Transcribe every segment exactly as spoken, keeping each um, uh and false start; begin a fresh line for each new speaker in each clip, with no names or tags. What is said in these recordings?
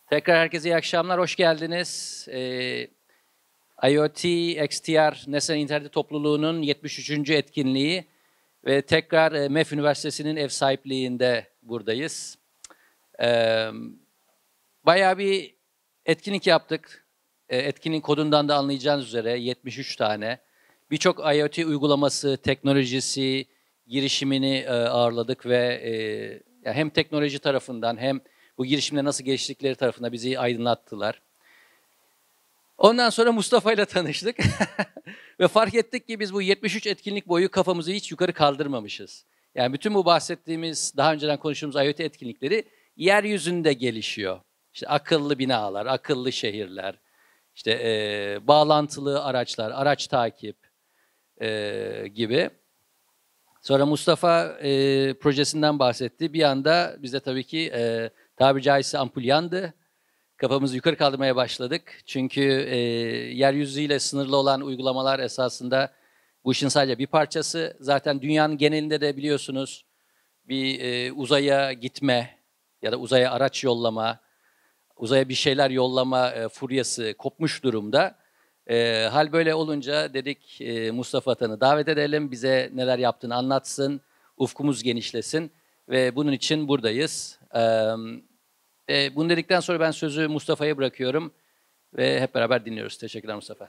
Tekrar herkese iyi akşamlar, hoş geldiniz. Ee, IoT, X T R, Nesne İnternet Topluluğu'nun yetmiş üçüncü etkinliği ve tekrar e, M E F Üniversitesi'nin ev sahipliğinde buradayız. Ee, bayağı bir etkinlik yaptık. Ee, etkinliğin kodundan da anlayacağınız üzere yetmiş üç tane. Birçok IoT uygulaması, teknolojisi, girişimini e, ağırladık ve e, hem teknoloji tarafından hem bu girişimde nasıl geliştikleri tarafında bizi aydınlattılar. Ondan sonra Mustafa ile tanıştık ve fark ettik ki biz bu yetmiş üç etkinlik boyu kafamızı hiç yukarı kaldırmamışız. Yani bütün bu bahsettiğimiz, daha önceden konuştuğumuz IoT etkinlikleri yeryüzünde gelişiyor. İşte akıllı binalar, akıllı şehirler, işte e, bağlantılı araçlar, araç takip e, gibi. Sonra Mustafa e, projesinden bahsetti. Bir anda biz de tabii ki e, tabiri caizse ampul yandı. Kafamızı yukarı kaldırmaya başladık. Çünkü e, yeryüzüyle sınırlı olan uygulamalar esasında bu işin sadece bir parçası. Zaten dünyanın genelinde de biliyorsunuz bir e, uzaya gitme ya da uzaya araç yollama, uzaya bir şeyler yollama e, furyası kopmuş durumda. E, hal böyle olunca dedik e, Mustafa Atan'ı davet edelim, bize neler yaptığını anlatsın, ufkumuz genişlesin ve bunun için buradayız. E, e, bunu dedikten sonra ben sözü Mustafa'ya bırakıyorum ve hep beraber dinliyoruz. Teşekkürler Mustafa.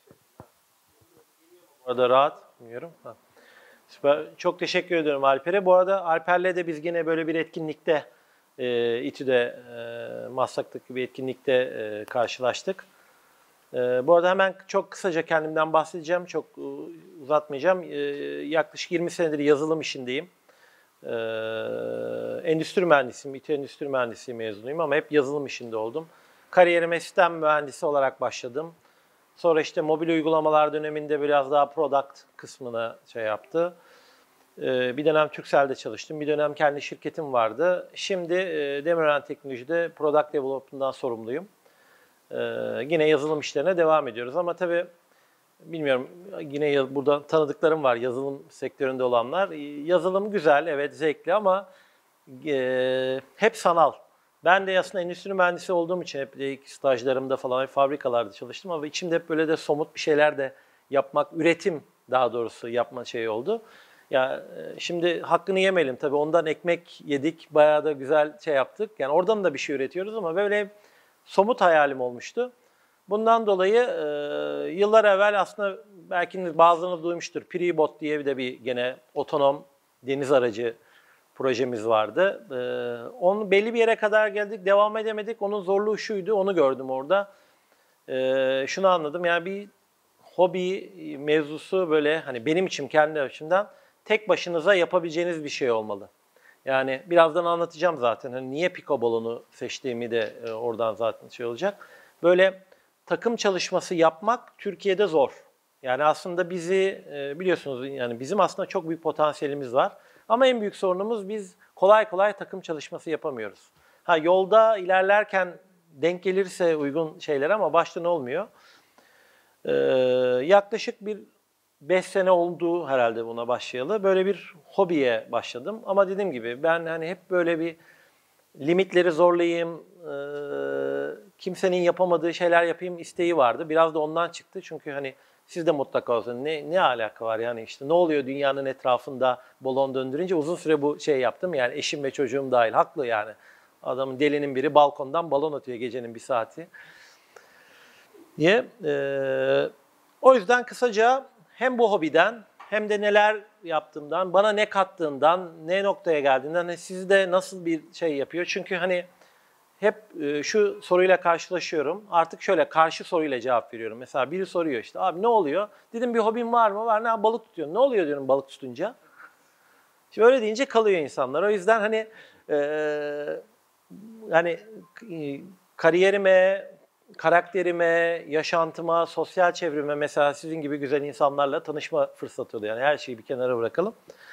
Bu arada rahat, bilmiyorum. Ha. Süper. Çok teşekkür ediyorum Alper'e. Bu arada Alper'le de biz yine böyle bir etkinlikte, e, İTÜ'de, e, Maslak'taki bir etkinlikte e, karşılaştık. E, bu arada hemen çok kısaca kendimden bahsedeceğim, çok e, uzatmayacağım. E, yaklaşık yirmi senedir yazılım işindeyim. E, endüstri mühendisiyim, İTÜ Endüstri Mühendisliği mezunuyum ama hep yazılım işinde oldum. Kariyerime sistem mühendisi olarak başladım. Sonra işte mobil uygulamalar döneminde biraz daha product kısmına şey yaptı. Ee, bir dönem Turkcell'de çalıştım, bir dönem kendi şirketim vardı. Şimdi e, Demirören Teknoloji'de product development'dan sorumluyum. Ee, yine yazılım işlerine devam ediyoruz ama tabii bilmiyorum, yine burada tanıdıklarım var yazılım sektöründe olanlar. Yazılım güzel, evet zevkli ama e, hep sanal. Ben de aslında endüstri mühendisi olduğum için hep ilk stajlarımda falan hep fabrikalarda çalıştım ama içimde hep böyle de somut bir şeyler de yapmak, üretim daha doğrusu yapma şey oldu. Ya şimdi hakkını yemeyelim tabii, ondan ekmek yedik, bayağı da güzel şey yaptık. Yani oradan da bir şey üretiyoruz ama böyle somut hayalim olmuştu. Bundan dolayı e, yıllar evvel aslında belki bazılarınız duymuştur. Pribot diye bir de bir gene otonom deniz aracı projemiz vardı. Ee, onun belli bir yere kadar geldik, devam edemedik. Onun zorluğu şuydu, onu gördüm orada. Ee, şunu anladım, yani bir hobi mevzusu böyle hani benim için kendi açımdan tek başınıza yapabileceğiniz bir şey olmalı. Yani birazdan anlatacağım zaten. Hani niye pickleball'unu seçtiğimi de e, oradan zaten şey olacak. Böyle takım çalışması yapmak Türkiye'de zor. Yani aslında bizi e, biliyorsunuz, yani bizim aslında çok büyük potansiyelimiz var. Ama en büyük sorunumuz, biz kolay kolay takım çalışması yapamıyoruz. Ha, yolda ilerlerken denk gelirse uygun şeyler ama başta ne olmuyor? Ee, yaklaşık bir beş sene oldu herhalde buna başlayalı. Böyle bir hobiye başladım. Ama dediğim gibi ben hani hep böyle bir limitleri zorlayayım, e, kimsenin yapamadığı şeyler yapayım isteği vardı. Biraz da ondan çıktı çünkü hani siz de mutlaka olsun. Ne, ne alaka var yani, işte ne oluyor dünyanın etrafında balon döndürünce uzun süre bu şey yaptım. Yani eşim ve çocuğum dahil, haklı yani. Adamın, delinin biri balkondan balon atıyor gecenin bir saati diye. Ee, o yüzden kısaca hem bu hobiden hem de neler yaptığımdan, bana ne kattığından, ne noktaya geldiğinden, hani sizde nasıl bir şey yapıyor. Çünkü hani hep şu soruyla karşılaşıyorum. Artık şöyle karşı soruyla cevap veriyorum. Mesela biri soruyor, işte abi ne oluyor? Dedim bir hobin var mı? Var. Ne, balık tutuyorum. Ne oluyor diyorum balık tutunca? Şimdi öyle deyince kalıyor insanlar. O yüzden hani e, yani kariyerime, karakterime, yaşantıma, sosyal çevreme, mesela sizin gibi güzel insanlarla tanışma fırsatı oluyor. Yani her şeyi bir kenara bırakalım.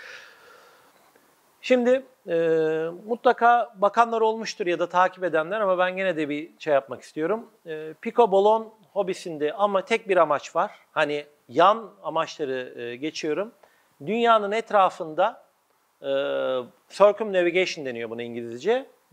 Şimdi e, mutlaka bakanlar olmuştur ya da takip edenler ama ben gene de bir şey yapmak istiyorum. E, pickleball'un hobisinde ama tek bir amaç var. Hani yan amaçları e, geçiyorum. Dünyanın etrafında e, circumnavigation deniyor buna İngilizce.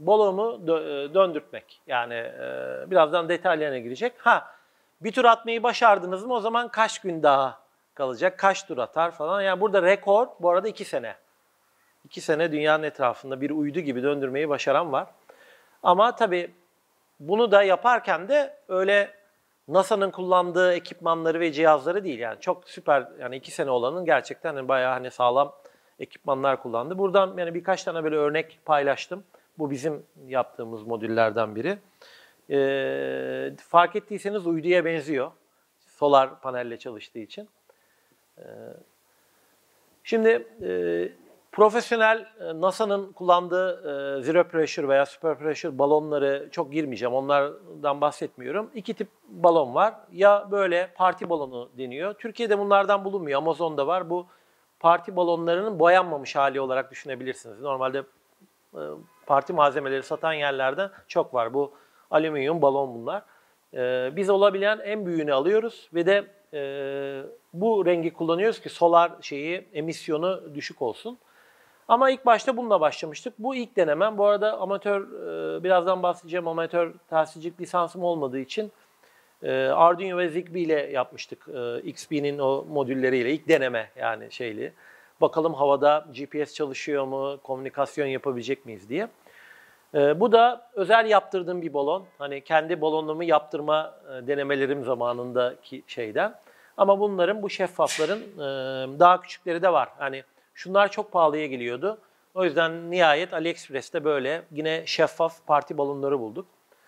balonumu dö döndürtmek. Yani e, birazdan detaylarına girecek. Ha, bir tur atmayı başardınız mı o zaman kaç gün daha kalacak, kaç tur atar falan. Yani burada rekor bu arada iki sene. İki sene dünyanın etrafında bir uydu gibi döndürmeyi başaran var. Ama tabii bunu da yaparken de öyle NASA'nın kullandığı ekipmanları ve cihazları değil. Yani çok süper, yani iki sene olanın gerçekten hani bayağı hani sağlam ekipmanlar kullandı. Buradan yani birkaç tane böyle örnek paylaştım. Bu bizim yaptığımız modüllerden biri. Ee, fark ettiyseniz uyduya benziyor. Solar panelle çalıştığı için. Ee, şimdi e, profesyonel NASA'nın kullandığı e, zero pressure veya super pressure balonları çok girmeyeceğim. Onlardan bahsetmiyorum. İki tip balon var. Ya böyle parti balonu deniyor. Türkiye'de bunlardan bulunmuyor. Amazon'da var. Bu parti balonlarının boyanmamış hali olarak düşünebilirsiniz. Normalde e, parti malzemeleri satan yerlerde çok var. Bu alüminyum balon bunlar. E, biz olabilen en büyüğünü alıyoruz ve de e, bu rengi kullanıyoruz ki solar şeyi, emisyonu düşük olsun. Ama ilk başta bununla başlamıştık. Bu ilk denemem. Bu arada amatör, birazdan bahsedeceğim, amatör telsizcilik lisansım olmadığı için Arduino ve Zigbee ile yapmıştık. X B'nin o modülleriyle. İlk deneme yani şeyli. Bakalım havada G P S çalışıyor mu, komünikasyon yapabilecek miyiz diye. Bu da özel yaptırdığım bir balon. Hani kendi balonumu yaptırma denemelerim zamanındaki şeyden. Ama bunların, bu şeffafların daha küçükleri de var. Hani şunlar çok pahalıya geliyordu. O yüzden nihayet AliExpress'te böyle yine şeffaf parti balonları bulduk.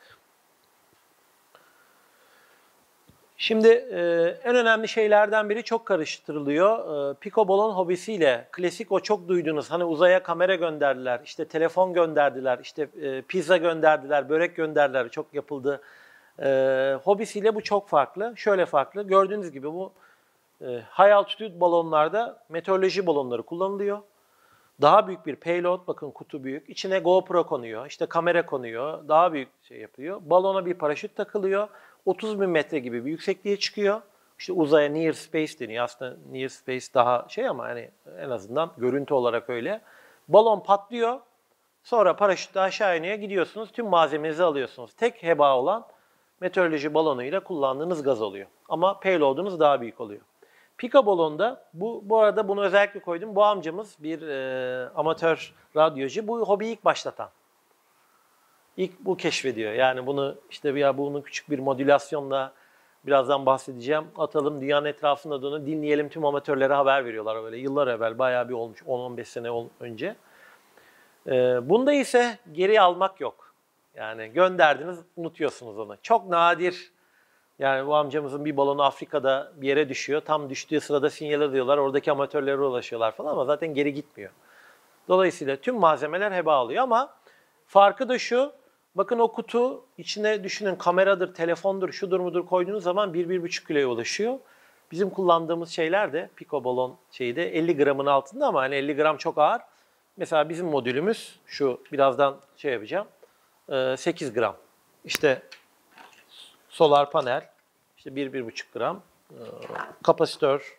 Şimdi e, en önemli şeylerden biri çok karıştırılıyor. E, Pico balon hobisiyle klasik o çok duyduğunuz hani uzaya kamera gönderdiler, işte telefon gönderdiler, işte e, pizza gönderdiler, börek gönderdiler, çok yapıldı. E, hobisiyle bu çok farklı. Şöyle farklı. Gördüğünüz gibi bu e, high altitude balonlarda meteoroloji balonları kullanılıyor. Daha büyük bir payload, bakın kutu büyük. İçine GoPro konuyor, işte kamera konuyor, daha büyük şey yapıyor. Balona bir paraşüt takılıyor. otuz bin metre gibi bir yüksekliğe çıkıyor. İşte uzaya near space deniyor. Aslında near space daha şey ama hani en azından görüntü olarak öyle. Balon patlıyor. Sonra paraşütle aşağı iniyor, gidiyorsunuz. Tüm malzemenizi alıyorsunuz. Tek heba olan meteoroloji balonuyla kullandığınız gaz oluyor. Ama payload'unuz daha büyük oluyor. Pico balonda, bu, bu arada bunu özellikle koydum. Bu amcamız bir e, amatör radyocu. Bu hobiyi ilk başlatan. İlk bu keşfediyor. Yani bunu işte ya bunu küçük bir modülasyonla birazdan bahsedeceğim. Atalım dünyanın etrafında da onu dinleyelim, tüm amatörlere haber veriyorlar böyle. Yıllar evvel bayağı bir olmuş, on on beş sene önce. E, bunda ise geri almak yok. Yani gönderdiniz, unutuyorsunuz onu. Çok nadir. Yani bu amcamızın bir balonu Afrika'da bir yere düşüyor. Tam düştüğü sırada sinyal alıyorlar. Oradaki amatörlere ulaşıyorlar falan ama zaten geri gitmiyor. Dolayısıyla tüm malzemeler heba alıyor ama farkı da şu. Bakın o kutu içine düşünün kameradır, telefondur, şudur mudur koyduğunuz zaman bir bir buçuk kiloya ulaşıyor. Bizim kullandığımız şeyler de Pico balon şeyi de elli gramın altında ama hani elli gram çok ağır. Mesela bizim modülümüz şu, birazdan şey yapacağım. sekiz gram. İşte solar panel, işte bir bir buçuk gram, e, kapasitör,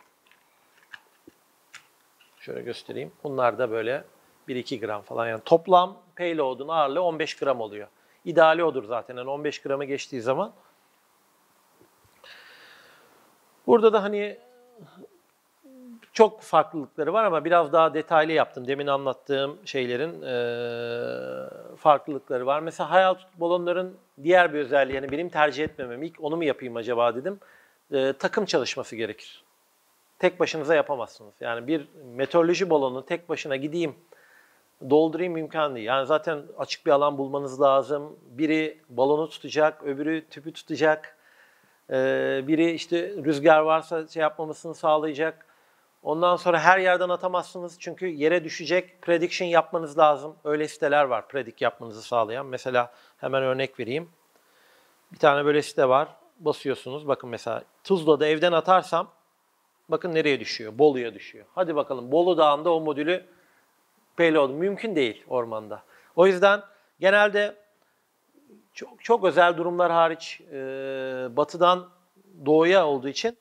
şöyle göstereyim. Bunlar da böyle bir iki gram falan. Yani toplam payload'un ağırlığı on beş gram oluyor. İdeali odur zaten. Yani on beş gramı geçtiği zaman. Burada da hani çok farklılıkları var ama biraz daha detaylı yaptım. Demin anlattığım şeylerin e, farklılıkları var. Mesela hayal balonların diğer bir özelliği, yani benim tercih etmemem, ilk onu mu yapayım acaba dedim. E, takım çalışması gerekir. Tek başınıza yapamazsınız. Yani bir meteoroloji balonu tek başına gideyim, doldurayım imkan değil. Yani zaten açık bir alan bulmanız lazım. Biri balonu tutacak, öbürü tüpü tutacak. E, biri işte rüzgar varsa şey yapmamasını sağlayacak. Ondan sonra her yerden atamazsınız çünkü yere düşecek, prediction yapmanız lazım. Öyle siteler var predict yapmanızı sağlayan. Mesela hemen örnek vereyim. Bir tane böyle site var. Basıyorsunuz. Bakın mesela Tuzla'da evden atarsam bakın nereye düşüyor? Bolu'ya düşüyor. Hadi bakalım Bolu Dağı'nda o modülü payload mümkün değil ormanda. O yüzden genelde çok, çok özel durumlar hariç e, batıdan doğuya olduğu için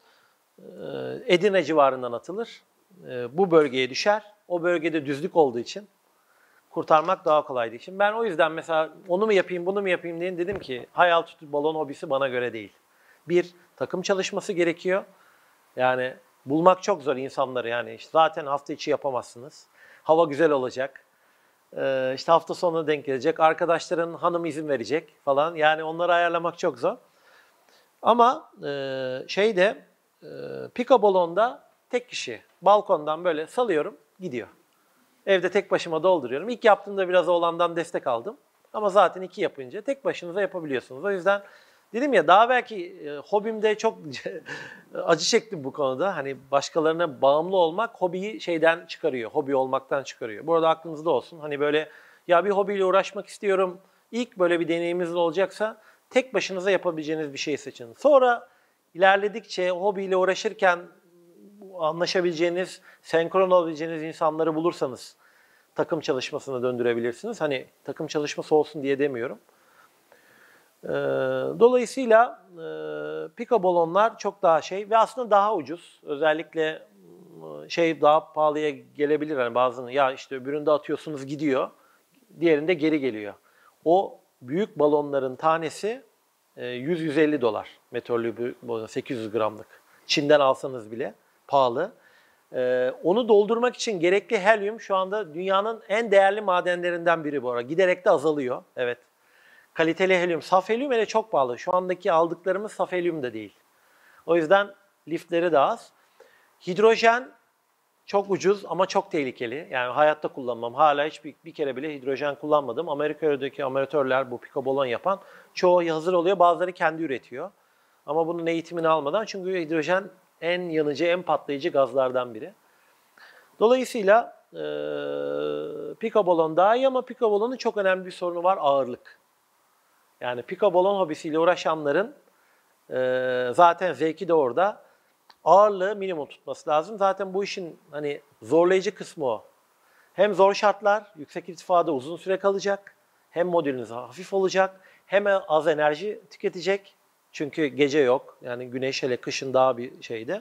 Edirne civarından atılır. Bu bölgeye düşer. O bölgede düzlük olduğu için kurtarmak daha kolaydı. Şimdi ben o yüzden mesela onu mu yapayım, bunu mu yapayım diye dedim ki high altitude balon hobisi bana göre değil. Bir, takım çalışması gerekiyor. Yani bulmak çok zor insanları yani. İşte zaten hafta içi yapamazsınız. Hava güzel olacak. Ee, işte hafta sonu denk gelecek. Arkadaşların hanım izin verecek falan. Yani onları ayarlamak çok zor. Ama e, şeyde e, pickleball'da tek kişi balkondan böyle salıyorum gidiyor. Evde tek başıma dolduruyorum. İlk yaptığımda biraz oğlandan destek aldım. Ama zaten iki yapınca tek başınıza yapabiliyorsunuz. O yüzden dedim ya daha belki e, hobimde çok acı çektim bu konuda. Hani başkalarına bağımlı olmak hobiyi şeyden çıkarıyor. Hobi olmaktan çıkarıyor. Bu arada aklınızda olsun. Hani böyle ya bir hobiyle uğraşmak istiyorum. İlk böyle bir deneyiminiz olacaksa tek başınıza yapabileceğiniz bir şey seçin. Sonra ilerledikçe hobiyle uğraşırken anlaşabileceğiniz, senkron olabileceğiniz insanları bulursanız takım çalışmasına döndürebilirsiniz. Hani takım çalışması olsun diye demiyorum. Ee, dolayısıyla e, pickleball'lar çok daha şey ve aslında daha ucuz. Özellikle şey daha pahalıya gelebilir. Hani bazını ya işte öbüründe atıyorsunuz gidiyor, diğerinde geri geliyor. O büyük balonların tanesi yüz yüz elli dolar. Meteorlu sekiz yüz gramlık. Çin'den alsanız bile pahalı. Ee, onu doldurmak için gerekli helyum şu anda dünyanın en değerli madenlerinden biri bu arada. Giderek de azalıyor. Evet. Kaliteli helyum, saf helyum hele çok pahalı. Şu andaki aldıklarımız saf helyum da değil. O yüzden liftleri de az. Hidrojen çok ucuz ama çok tehlikeli. Yani hayatta kullanmam. Hala hiç bir, bir kere bile hidrojen kullanmadım. Amerika'daki amatörler bu pickleball yapan çoğu hazır oluyor. Bazıları kendi üretiyor. Ama bunun eğitimini almadan çünkü hidrojen en yanıcı, en patlayıcı gazlardan biri. Dolayısıyla e, pickleball'un daha iyi ama pickleball'un çok önemli bir sorunu var, ağırlık. Yani pickleball hobisiyle uğraşanların e, zaten zevki de orada. Ağırlığı minimum tutması lazım. Zaten bu işin hani zorlayıcı kısmı o. Hem zor şartlar, yüksek irtifada uzun süre kalacak, hem modülünüz hafif olacak, hem az enerji tüketecek. Çünkü gece yok. Yani güneş hele kışın daha bir şeyde.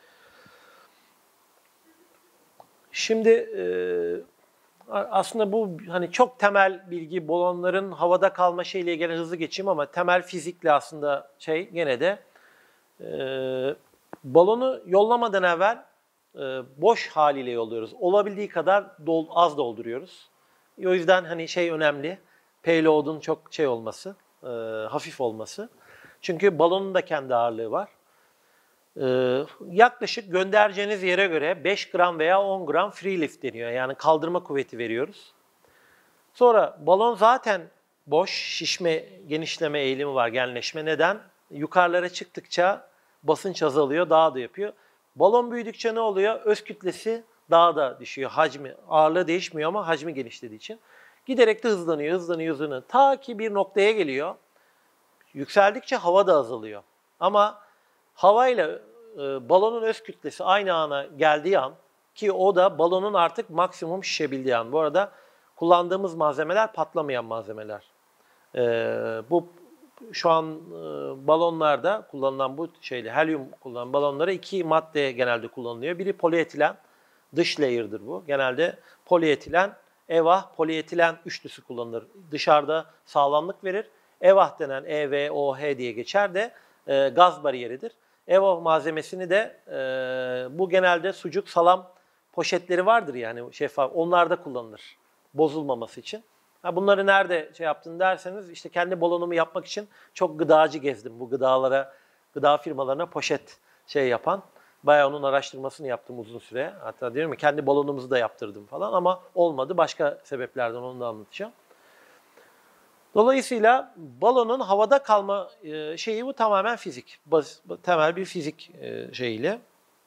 Şimdi e, aslında bu hani çok temel bilgi balonların havada kalma şeyle ilgili hızlı geçeyim ama temel fizikle aslında şey gene de e, balonu yollamadan evvel e, boş haliyle yolluyoruz. Olabildiği kadar dol, az dolduruyoruz. O yüzden hani şey önemli. Payload'un çok şey olması, e, hafif olması. Çünkü balonun da kendi ağırlığı var. Ee, yaklaşık göndereceğiniz yere göre beş gram veya on gram free lift deniyor. Yani kaldırma kuvveti veriyoruz. Sonra balon zaten boş, şişme, genişleme eğilimi var, genleşme. Neden? Yukarılara çıktıkça basınç azalıyor, daha da yapıyor. Balon büyüdükçe ne oluyor? Öz kütlesi daha da düşüyor. Hacmi, ağırlığı değişmiyor ama hacmi genişlediği için. Giderek de hızlanıyor, hızlanıyor, hızlanıyor. Ta ki bir noktaya geliyor. Yükseldikçe hava da azalıyor. Ama havayla e, balonun öz kütlesi aynı ana geldiği an ki o da balonun artık maksimum şişebildiği an. Bu arada kullandığımız malzemeler patlamayan malzemeler. E, bu şu an e, balonlarda kullanılan bu şeyle helyum kullanılan balonlara iki madde genelde kullanılıyor. Biri polietilen, dış layer'dır bu. Genelde polietilen, EVAH, polietilen üçlüsü kullanılır. Dışarıda sağlamlık verir. EVAH denen E V O H diye geçer de e, gaz bariyeridir. EVAH malzemesini de e, bu genelde sucuk, salam poşetleri vardır yani şeffaf. Onlarda kullanılır bozulmaması için. Ha, bunları nerede şey yaptın derseniz işte kendi balonumu yapmak için çok gıdacı gezdim. Bu gıdalara, gıda firmalarına poşet şey yapan. Bayağı onun araştırmasını yaptım uzun süre. Hatta diyorum ya kendi balonumuzu da yaptırdım falan ama olmadı. Başka sebeplerden onu da anlatacağım. Dolayısıyla balonun havada kalma şeyi bu tamamen fizik. Bas, temel bir fizik şeyiyle.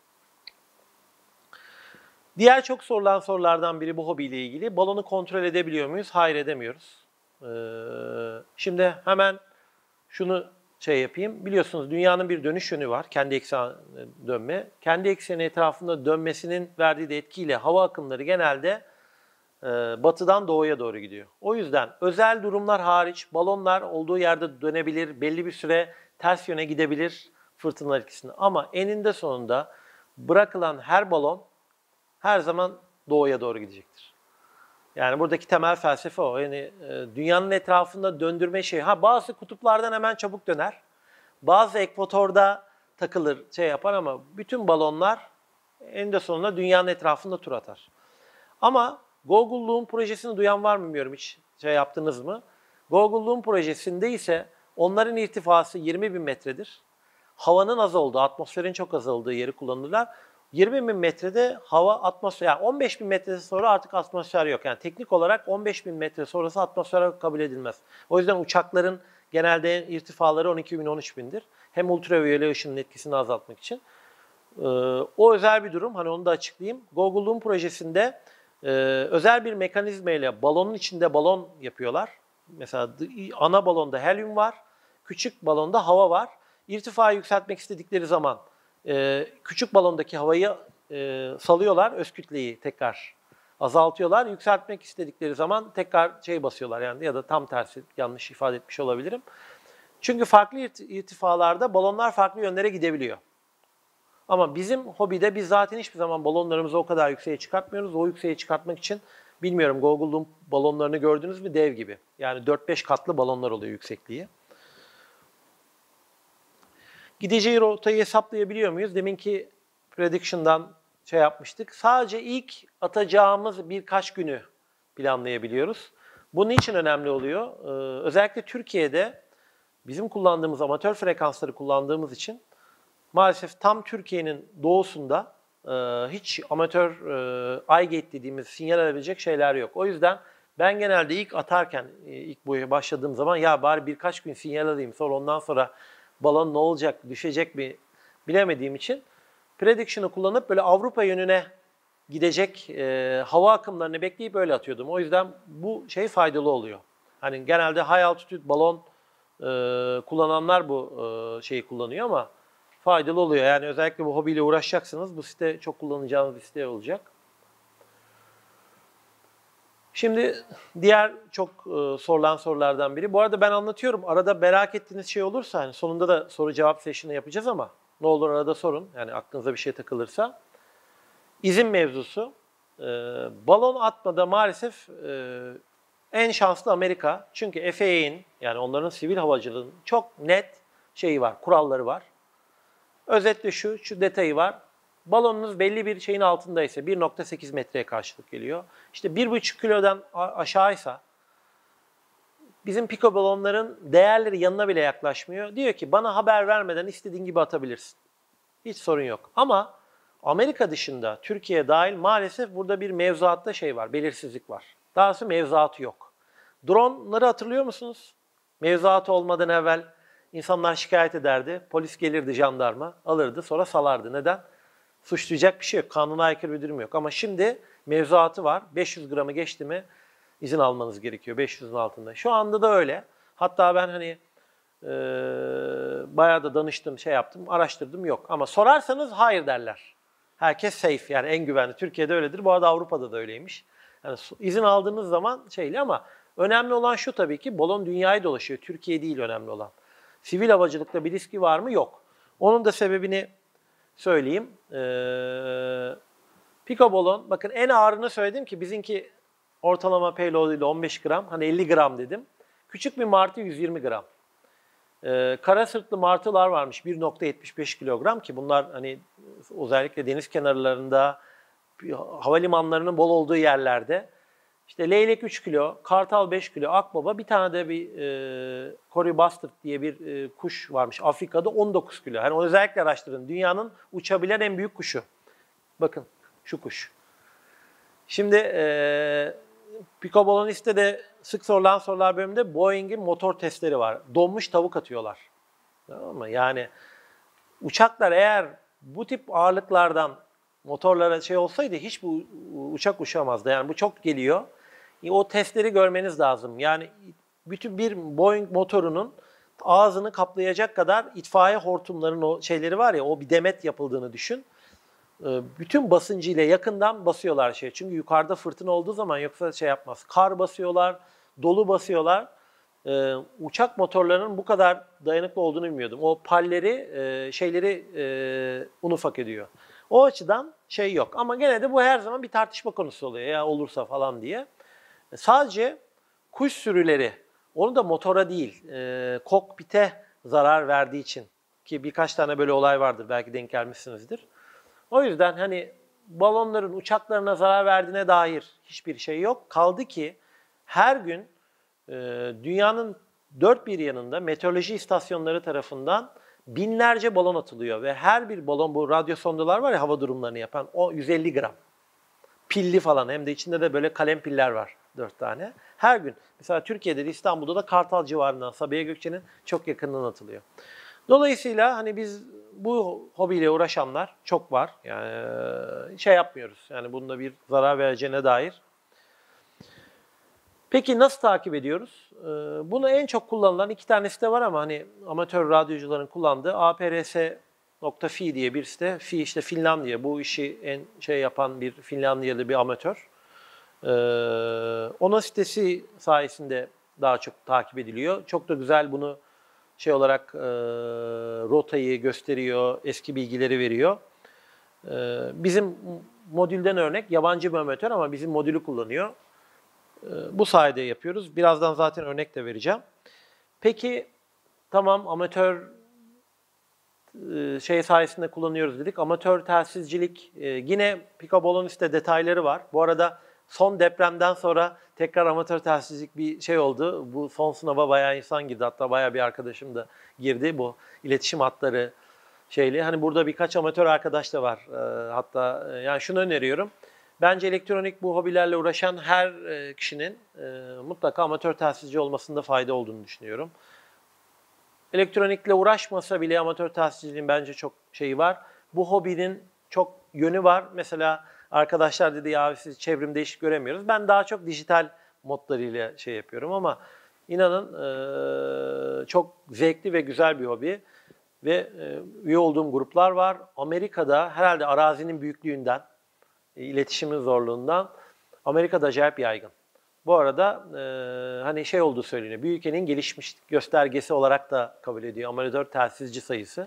Diğer çok sorulan sorulardan biri bu hobiyle ilgili. Balonu kontrol edebiliyor muyuz? Hayır, edemiyoruz. Şimdi hemen şunu şey yapayım. Biliyorsunuz dünyanın bir dönüş yönü var. Kendi eksenine dönme. Kendi ekseni etrafında dönmesinin verdiği de etkiyle hava akımları genelde batıdan doğuya doğru gidiyor. O yüzden özel durumlar hariç balonlar olduğu yerde dönebilir, belli bir süre ters yöne gidebilir fırtınalar etkisinde. Ama eninde sonunda bırakılan her balon her zaman doğuya doğru gidecektir. Yani buradaki temel felsefe o. Yani e, dünyanın etrafında döndürme şeyi. Ha bazı kutuplardan hemen çabuk döner. Bazı ekvatorda takılır, şey yapar ama bütün balonlar eninde sonunda dünyanın etrafında tur atar. Ama Google Loon projesini duyan var mı bilmiyorum, hiç şey yaptınız mı? Google Loon projesinde ise onların irtifası yirmi bin metredir. Havanın az olduğu, atmosferin çok az olduğu yeri kullanırlar. yirmi bin metrede hava atmosfer, yani on beş bin metre sonra artık atmosfer yok. Yani teknik olarak on beş bin metre sonrası atmosfer kabul edilmez. O yüzden uçakların genelde irtifaları on iki bin on üç bindir. Hem ultraviyole ışının etkisini azaltmak için. Ee, o özel bir durum. Hani onu da açıklayayım. Google Loon projesinde e, özel bir mekanizma ile balonun içinde balon yapıyorlar. Mesela ana balonda helyum var. Küçük balonda hava var. İrtifayı yükseltmek istedikleri zaman e, küçük balondaki havayı e, salıyorlar. Öz kütleyi tekrar azaltıyorlar. Yükseltmek istedikleri zaman tekrar şey basıyorlar yani, ya da tam tersi, yanlış ifade etmiş olabilirim. Çünkü farklı irtifalarda balonlar farklı yönlere gidebiliyor. Ama bizim hobide biz zaten hiçbir zaman balonlarımızı o kadar yükseğe çıkartmıyoruz. O yükseğe çıkartmak için, bilmiyorum Google'un balonlarını gördünüz mü, dev gibi. Yani dört beş katlı balonlar oluyor yüksekliği. Gideceği rotayı hesaplayabiliyor muyuz? Deminki prediction'dan şey yapmıştık. Sadece ilk atacağımız birkaç günü planlayabiliyoruz. Bu niçin önemli oluyor? Ee, özellikle Türkiye'de bizim kullandığımız amatör frekansları kullandığımız için maalesef tam Türkiye'nin doğusunda e, hiç amatör e, iGate dediğimiz sinyal alabilecek şeyler yok. O yüzden ben genelde ilk atarken, e, ilk boya başladığım zaman ya bari birkaç gün sinyal alayım, sonra ondan sonra balon ne olacak, düşecek mi bilemediğim için prediction'ı kullanıp böyle Avrupa yönüne gidecek e, hava akımlarını bekleyip öyle atıyordum. O yüzden bu şey faydalı oluyor. Hani genelde high altitude balon e, kullananlar bu e, şeyi kullanıyor ama faydalı oluyor. Yani özellikle bu hobiyle uğraşacaksınız. Bu site çok kullanacağınız bir site olacak. Şimdi diğer çok e, sorulan sorulardan biri. Bu arada ben anlatıyorum. Arada merak ettiğiniz şey olursa, hani sonunda da soru cevap session'ı yapacağız ama ne olur arada sorun. Yani aklınıza bir şey takılırsa. İzin mevzusu. E, balon atmada maalesef e, en şanslı Amerika. Çünkü F A A'nin, yani onların sivil havacılığının çok net şeyi var, kuralları var. Özetle şu, şu detayı var. Balonunuz belli bir şeyin altındaysa bir nokta sekiz metreye karşılık geliyor. İşte bir buçuk kilodan aşağıysa bizim piko balonların değerleri yanına bile yaklaşmıyor. Diyor ki bana haber vermeden istediğin gibi atabilirsin. Hiç sorun yok. Ama Amerika dışında, Türkiye dahil maalesef burada bir mevzuatta şey var, belirsizlik var. Daha doğrusu mevzuatı yok. Drone'ları hatırlıyor musunuz? Mevzuatı olmadan evvel İnsanlar şikayet ederdi. Polis gelirdi, jandarma alırdı, sonra salardı. Neden? Suçlayacak bir şey yok. Kanuna aykırı bir durum yok. Ama şimdi mevzuatı var. beş yüz gramı geçti mi izin almanız gerekiyor. beş yüzün altında. Şu anda da öyle. Hatta ben hani e, bayağı da danıştım, şey yaptım, araştırdım, yok. Ama sorarsanız hayır derler. Herkes safe, yani en güvenli. Türkiye'de öyledir. Bu arada Avrupa'da da öyleymiş. Yani izin aldığınız zaman şeyli, ama önemli olan şu tabii ki, balon dünyayı dolaşıyor. Türkiye değil önemli olan. Sivil havacılıkta bir riski var mı? Yok. Onun da sebebini söyleyeyim. Ee, Pico balon, bakın en ağırını söyledim ki bizimki ortalama payload ile on beş gram, hani elli gram dedim. Küçük bir martı yüz yirmi gram. Ee, kara sırtlı martılar varmış bir nokta yetmiş beş kilogram, ki bunlar hani özellikle deniz kenarlarında, havalimanlarının bol olduğu yerlerde. İşte leylek üç kilo, kartal beş kilo, akbaba, bir tane de bir e, Cory Bastard diye bir e, kuş varmış Afrika'da, on dokuz kilo. Hani onu özellikle araştırın. Dünyanın uçabilen en büyük kuşu. Bakın şu kuş. Şimdi e, Pico Balonist'te de sık sorulan sorular bölümünde Boeing'in motor testleri var. Donmuş tavuk atıyorlar. Tamam mı? Yani uçaklar eğer bu tip ağırlıklardan motorlara şey olsaydı hiç bu uçak uçamazdı. Yani bu çok geliyor. O testleri görmeniz lazım. Yani bütün bir Boeing motorunun ağzını kaplayacak kadar itfaiye hortumlarının o şeyleri var ya, o bir demet yapıldığını düşün. Bütün basıncıyla yakından basıyorlar şey. Çünkü yukarıda fırtına olduğu zaman yoksa şey yapmaz. Kar basıyorlar, dolu basıyorlar. Ee, uçak motorlarının bu kadar dayanıklı olduğunu bilmiyordum. O palleri, e, şeyleri e, un ufak ediyor. O açıdan şey yok. Ama gene de bu her zaman bir tartışma konusu oluyor ya, olursa falan diye. Sadece kuş sürüleri, onu da motora değil, e, kokpite zarar verdiği için, ki birkaç tane böyle olay vardır, belki denk gelmişsinizdir. O yüzden hani balonların uçaklarına zarar verdiğine dair hiçbir şey yok. Kaldı ki her gün e, dünyanın dört bir yanında meteoroloji istasyonları tarafından binlerce balon atılıyor ve her bir balon, bu radyo sondalar var ya hava durumlarını yapan, o yüz elli gram. Pilli falan, hem de içinde de böyle kalem piller var dört tane. Her gün. Mesela Türkiye'de de, İstanbul'da da Kartal civarından Sabiha Gökçen'in çok yakından atılıyor. Dolayısıyla hani biz bu hobiyle uğraşanlar çok var. Yani şey yapmıyoruz. Yani bunda bir zarar vereceğine dair. Peki nasıl takip ediyoruz? Bunu en çok kullanılan iki tane site var ama hani amatör radyocuların kullandığı A P R S nokta F I diye bir site. F I işte Finlandiya. Bu işi en şey yapan bir Finlandiyalı bir amatör. Ee, onun sitesi sayesinde daha çok takip ediliyor. Çok da güzel bunu şey olarak e, rotayı gösteriyor, eski bilgileri veriyor. E, bizim modülden örnek yabancı bir amatör ama bizim modülü kullanıyor. E, bu sayede yapıyoruz. Birazdan zaten örnek de vereceğim. Peki tamam, amatör e, şey sayesinde kullanıyoruz dedik. Amatör telsizcilik, e, yine Picobolonis'te detayları var. Bu arada son depremden sonra tekrar amatör telsizcilik bir şey oldu. Bu son sınava bayağı insan girdi. Hatta bayağı bir arkadaşım da girdi. Bu iletişim hatları şeyli. Hani burada birkaç amatör arkadaş da var. E, hatta e, yani şunu öneriyorum. Bence elektronik bu hobilerle uğraşan her e, kişinin e, mutlaka amatör telsizci olmasında fayda olduğunu düşünüyorum. Elektronikle uğraşmasa bile amatör telsizciliğin bence çok şeyi var. Bu hobinin çok yönü var. Mesela arkadaşlar dedi ya siz çevrimde hiç göremiyoruz. Ben daha çok dijital modlarıyla şey yapıyorum ama inanın e, çok zevkli ve güzel bir hobi. Ve e, üye olduğum gruplar var. Amerika'da herhalde arazinin büyüklüğünden, e, iletişimin zorluğundan Amerika'da acayip yaygın. Bu arada e, hani şey olduğu söyleniyor. Bir ülkenin gelişmiş göstergesi olarak da kabul ediyor amatör telsizci sayısı.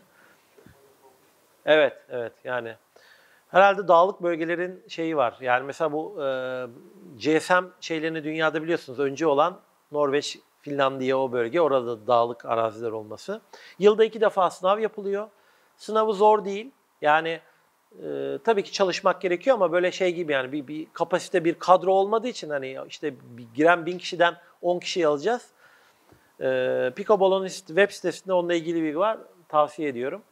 Evet, evet yani. Herhalde dağlık bölgelerin şeyi var. Yani mesela bu e, G S M şeylerini dünyada biliyorsunuz. Önce olan Norveç, Finlandiya o bölge. Orada dağlık araziler olması. Yılda iki defa sınav yapılıyor. Sınavı zor değil. Yani e, tabii ki çalışmak gerekiyor ama böyle şey gibi yani bir, bir kapasite, bir kadro olmadığı için hani işte bir, giren bin kişiden on kişiyi alacağız. E, Picobolonis web sitesinde onunla ilgili bilgi var. Tavsiye ediyorum.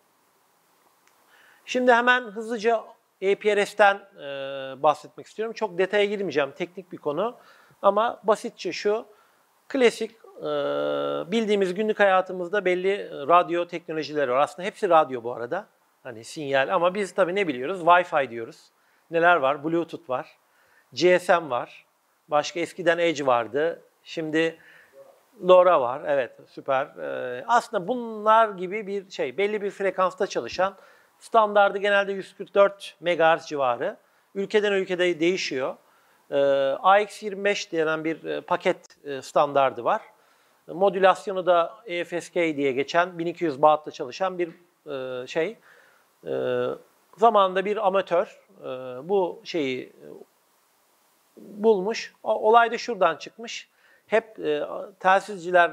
Şimdi hemen hızlıca A P R S'ten e, bahsetmek istiyorum. Çok detaya girmeyeceğim, teknik bir konu. Ama basitçe şu, klasik e, bildiğimiz günlük hayatımızda belli radyo teknolojileri var. Aslında hepsi radyo bu arada. Hani sinyal ama biz tabii ne biliyoruz? Wi-Fi diyoruz. Neler var? Bluetooth var. G S M var. Başka eskiden Edge vardı. Şimdi LoRa var. Evet, süper. E, aslında bunlar gibi bir şey. Belli bir frekansta çalışan, standardı genelde yüz kırk dört megahertz civarı. Ülkeden ülkede değişiyor. Ee, A X yirmi beş denen bir e, paket e, standardı var. Modülasyonu da E F S K diye geçen bin iki yüz bahtla çalışan bir e, şey. E, zamanında bir amatör e, bu şeyi e, bulmuş. O, olay da şuradan çıkmış. Hep e, telsizciler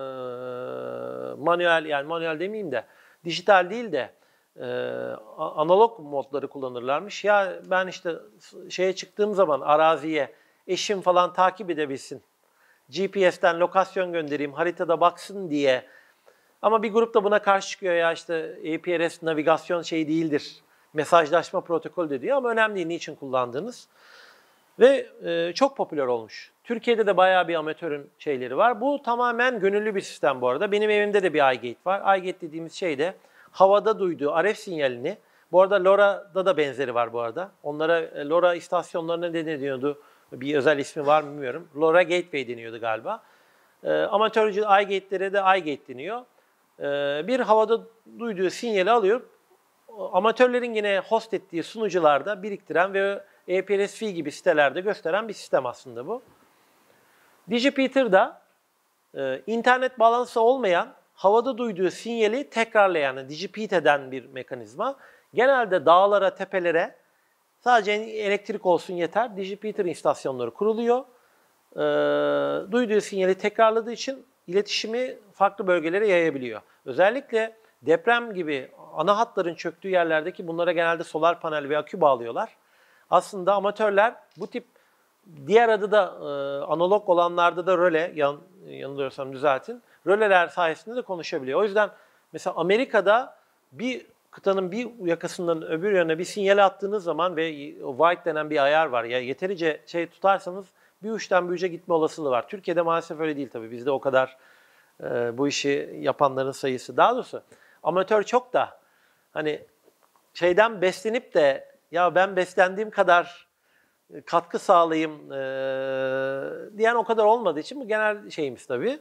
e, manuel, yani manuel demeyeyim de dijital değil de Ee, analog modları kullanırlarmış. Ya ben işte şeye çıktığım zaman araziye eşim falan takip edebilsin. G P S'ten lokasyon göndereyim, haritada baksın diye. Ama bir grup da buna karşı çıkıyor ya işte A P R S navigasyon şeyi değildir. Mesajlaşma protokolü de diyor ama önemli değil niçin kullandığınız. Ve e, çok popüler olmuş. Türkiye'de de bayağı bir amatörün şeyleri var. Bu tamamen gönüllü bir sistem bu arada. Benim evimde de bir iGate var. iGate dediğimiz şey de havada duyduğu R F sinyalini, bu arada LoRa'da da benzeri var bu arada. Onlara LoRa istasyonlarına ne deniyordu? Bir özel ismi var mı bilmiyorum. LoRa Gateway deniyordu galiba. E, amatörcü iGate'lere de iGate deniyor. E, bir havada duyduğu sinyali alıyor. Amatörlerin yine host ettiği sunucularda biriktiren ve A P R S F I gibi sitelerde gösteren bir sistem aslında bu. Digipeater'da e, internet bağlantısı olmayan, havada duyduğu sinyali tekrarlayan, yani digipeat eden bir mekanizma. Genelde dağlara, tepelere sadece elektrik olsun yeter. Digipeater istasyonları kuruluyor. e, duyduğu sinyali tekrarladığı için iletişimi farklı bölgelere yayabiliyor. Özellikle deprem gibi ana hatların çöktüğü yerlerdeki bunlara genelde solar panel ve akü bağlıyorlar. Aslında amatörler bu tip diğer adı da e, analog olanlarda da röle, yan, yanılıyorsam düzeltin, röleler sayesinde de konuşabiliyor. O yüzden mesela Amerika'da bir kıtanın bir yakasından öbür yöne bir sinyal attığınız zaman ve white denen bir ayar var. Ya yeterince şey tutarsanız bir uçtan bir uca gitme olasılığı var. Türkiye'de maalesef öyle değil tabii. Bizde o kadar e, bu işi yapanların sayısı. Daha doğrusu amatör çok da hani şeyden beslenip de ya ben beslendiğim kadar katkı sağlayayım e, diyen o kadar olmadığı için bu genel şeyimiz tabii.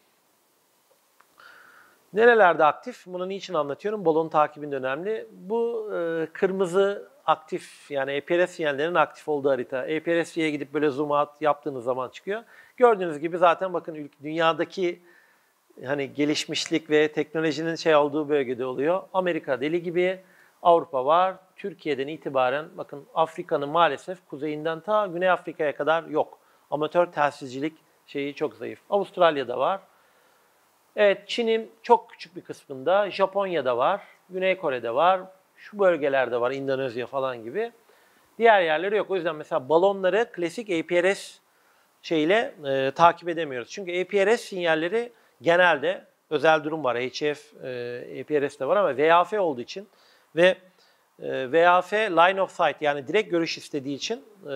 Nerelerde aktif? Bunu niçin anlatıyorum? Balon takibinde önemli. Bu e, kırmızı aktif, yani A P R S sinyallerinin aktif olduğu harita. A P R S'ye gidip böyle zoom out yaptığınız zaman çıkıyor. Gördüğünüz gibi zaten bakın dünyadaki hani gelişmişlik ve teknolojinin şey olduğu bölgede oluyor. Amerika deli gibi, Avrupa var. Türkiye'den itibaren bakın Afrika'nın maalesef kuzeyinden ta Güney Afrika'ya kadar yok. Amatör telsizcilik şeyi çok zayıf. Avustralya'da var. Evet, Çin'in çok küçük bir kısmında, Japonya'da var, Güney Kore'de var, şu bölgelerde var, Endonezya falan gibi. Diğer yerleri yok. O yüzden mesela balonları klasik A P R S şeyle e, takip edemiyoruz. Çünkü A P R S sinyalleri genelde özel durum var. H F, e, A P R S'de var ama V A F olduğu için ve e, V A F line of sight, yani direkt görüş istediği için e,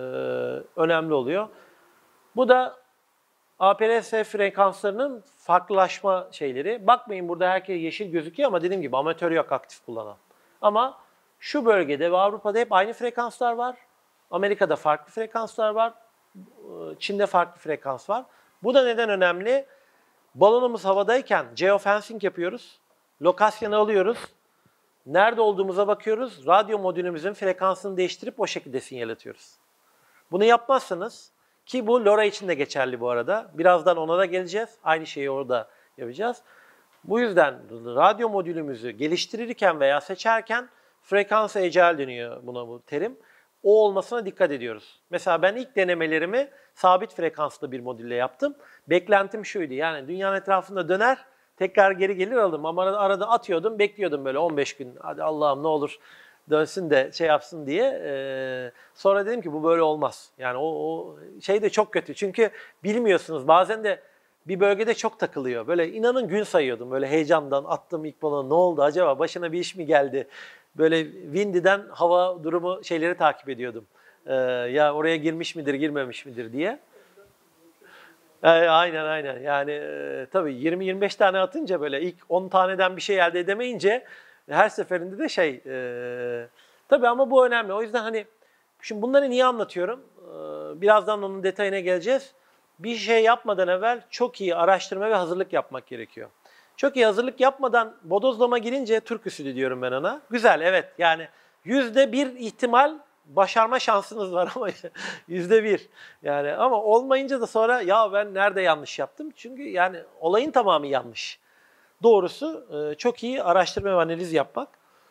önemli oluyor. Bu da A P R S frekanslarının farklılaşma şeyleri. Bakmayın burada herkes yeşil gözüküyor ama dediğim gibi amatör yok aktif kullanan. Ama şu bölgede ve Avrupa'da hep aynı frekanslar var. Amerika'da farklı frekanslar var. Çin'de farklı frekans var. Bu da neden önemli? Balonumuz havadayken geofencing yapıyoruz. Lokasyonu alıyoruz. Nerede olduğumuza bakıyoruz. Radyo modülümüzün frekansını değiştirip o şekilde sinyal atıyoruz. Bunu yapmazsanız, ki bu LoRa için de geçerli bu arada. Birazdan ona da geleceğiz. Aynı şeyi orada yapacağız. Bu yüzden radyo modülümüzü geliştirirken veya seçerken frekans ecel deniyor buna bu terim. O olmasına dikkat ediyoruz. Mesela ben ilk denemelerimi sabit frekanslı bir modülle yaptım. Beklentim şuydu, yani dünyanın etrafında döner, tekrar geri gelir alırım. Ama arada, arada atıyordum, bekliyordum böyle on beş gün. Hadi Allah'ım ne olur dönsün de şey yapsın diye. Ee, sonra dedim ki bu böyle olmaz. Yani o, o şey de çok kötü. Çünkü bilmiyorsunuz, bazen de bir bölgede çok takılıyor. Böyle inanın gün sayıyordum. Böyle heyecandan attım ilk balonu. Ne oldu acaba? Başına bir iş mi geldi? Böyle Windy'den hava durumu şeyleri takip ediyordum. Ee, ya oraya girmiş midir, girmemiş midir diye. Ee, aynen aynen. Yani e, tabii yirmi yirmi beş tane atınca böyle ilk on taneden bir şey elde edemeyince her seferinde de şey, e, tabii ama bu önemli. O yüzden hani şimdi bunları niye anlatıyorum? Ee, birazdan onun detayına geleceğiz. Bir şey yapmadan evvel çok iyi araştırma ve hazırlık yapmak gerekiyor. Çok iyi hazırlık yapmadan bodozlama girince Türk usulü diyorum ben ona. Güzel, evet, yani yüzde bir ihtimal başarma şansınız var ama yüzde bir. Yani ama olmayınca da sonra ya ben nerede yanlış yaptım? Çünkü yani olayın tamamı yanlış. Doğrusu çok iyi araştırma ve analiz yapmak.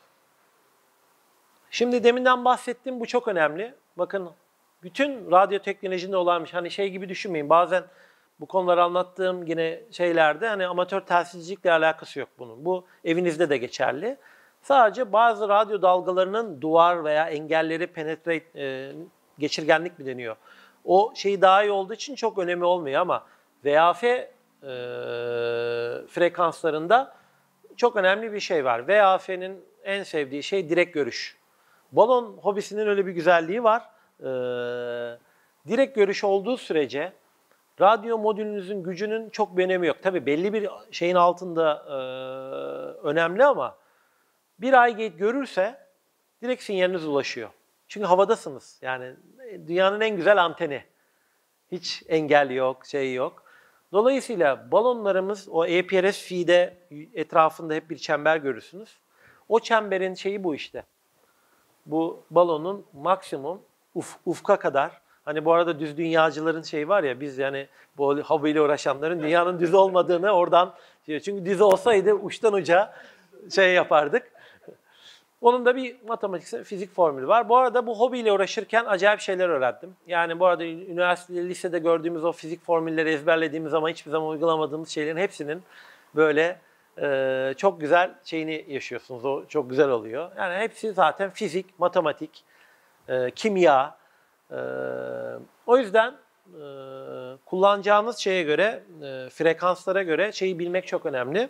Şimdi deminden bahsettiğim bu çok önemli. Bakın bütün radyo teknolojinde olanmış, hani şey gibi düşünmeyin. Bazen bu konuları anlattığım yine şeylerde hani amatör telsizcilikle alakası yok bunun. Bu evinizde de geçerli. Sadece bazı radyo dalgalarının duvar veya engelleri penetrate, e, geçirgenlik mi deniyor? O şeyi daha iyi olduğu için çok önemi olmuyor ama V A F e, frekanslarında çok önemli bir şey var. V A F'nin en sevdiği şey direkt görüş. Balon hobisinin öyle bir güzelliği var. E, direkt görüş olduğu sürece radyo modülünüzün gücünün çok bir önemi yok. Tabii belli bir şeyin altında e, önemli ama bir ay görürse direkt sinyaliniz ulaşıyor. Çünkü havadasınız. Yani dünyanın en güzel anteni. Hiç engel yok, şey yok. Dolayısıyla balonlarımız o A P R S feed'e etrafında hep bir çember görürsünüz. O çemberin şeyi bu işte. Bu balonun maksimum uf, ufka kadar. Hani bu arada düz dünyacıların şeyi var ya, biz yani bu havayla uğraşanların dünyanın düz olmadığını oradan, çünkü düz olsaydı uçtan uca şey yapardık. Onun da bir matematik, fizik formülü var. Bu arada bu hobiyle uğraşırken acayip şeyler öğrendim. Yani bu arada üniversitede, lisede gördüğümüz o fizik formülleri ezberlediğimiz ama hiçbir zaman uygulamadığımız şeylerin hepsinin böyle e, çok güzel şeyini yaşıyorsunuz. O çok güzel oluyor. Yani hepsi zaten fizik, matematik, e, kimya. E, o yüzden e, kullanacağınız şeye göre, e, frekanslara göre şeyi bilmek çok önemli.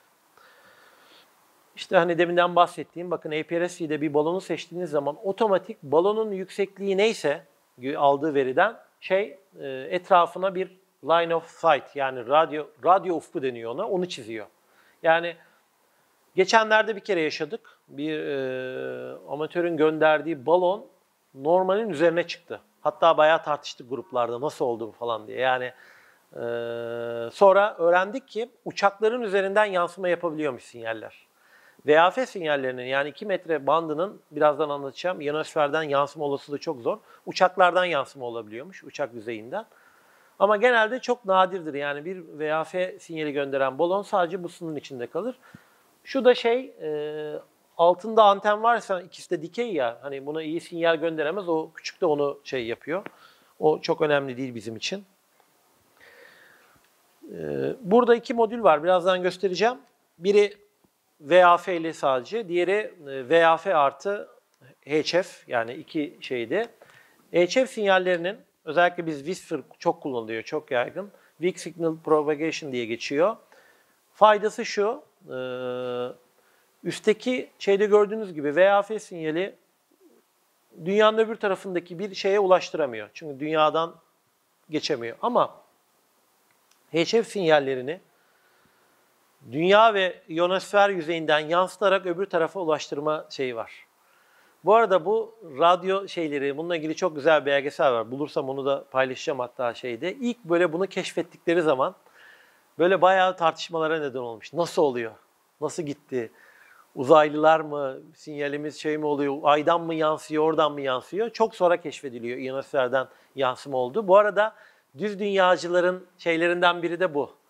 İşte hani deminden bahsettiğim, bakın A P R S C'de bir balonu seçtiğiniz zaman otomatik balonun yüksekliği neyse aldığı veriden şey etrafına bir line of sight, yani radyo radyo ufku deniyor ona, onu çiziyor. Yani geçenlerde bir kere yaşadık. Bir e, amatörün gönderdiği balon normalin üzerine çıktı. Hatta bayağı tartıştık gruplarda nasıl oldu bu falan diye. Yani e, sonra öğrendik ki uçakların üzerinden yansıma yapabiliyormuş sinyaller. V H F sinyallerinin, yani iki metre bandının, birazdan anlatacağım, ionosferden yansıma olasılığı çok zor. Uçaklardan yansıma olabiliyormuş, uçak yüzeyinden. Ama genelde çok nadirdir. Yani bir V H F sinyali gönderen balon sadece bu sınırın içinde kalır. Şu da şey, e, altında anten varsa, ikisi de dikey ya, hani buna iyi sinyal gönderemez. O küçük de onu şey yapıyor. O çok önemli değil bizim için. E, burada iki modül var, birazdan göstereceğim. Biri V H F ile sadece, diğeri V H F artı H F, yani iki şeyde. H F sinyallerinin, özellikle biz Whisper çok kullanılıyor, çok yaygın. Weak Signal Propagation diye geçiyor. Faydası şu, üstteki şeyde gördüğünüz gibi V H F sinyali dünyanın öbür tarafındaki bir şeye ulaştıramıyor. Çünkü dünyadan geçemiyor. Ama H F sinyallerini dünya ve ionosfer yüzeyinden yansıtarak öbür tarafa ulaştırma şeyi var. Bu arada bu radyo şeyleri, bununla ilgili çok güzel bir belgesel var. Bulursam onu da paylaşacağım hatta şeyde. İlk böyle bunu keşfettikleri zaman böyle bayağı tartışmalara neden olmuş. Nasıl oluyor? Nasıl gitti? Uzaylılar mı? Sinyalimiz şey mi oluyor? Aydan mı yansıyor, oradan mı yansıyor? Çok sonra keşfediliyor. İyonosferden yansıma oldu. Bu arada düz dünyacıların şeylerinden biri de bu.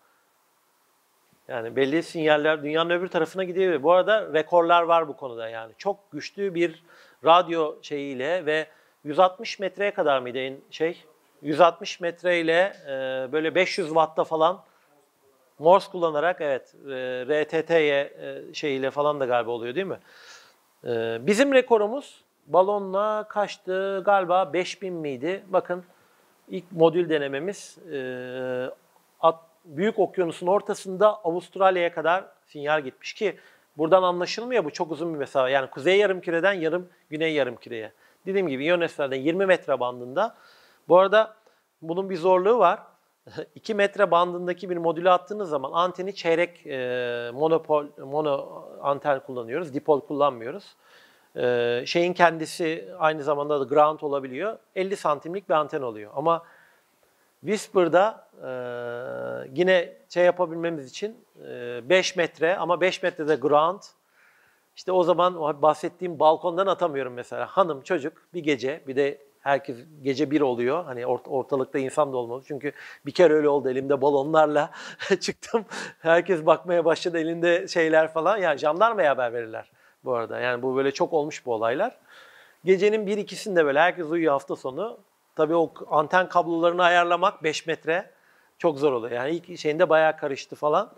Yani belli sinyaller dünyanın öbür tarafına gidiyor. Bu arada rekorlar var bu konuda yani. Çok güçlü bir radyo şeyiyle ve yüz altmış metreye kadar mıydı en şey? yüz altmış metreyle e, böyle beş yüz wattta falan Morse kullanarak, evet, e, R T T'ye e, şeyiyle falan da galiba oluyor değil mi? E, bizim rekorumuz balonla kaçtı? Galiba beş bin miydi? Bakın ilk modül denememiz e, at, Büyük Okyanus'un ortasında Avustralya'ya kadar sinyal gitmiş ki buradan anlaşılmıyor, bu çok uzun bir mesafe. Yani kuzey yarımküreden yarım güney yarımküreye. Dediğim gibi ionosferde yirmi metre bandında. Bu arada bunun bir zorluğu var. iki metre bandındaki bir modülü attığınız zaman anteni çeyrek e, monopol, mono anten kullanıyoruz. Dipol kullanmıyoruz. E, şeyin kendisi aynı zamanda da ground olabiliyor. elli santimlik bir anten oluyor. Ama Whisper'da e, yine şey yapabilmemiz için e, beş metre, ama beş metrede ground. İşte o zaman o bahsettiğim balkondan atamıyorum mesela. Hanım, çocuk, bir gece, bir de herkes gece bir oluyor. Hani ort ortalıkta insan da olmalı. Çünkü bir kere öyle oldu. Elimde balonlarla çıktım. Herkes bakmaya başladı. Elinde şeyler falan. Yani jandarmaya haber verirler bu arada. Yani bu böyle çok olmuş bu olaylar. Gecenin bir ikisinde böyle herkes uyuyor hafta sonu. Tabii o anten kablolarını ayarlamak beş metre çok zor oluyor. Yani ilk şeyinde bayağı karıştı falan.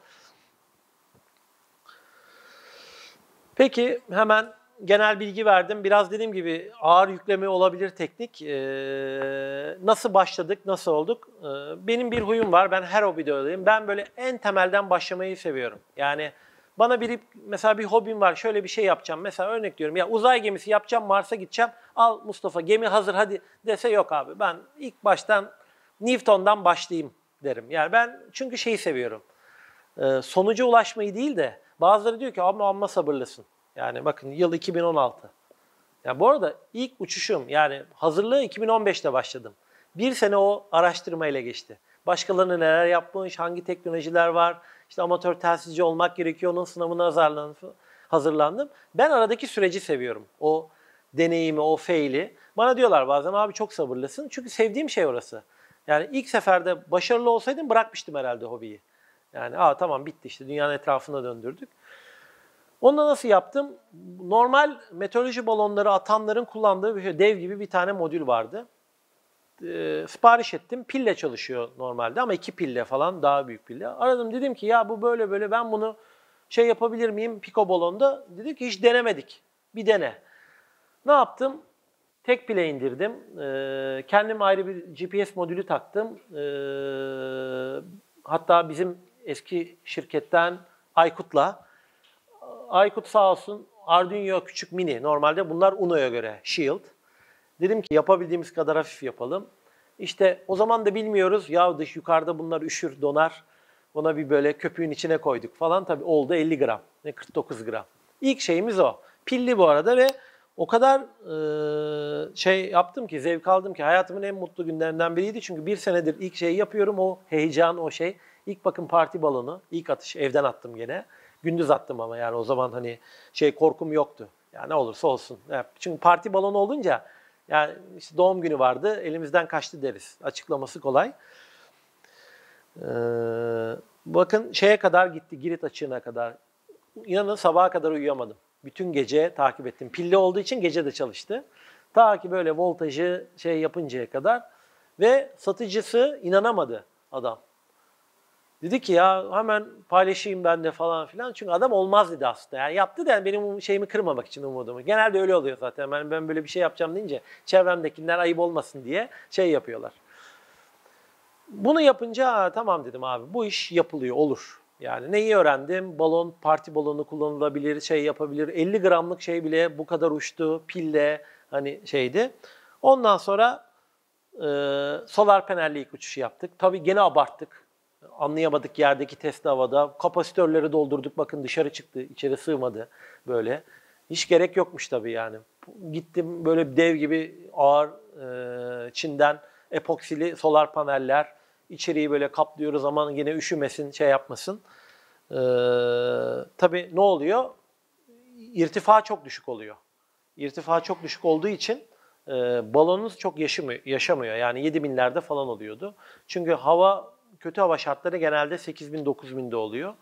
Peki hemen genel bilgi verdim. Biraz dediğim gibi ağır yükleme olabilir teknik. Ee, nasıl başladık, nasıl olduk? Ee, benim bir huyum var. Ben her hobide öyleyim. Ben böyle en temelden başlamayı seviyorum. Yani bana biri, mesela bir hobim var, şöyle bir şey yapacağım. Mesela örnek diyorum, ya uzay gemisi yapacağım, Mars'a gideceğim. Al Mustafa, gemi hazır hadi dese, yok abi. Ben ilk baştan Newton'dan başlayayım derim. Yani ben çünkü şeyi seviyorum. Ee, sonuca ulaşmayı değil de, bazıları diyor ki ama amma sabırlısın. Yani bakın yıl iki bin on altı. Ya bu arada ilk uçuşum, yani hazırlığı iki bin on beşte başladım. Bir sene o araştırmayla geçti. Başkalarının neler yapmış, hangi teknolojiler var, işte amatör telsizci olmak gerekiyor, onun sınavına hazırlandım. Ben aradaki süreci seviyorum. O deneyimi, o faili. Bana diyorlar bazen, abi çok sabırlısın. Çünkü sevdiğim şey orası. Yani ilk seferde başarılı olsaydım bırakmıştım herhalde hobiyi. Yani aa tamam bitti işte, dünyanın etrafına döndürdük. Onu nasıl yaptım? Normal meteoroloji balonları atanların kullandığı bir şey, dev gibi bir tane modül vardı. E, sipariş ettim. Pille çalışıyor normalde ama iki pille falan, daha büyük pille. Aradım, dedim ki ya bu böyle böyle, ben bunu şey yapabilir miyim Pico balonda? Dedi ki hiç denemedik. Bir dene. Ne yaptım? Tek pile indirdim. E, kendim ayrı bir G P S modülü taktım. E, hatta bizim eski şirketten Aykut'la, Aykut sağ olsun, Arduino küçük mini. Normalde bunlar Uno'ya göre Shield. Dedim ki yapabildiğimiz kadar hafif yapalım. İşte o zaman da bilmiyoruz. Ya dış yukarıda bunlar üşür, donar. Ona bir böyle köpüğün içine koyduk falan. Tabii oldu elli gram. Ne kırk dokuz gram. İlk şeyimiz o. Pilli bu arada ve o kadar e, şey yaptım ki, zevk aldım ki, hayatımın en mutlu günlerinden biriydi. Çünkü bir senedir ilk şeyi yapıyorum. O heyecan, o şey. İlk bakın parti balonu. İlk atış evden attım gene. Gündüz attım ama yani o zaman hani şey korkum yoktu. Ya ne olursa olsun. Çünkü parti balonu olunca, yani işte doğum günü vardı, elimizden kaçtı deriz. Açıklaması kolay. Ee, bakın şeye kadar gitti, Girit açığına kadar. İnanın sabaha kadar uyuyamadım. Bütün gece takip ettim. Pilli olduğu için gece de çalıştı. Ta ki böyle voltajı şey yapıncaya kadar. Ve satıcısı inanamadı adam. Dedi ki ya hemen paylaşayım ben de falan filan. Çünkü adam olmaz dedi aslında. Yani yaptı da yani benim şeyimi kırmamak için, umudumu. Genelde öyle oluyor zaten. Ben, ben böyle bir şey yapacağım deyince çevremdekiler ayıp olmasın diye şey yapıyorlar. Bunu yapınca tamam dedim abi, bu iş yapılıyor, olur. Yani neyi öğrendim? Balon, parti balonu kullanılabilir, şey yapabilir. elli gramlık şey bile bu kadar uçtu, pille hani şeydi. Ondan sonra e, solar panelli ilk uçuşu yaptık. Tabii gene abarttık. Anlayamadık yerdeki test havada. Kapasitörleri doldurduk. Bakın dışarı çıktı. İçeri sığmadı böyle. Hiç gerek yokmuş tabii yani. Gittim böyle dev gibi ağır e, Çin'den epoksili solar paneller. İçeriği böyle kaplıyoruz ama yine üşümesin, şey yapmasın. E, tabii ne oluyor? İrtifa çok düşük oluyor. İrtifa çok düşük olduğu için e, balonunuz çok yaşamıyor, yaşamıyor. Yani yedi binlerde falan oluyordu. Çünkü hava, kötü hava şartları genelde sekiz bin dokuz binde oluyor.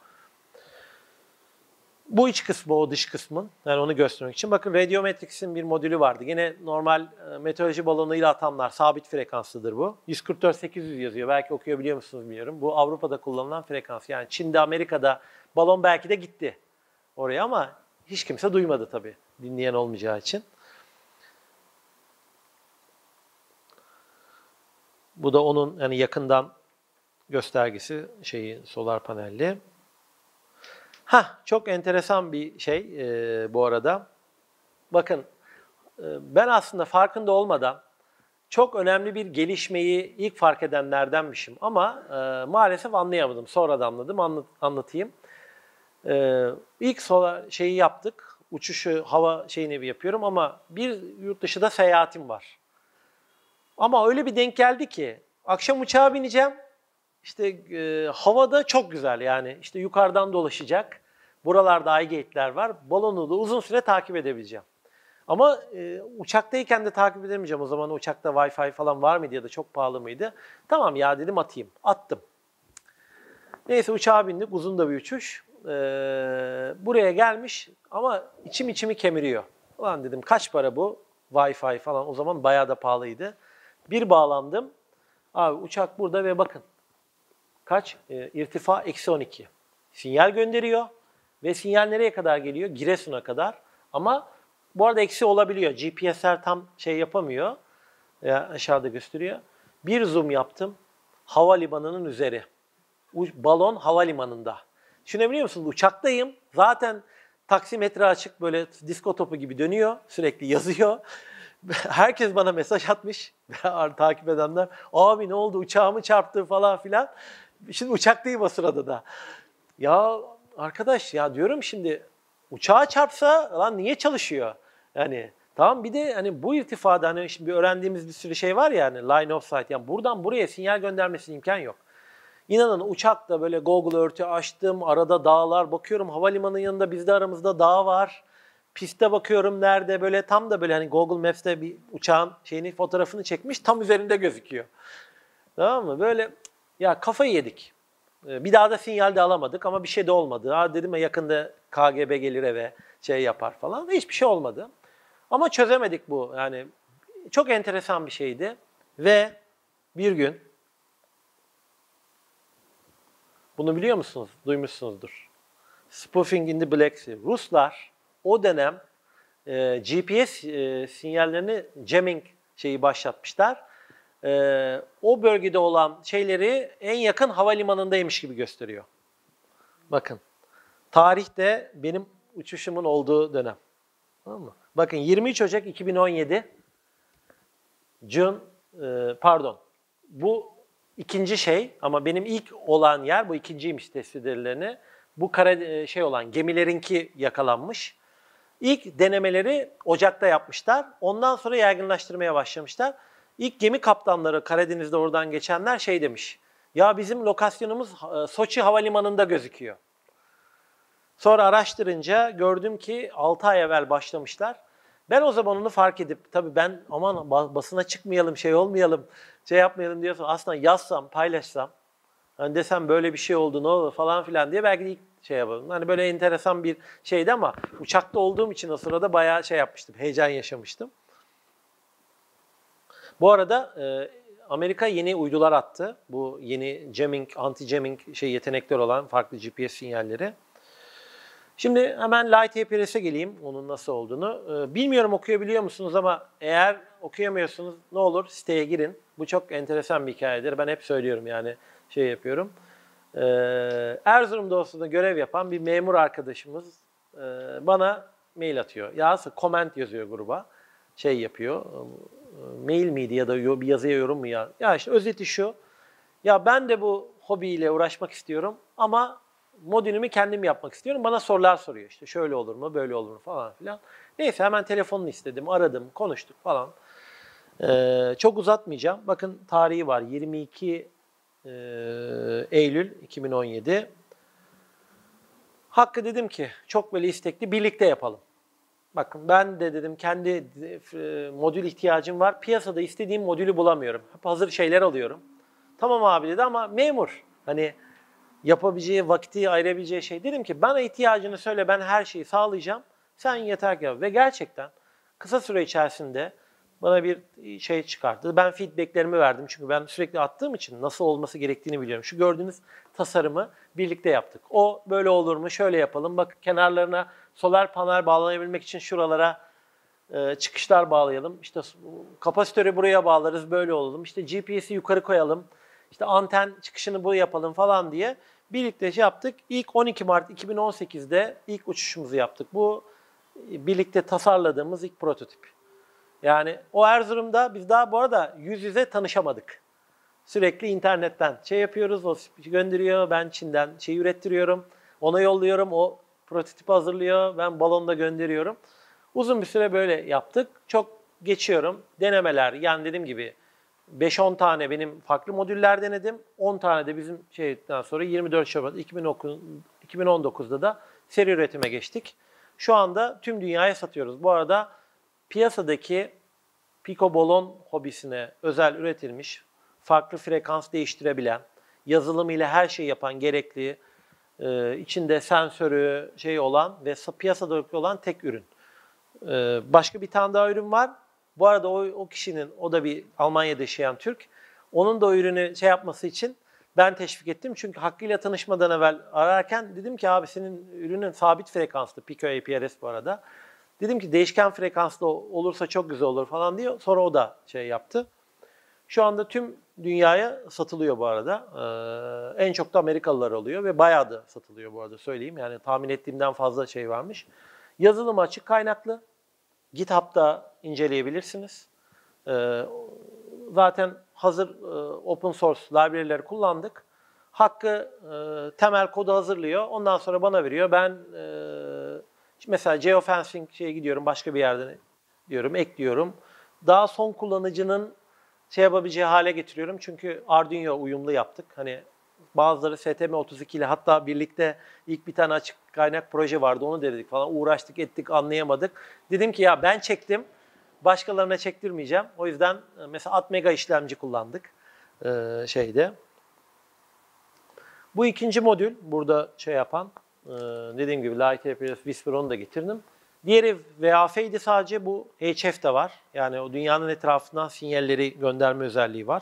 Bu iç kısmı, o dış kısmın. Yani onu göstermek için. Bakın Radiometrics'in bir modülü vardı. Yine normal e, meteoroloji balonuyla atanlar, sabit frekanslıdır bu. yüz kırk dört sekiz yüz yazıyor. Belki okuyabiliyor musunuz bilmiyorum. Bu Avrupa'da kullanılan frekans. Yani Çin'de, Amerika'da balon belki de gitti oraya ama hiç kimse duymadı tabii. Dinleyen olmayacağı için. Bu da onun yani yakından göstergesi, şeyi, solar panelli. Ha, çok enteresan bir şey e, bu arada. Bakın e, ben aslında farkında olmadan çok önemli bir gelişmeyi ilk fark edenlerdenmişim ama e, maalesef anlayamadım. Sonradan anladım, anlat, anlatayım. E, ilk solar şeyi yaptık, uçuşu, hava şeyini yapıyorum ama bir yurt dışında seyahatim var. Ama öyle bir denk geldi ki akşam uçağa bineceğim. İşte e, havada çok güzel, yani işte yukarıdan dolaşacak. Buralarda iGate'ler var. Balonu da uzun süre takip edebileceğim. Ama e, uçaktayken de takip edemeyeceğim. O zaman uçakta Wi-Fi falan var mıydı ya da çok pahalı mıydı? Tamam ya dedim, atayım. Attım. Neyse uçağa bindik. Uzun da bir uçuş. E, buraya gelmiş ama içim içimi kemiriyor. Ulan dedim, kaç para bu? Wi-Fi falan o zaman bayağı da pahalıydı. Bir bağlandım. Abi uçak burada ve bakın. Kaç? E, irtifa eksi on iki. Sinyal gönderiyor ve sinyal nereye kadar geliyor? Giresun'a kadar. Ama bu arada eksi olabiliyor. G P S'ler tam şey yapamıyor. E, aşağıda gösteriyor. Bir zoom yaptım. Havalimanının üzeri. Balon havalimanında. Düşünebiliyor musunuz? Uçaktayım. Zaten taksimetre açık, böyle disko topu gibi dönüyor. Sürekli yazıyor. Herkes bana mesaj atmış. Takip edenler. Abi ne oldu? Uçağımı çarptı falan filan. Şimdi uçaktayım o sırada da. Ya arkadaş ya diyorum, şimdi uçağa çarpsa lan niye çalışıyor? Yani tamam, bir de hani bu irtifada hani şimdi öğrendiğimiz bir sürü şey var ya, hani line of sight. Yani buradan buraya sinyal göndermesine imkan yok. İnanın uçakta böyle Google Earth'ü açtım. Arada dağlar, bakıyorum havalimanının yanında bizde aramızda dağ var. Piste bakıyorum nerede, böyle tam da böyle hani Google Maps'te bir uçağın şeyini, fotoğrafını çekmiş, tam üzerinde gözüküyor. Tamam mı? Böyle ya kafayı yedik. E, bir daha da sinyal de alamadık ama bir şey de olmadı. Ha, dedim ya yakında K G B gelir eve şey yapar falan. Hiçbir şey olmadı. Ama çözemedik bu. Yani çok enteresan bir şeydi. Ve bir gün, bunu biliyor musunuz? Duymuşsunuzdur. Spoofing in the Black Sea. Ruslar o dönem e, G P S e, sinyallerini jamming şeyi başlatmışlar. E, o bölgede olan şeyleri en yakın havalimanındaymış gibi gösteriyor. Bakın. Tarihte benim uçuşumun olduğu dönem. Tamam mı? Bakın yirmi üç Ocak iki bin on yedi June, e, pardon. Bu ikinci şey ama benim ilk olan yer bu ikinciymiş tespit edilenleri. Bu kara şey olan gemilerinki yakalanmış. İlk denemeleri Ocak'ta yapmışlar. Ondan sonra yaygınlaştırmaya başlamışlar. İlk gemi kaptanları Karadeniz'de oradan geçenler şey demiş. Ya bizim lokasyonumuz Soçi Havalimanı'nda gözüküyor. Sonra araştırınca gördüm ki altı ay evvel başlamışlar. Ben o zaman onu fark edip tabii ben aman basına çıkmayalım, şey olmayalım, şey yapmayalım diyorsun. Aslında yazsam, paylaşsam, hani desem böyle bir şey oldu ne olur falan filan diye belki de ilk şey yapalım. Hani böyle enteresan bir şeydi ama uçakta olduğum için o sırada bayağı şey yapmıştım, heyecan yaşamıştım. Bu arada e, Amerika yeni uydular attı. Bu yeni jamming, anti-jamming şey yetenekler olan farklı G P S sinyalleri. Şimdi hemen Light A P S'e geleyim, onun nasıl olduğunu. Ee, bilmiyorum okuyabiliyor musunuz ama eğer okuyamıyorsunuz ne olur siteye girin. Bu çok enteresan bir hikayedir. Ben hep söylüyorum yani şey yapıyorum. Ee, Erzurum'da olsa da görev yapan bir memur arkadaşımız e, bana mail atıyor. Ya aslında comment yazıyor gruba. Şey yapıyor. Mail miydi ya da bir yazıya yorum mu ya? Ya işte özeti şu. Ya ben de bu hobiyle uğraşmak istiyorum ama modülümü kendim yapmak istiyorum. Bana sorular soruyor işte şöyle olur mu, böyle olur mu falan filan. Neyse hemen telefonunu istedim, aradım, konuştuk falan. Ee, çok uzatmayacağım. Bakın tarihi var yirmi iki e, Eylül iki bin on yedi. Hakkı dedim ki çok böyle istekli birlikte yapalım. Bakın ben de dedim kendi e, modül ihtiyacım var. Piyasada istediğim modülü bulamıyorum. Hep hazır şeyler alıyorum. Tamam abi dedi ama memur. Hani yapabileceği, vakti ayırabileceği şey. Dedim ki bana ihtiyacını söyle, ben her şeyi sağlayacağım. Sen yeter ki yap. Ve gerçekten kısa süre içerisinde bana bir şey çıkarttı. Ben feedbacklerimi verdim. Çünkü ben sürekli attığım için nasıl olması gerektiğini biliyorum. Şu gördüğünüz tasarımı birlikte yaptık. O böyle olur mu? Şöyle yapalım. Bak kenarlarına solar panel bağlanabilmek için şuralara e, çıkışlar bağlayalım. İşte kapasitörü buraya bağlarız. Böyle olalım. İşte G P S'i yukarı koyalım. İşte anten çıkışını bu yapalım falan diye birlikte şey yaptık. İlk on iki Mart iki bin on sekizde ilk uçuşumuzu yaptık. Bu birlikte tasarladığımız ilk prototip. Yani o Erzurum'da biz daha bu arada yüz yüze tanışamadık. Sürekli internetten şey yapıyoruz, o gönderiyor, ben Çin'den şey ürettiriyorum, ona yolluyorum, o prototipi hazırlıyor, ben balonda gönderiyorum. Uzun bir süre böyle yaptık. Çok geçiyorum. Denemeler, yani dediğim gibi beş on tane benim farklı modüller denedim. on tane de bizim şeyden sonra yirmi dört Şubat iki bin on dokuzda da seri üretime geçtik. Şu anda tüm dünyaya satıyoruz. Bu arada piyasadaki pikobolon hobisine özel üretilmiş, farklı frekans değiştirebilen, yazılımıyla her şeyi yapan gerekli, e, içinde sensörü şey olan ve piyasada olan tek ürün. E, başka bir tane daha ürün var. Bu arada o, o kişinin, o da bir Almanya'da yaşayan Türk. Onun da o ürünü şey yapması için ben teşvik ettim. Çünkü Hakkı'yla tanışmadan evvel ararken dedim ki abi senin ürünün sabit frekanslı, Pico A P R S bu arada. Dedim ki değişken frekanslı olursa çok güzel olur falan diye. Sonra o da şey yaptı. Şu anda tüm dünyaya satılıyor bu arada. Ee, en çok da Amerikalılar oluyor ve bayağı da satılıyor bu arada söyleyeyim. Yani tahmin ettiğimden fazla şey varmış. Yazılım açık kaynaklı. GitHub'da inceleyebilirsiniz. Ee, zaten hazır e, open source library'leri kullandık. Hakkı e, temel kodu hazırlıyor. Ondan sonra bana veriyor. Ben e, mesela geofencing şeye gidiyorum, başka bir yerden diyorum, ekliyorum. Daha son kullanıcının şey yapabileceği hale getiriyorum. Çünkü Arduino uyumlu yaptık. Hani bazıları S T M otuz iki ile hatta birlikte ilk bir tane açık kaynak proje vardı. Onu denedik falan. Uğraştık, ettik, anlayamadık. Dedim ki ya ben çektim. Başkalarına çektirmeyeceğim. O yüzden mesela altı mega işlemci kullandık ee, şeyde. Bu ikinci modül burada şey yapan, e, dediğim gibi Light A P R S Whisper onu da getirdim. Diğeri V A F'ydi sadece, bu H F de var. Yani o dünyanın etrafından sinyalleri gönderme özelliği var.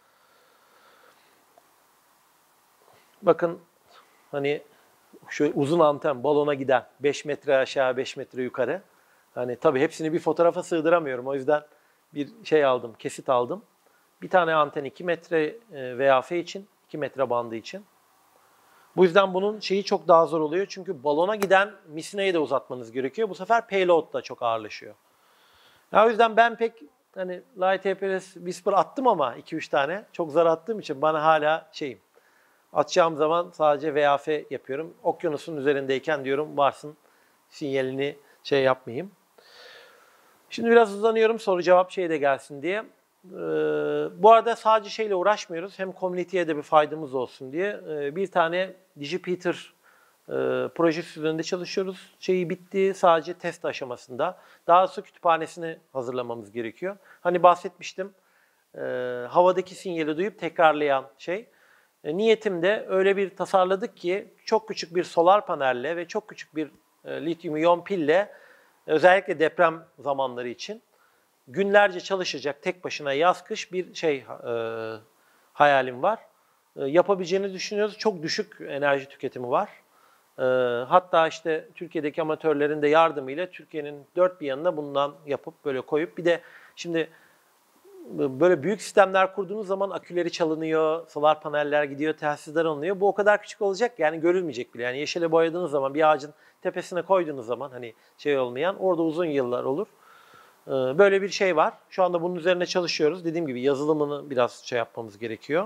Bakın hani şu uzun anten balona giden beş metre aşağı beş metre yukarı. Hani tabii hepsini bir fotoğrafa sığdıramıyorum. O yüzden bir şey aldım, kesit aldım. Bir tane anten iki metre V A F için, iki metre bandı için. Bu yüzden bunun şeyi çok daha zor oluyor. Çünkü balona giden misineyi de uzatmanız gerekiyor. Bu sefer payload da çok ağırlaşıyor. Ya o yüzden ben pek hani Light A P R S Whisper attım ama iki üç tane. Çok zar attığım için bana hala şeyim. Atacağım zaman sadece V A F yapıyorum. Okyanusun üzerindeyken diyorum varsın sinyalini şey yapmayayım. Şimdi biraz uzanıyorum, soru cevap şey de gelsin diye. Ee, bu arada sadece şeyle uğraşmıyoruz. Hem community'ye de bir faydamız olsun diye. Ee, bir tane Digipeater e, projesi üzerinde çalışıyoruz. Şeyi bitti, sadece test aşamasında. Daha sonra kütüphanesini hazırlamamız gerekiyor. Hani bahsetmiştim. E, havadaki sinyali duyup tekrarlayan şey. E, niyetim de öyle bir tasarladık ki çok küçük bir solar panelle ve çok küçük bir e, lityum iyon pille özellikle deprem zamanları için günlerce çalışacak tek başına yaz kış bir şey e, hayalim var. E, yapabileceğini düşünüyoruz. Çok düşük enerji tüketimi var. E, hatta işte Türkiye'deki amatörlerin de yardımıyla Türkiye'nin dört bir yanına bundan yapıp böyle koyup bir de şimdi böyle büyük sistemler kurduğunuz zaman aküleri çalınıyor, solar paneller gidiyor, telsizler alınıyor. Bu o kadar küçük olacak yani görülmeyecek bile. Yani yeşile boyadığınız zaman bir ağacın tepesine koyduğunuz zaman hani şey olmayan orada uzun yıllar olur. Böyle bir şey var. Şu anda bunun üzerine çalışıyoruz. Dediğim gibi yazılımını biraz şey yapmamız gerekiyor.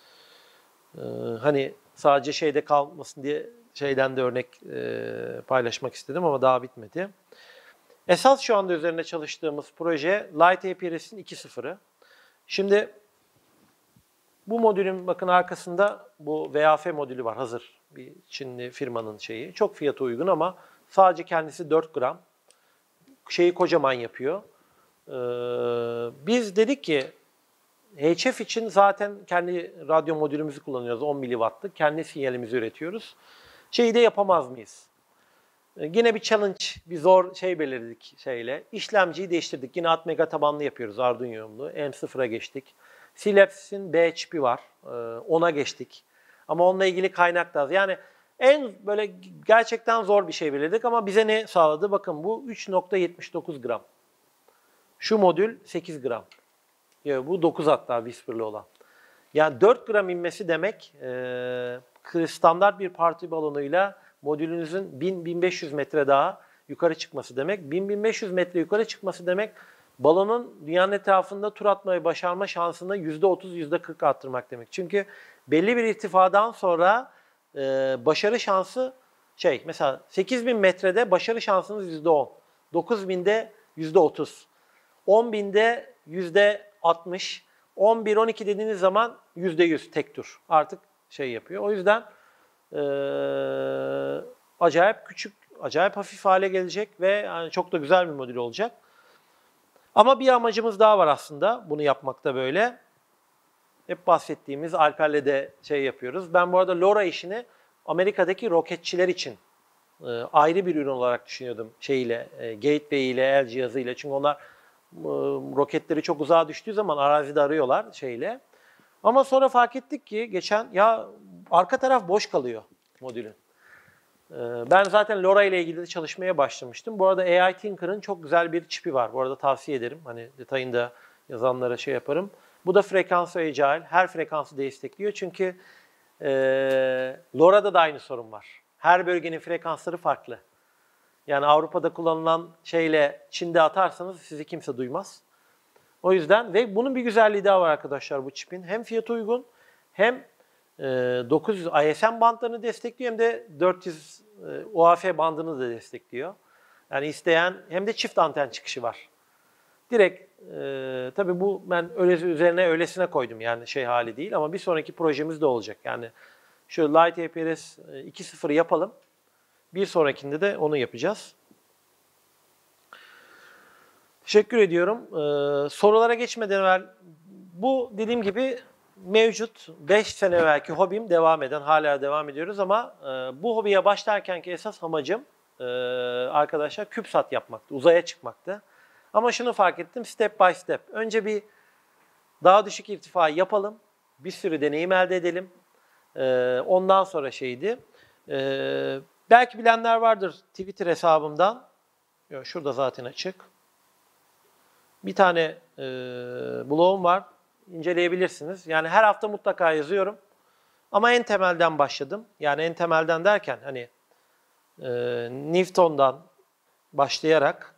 Hani sadece şeyde kalmasın diye şeyden de örnek paylaşmak istedim ama daha bitmedi. Esas şu anda üzerine çalıştığımız proje Light A P R S'in iki nokta sıfırı. Şimdi bu modülün bakın arkasında bu V A F modülü var hazır. Bir Çinli firmanın şeyi. Çok fiyatı uygun ama sadece kendisi dört gram. Şeyi kocaman yapıyor. Ee, biz dedik ki H F için zaten kendi radyo modülümüzü kullanıyoruz. on miliwattlık. Kendi sinyalimizi üretiyoruz. Şeyi de yapamaz mıyız? Yine bir challenge, bir zor şey belirledik şeyle. İşlemciyi değiştirdik. Yine Atmega mega tabanlı yapıyoruz Arduino'lu. M sıfıra geçtik. Silaps'in B çipi var. Ona geçtik. Ama onunla ilgili kaynak da az. Yani en böyle gerçekten zor bir şey belirledik ama bize ne sağladı? Bakın bu üç nokta yetmiş dokuz gram. Şu modül sekiz gram. Yani bu dokuz hatta Whisper'lı olan. Yani dört gram inmesi demek e, standart bir parti balonuyla modülünüzün bin bin beş yüz metre daha yukarı çıkması demek. bin bin beş yüz metre yukarı çıkması demek balonun dünyanın etrafında tur atmayı başarma şansını yüzde otuz yüzde kırk arttırmak demek. Çünkü belli bir irtifadan sonra e, başarı şansı şey mesela sekiz bin metrede başarı şansınız yüzde on. dokuz binde yüzde otuz. on binde yüzde altmış. on bir on iki dediğiniz zaman yüzde yüz tek tur. Artık şey yapıyor. O yüzden Ee, acayip küçük, acayip hafif hale gelecek ve yani çok da güzel bir modül olacak. Ama bir amacımız daha var aslında bunu yapmakta böyle. Hep bahsettiğimiz Alper'le de şey yapıyoruz. Ben bu arada LoRa işini Amerika'daki roketçiler için e, ayrı bir ürün olarak düşünüyordum. Şeyiyle, e, gateway ile, el cihazıyla. Çünkü onlar e, roketleri çok uzağa düştüğü zaman arazide arıyorlar şeyle. Ama sonra fark ettik ki geçen ya arka taraf boş kalıyor modülün. Ee, ben zaten LoRa ile ilgili de çalışmaya başlamıştım. Bu arada A I Tinker'ın çok güzel bir çipi var. Bu arada tavsiye ederim. Hani detayında yazanlara şey yaparım. Bu da frekansı agile. Her frekansı destekliyor. Çünkü e, LoRa'da da aynı sorun var. Her bölgenin frekansları farklı. Yani Avrupa'da kullanılan şeyle Çin'de atarsanız sizi kimse duymaz. O yüzden ve bunun bir güzelliği daha var arkadaşlar bu çipin. Hem fiyatı uygun hem e, dokuz yüz I S M bandlarını destekliyor hem de dört yüz e, U A F bandını da destekliyor. Yani isteyen hem de çift anten çıkışı var. Direkt e, tabii bu ben öyle üzerine öylesine koydum yani şey hali değil ama bir sonraki projemiz de olacak. Yani şu Light A P R S iki nokta sıfırı yapalım. Bir sonrakinde de onu yapacağız. Teşekkür ediyorum. Ee, sorulara geçmeden evvel bu dediğim gibi mevcut beş sene evvelki hobim devam eden, hala devam ediyoruz ama e, bu hobiye başlarkenki esas amacım e, arkadaşlar CubeSat yapmaktı, uzaya çıkmaktı. Ama şunu fark ettim, step by step. Önce bir daha düşük irtifa yapalım, bir sürü deneyim elde edelim. E, ondan sonra şeydi. E, belki bilenler vardır Twitter hesabımdan. Yo, şurada zaten açık. Bir tane e, blogum var. İnceleyebilirsiniz. Yani her hafta mutlaka yazıyorum. Ama en temelden başladım. Yani en temelden derken hani e, Newton'dan başlayarak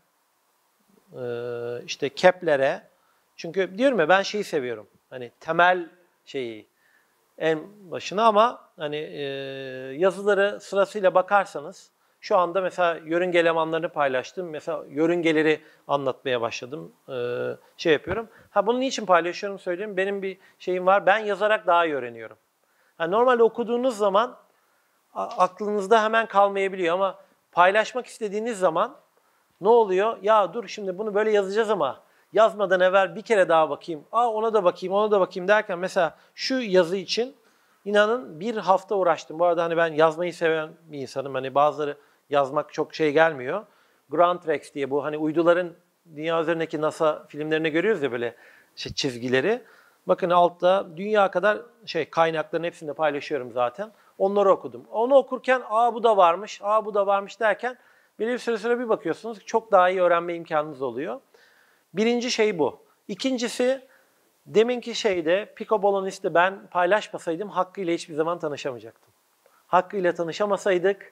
e, işte Kepler'e. Çünkü diyorum ya ben şeyi seviyorum. Hani temel şeyi en başına ama hani e, yazıları sırasıyla bakarsanız şu anda mesela yörünge elemanlarını paylaştım. Mesela yörüngeleri anlatmaya başladım. Ee, şey yapıyorum. Ha bunu niçin paylaşıyorum söyleyeyim. Benim bir şeyim var. Ben yazarak daha iyi öğreniyorum. Ha, normalde okuduğunuz zaman aklınızda hemen kalmayabiliyor ama paylaşmak istediğiniz zaman ne oluyor? Ya dur şimdi bunu böyle yazacağız ama yazmadan evvel bir kere daha bakayım. Aa ona da bakayım, ona da bakayım derken mesela şu yazı için inanın bir hafta uğraştım. Bu arada hani ben yazmayı seven bir insanım. Hani bazıları yazmak çok şey gelmiyor. Grand Rex diye bu hani uyduların dünya üzerindeki NASA filmlerine görüyoruz ya böyle şey, çizgileri. Bakın altta dünya kadar şey kaynakların hepsini de paylaşıyorum zaten. Onları okudum. Onu okurken aa bu da varmış, aa bu da varmış derken belli bir süre sonra bir bakıyorsunuz çok daha iyi öğrenme imkanınız oluyor. Birinci şey bu. İkincisi deminki şeyde Pico Bolognese ben paylaşmasaydım Hakkı ile hiçbir zaman tanışamayacaktım. Hakkı ile tanışamasaydık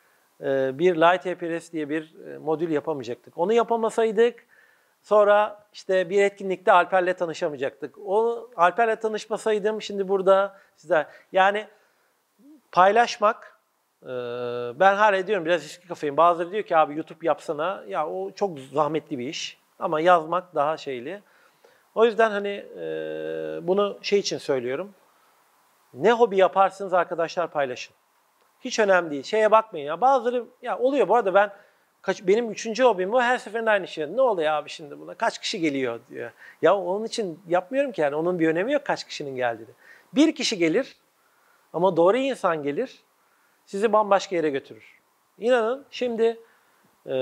bir Light A P R S diye bir modül yapamayacaktık. Onu yapamasaydık sonra işte bir etkinlikte Alper'le tanışamayacaktık. O Alper'le tanışmasaydım şimdi burada sizler yani paylaşmak ben hala diyorum biraz eski kafayım. Bazıları diyor ki abi YouTube yapsana. Ya o çok zahmetli bir iş ama yazmak daha şeyli. O yüzden hani bunu şey için söylüyorum. Ne hobi yaparsınız arkadaşlar paylaşın. Hiç önemli değil. Şeye bakmayın ya. Bazıları ya oluyor bu arada ben kaç, benim üçüncü hobim bu. Her seferinde aynı şey. Ne oluyor abi şimdi buna? Kaç kişi geliyor diyor. Ya onun için yapmıyorum ki yani. Onun bir önemi yok kaç kişinin geldiğini. Bir kişi gelir ama doğru insan gelir. Sizi bambaşka yere götürür. İnanın şimdi e,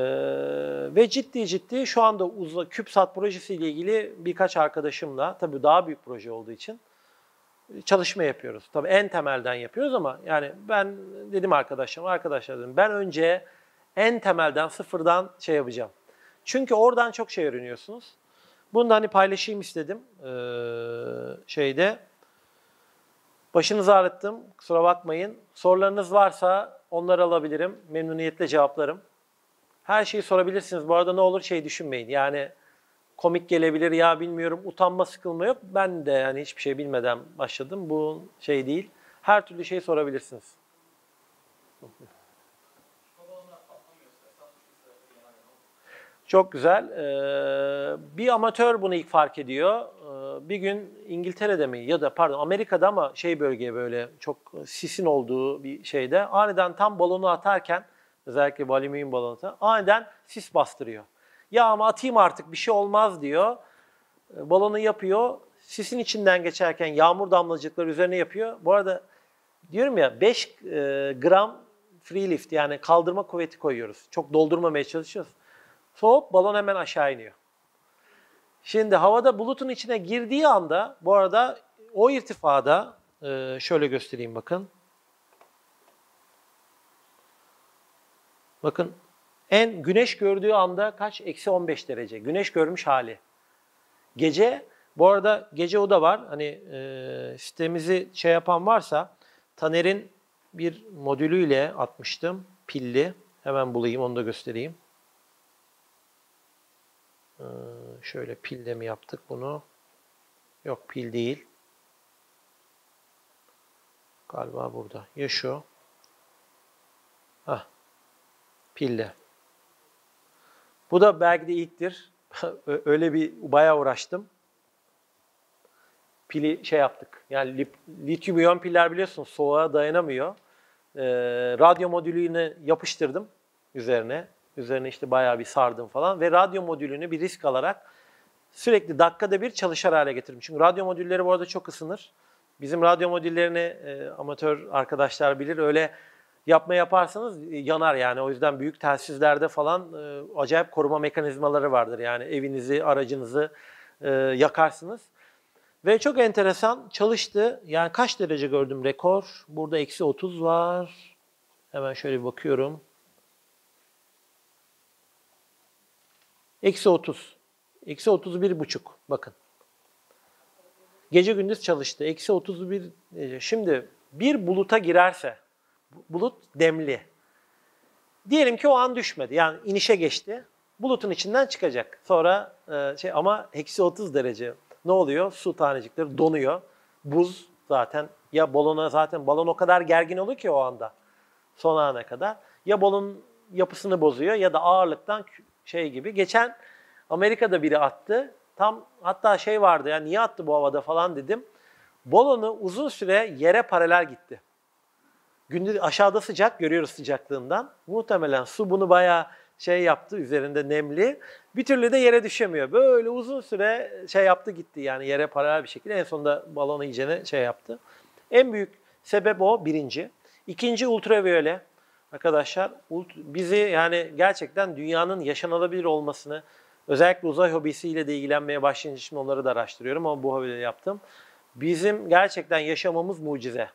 ve ciddi ciddi şu anda uzla, CubeSat projesiyle ilgili birkaç arkadaşımla tabii daha büyük proje olduğu için çalışma yapıyoruz. Tabii en temelden yapıyoruz ama yani ben dedim arkadaşlarım, arkadaşlar dedim ben önce en temelden sıfırdan şey yapacağım. Çünkü oradan çok şey öğreniyorsunuz. Bunu da hani paylaşayım istedim ee, şeyde. Başınızı ağrıttım, kusura bakmayın. Sorularınız varsa onları alabilirim, memnuniyetle cevaplarım. Her şeyi sorabilirsiniz. Bu arada ne olur şey düşünmeyin. Yani komik gelebilir ya bilmiyorum, utanma sıkılma yok. Ben de yani hiçbir şey bilmeden başladım. Bu şey değil. Her türlü şey sorabilirsiniz. Çok güzel. Ee, bir amatör bunu ilk fark ediyor. Ee, bir gün İngiltere'de mi ya da pardon Amerika'da ama şey bölgeye böyle çok sisin olduğu bir şeyde aniden tam balonu atarken özellikle bu alüminyum balonu aniden sis bastırıyor. Ya ama atayım artık bir şey olmaz diyor. Balonu yapıyor. Sisin içinden geçerken yağmur damlacıkları üzerine yapıyor. Bu arada diyorum ya beş gram free lift yani kaldırma kuvveti koyuyoruz. Çok doldurmamaya çalışıyoruz. Soğuk balon hemen aşağı iniyor. Şimdi havada bulutun içine girdiği anda bu arada o irtifada şöyle göstereyim bakın. Bakın en güneş gördüğü anda kaç? Eksi on beş derece. Güneş görmüş hali. Gece, bu arada gece o da var. Hani e, sitemizi şey yapan varsa Taner'in bir modülüyle atmıştım. Pilli. Hemen bulayım onu da göstereyim. Ee, şöyle pilde mi yaptık bunu? Yok pil değil. Galiba burada. Ya şu. Hah. Pille. Bu da belki de ilktir. Öyle bir bayağı uğraştım. Pili şey yaptık. Yani lityum iyon piller biliyorsunuz soğuğa dayanamıyor. Ee, radyo modülünü yapıştırdım üzerine. Üzerine işte bayağı bir sardım falan. Ve radyo modülünü bir risk alarak sürekli dakikada bir çalışır hale getirdim. Çünkü radyo modülleri bu arada çok ısınır. Bizim radyo modüllerini e, amatör arkadaşlar bilir. Öyle yapma yaparsanız e, yanar yani. O yüzden büyük telsizlerde falan e, acayip koruma mekanizmaları vardır. Yani evinizi, aracınızı e, yakarsınız. Ve çok enteresan çalıştı. Yani kaç derece gördüm rekor? Burada eksi otuz var. Hemen şöyle bir bakıyorum. Eksi otuz. Eksi otuz bir buçuk. Bakın. Gece gündüz çalıştı. Eksi otuz bir. Şimdi bir buluta girerse, bulut demli. Diyelim ki o an düşmedi. Yani inişe geçti. Bulutun içinden çıkacak. Sonra e, şey ama eksi otuz derece. Ne oluyor? Su tanecikleri donuyor. Buz zaten ya balona zaten balon o kadar gergin oluyor ki o anda. Son ana kadar. Ya balonun yapısını bozuyor ya da ağırlıktan şey gibi. Geçen Amerika'da biri attı. Tam hatta şey vardı ya niye attı bu havada falan dedim. Balonu uzun süre yere paralel gitti. Gündüz aşağıda sıcak görüyoruz sıcaklığından. Muhtemelen su bunu bayağı şey yaptı üzerinde nemli. Bir türlü de yere düşemiyor. Böyle uzun süre şey yaptı gitti yani yere paralel bir şekilde. En sonunda balonu iyicene şey yaptı. En büyük sebep o birinci. İkinci ultraviyole. Arkadaşlar bizi yani gerçekten dünyanın yaşanılabilir olmasını özellikle uzay hobisiyle de ilgilenmeye başlayınca şimdi onları da araştırıyorum ama bu hobiyle yaptım. Bizim gerçekten yaşamamız mucize.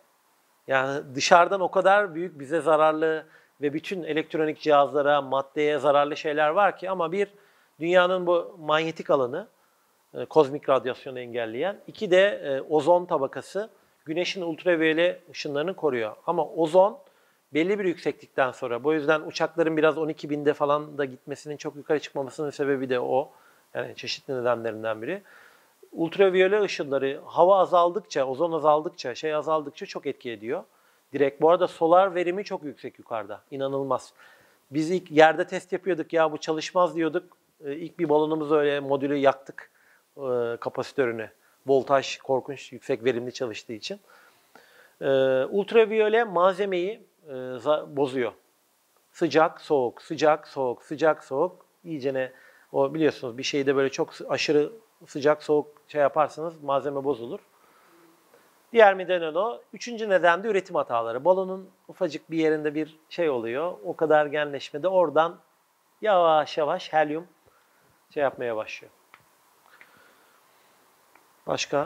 Yani dışarıdan o kadar büyük bize zararlı ve bütün elektronik cihazlara, maddeye zararlı şeyler var ki ama bir dünyanın bu manyetik alanı, e, kozmik radyasyonu engelleyen, iki de e, ozon tabakası güneşin ultraviyole ışınlarını koruyor. Ama ozon belli bir yükseklikten sonra, bu yüzden uçakların biraz on iki binde falan da gitmesinin çok yukarı çıkmamasının sebebi de o. Yani çeşitli nedenlerinden biri. Ultraviyole ışınları hava azaldıkça, ozon azaldıkça, şey azaldıkça çok etki ediyor. Direkt. Bu arada solar verimi çok yüksek yukarıda. İnanılmaz. Biz ilk yerde test yapıyorduk ya bu çalışmaz diyorduk. Ee, ilk bir balonumuzu öyle modülü yaktık e, kapasitörünü. Voltaj korkunç yüksek verimli çalıştığı için. Ee, ultraviyole malzemeyi e, bozuyor. Sıcak, soğuk, sıcak, soğuk, sıcak, soğuk. İyicene o biliyorsunuz bir şeyde böyle çok aşırı sıcak soğuk şey yaparsanız malzeme bozulur. Diğer neden o. Üçüncü neden de üretim hataları. Balonun ufacık bir yerinde bir şey oluyor. O kadar genleşmede oradan yavaş yavaş helyum şey yapmaya başlıyor. Başka?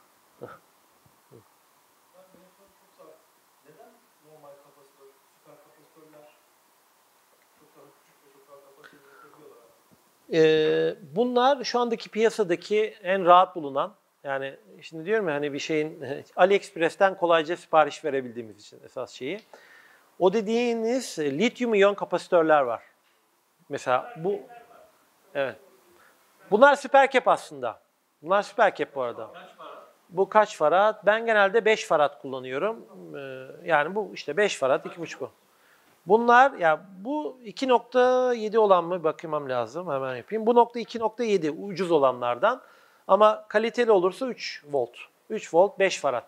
Ee, bunlar şu andaki piyasadaki en rahat bulunan, yani şimdi diyorum ya hani bir şeyin AliExpress'ten kolayca sipariş verebildiğimiz için esas şeyi. O dediğiniz lityum iyon kapasitörler var. Mesela bu, evet. Bunlar süperkep aslında. Bunlar süperkep bu arada. Bu kaç farad? Ben genelde beş farad kullanıyorum. Ee, yani bu işte beş farad, iki buçuk. Bunlar ya bu iki nokta yedi olan mı bakmam lazım hemen yapayım. Bu nokta iki nokta yedi ucuz olanlardan ama kaliteli olursa üç volt. üç volt beş farad.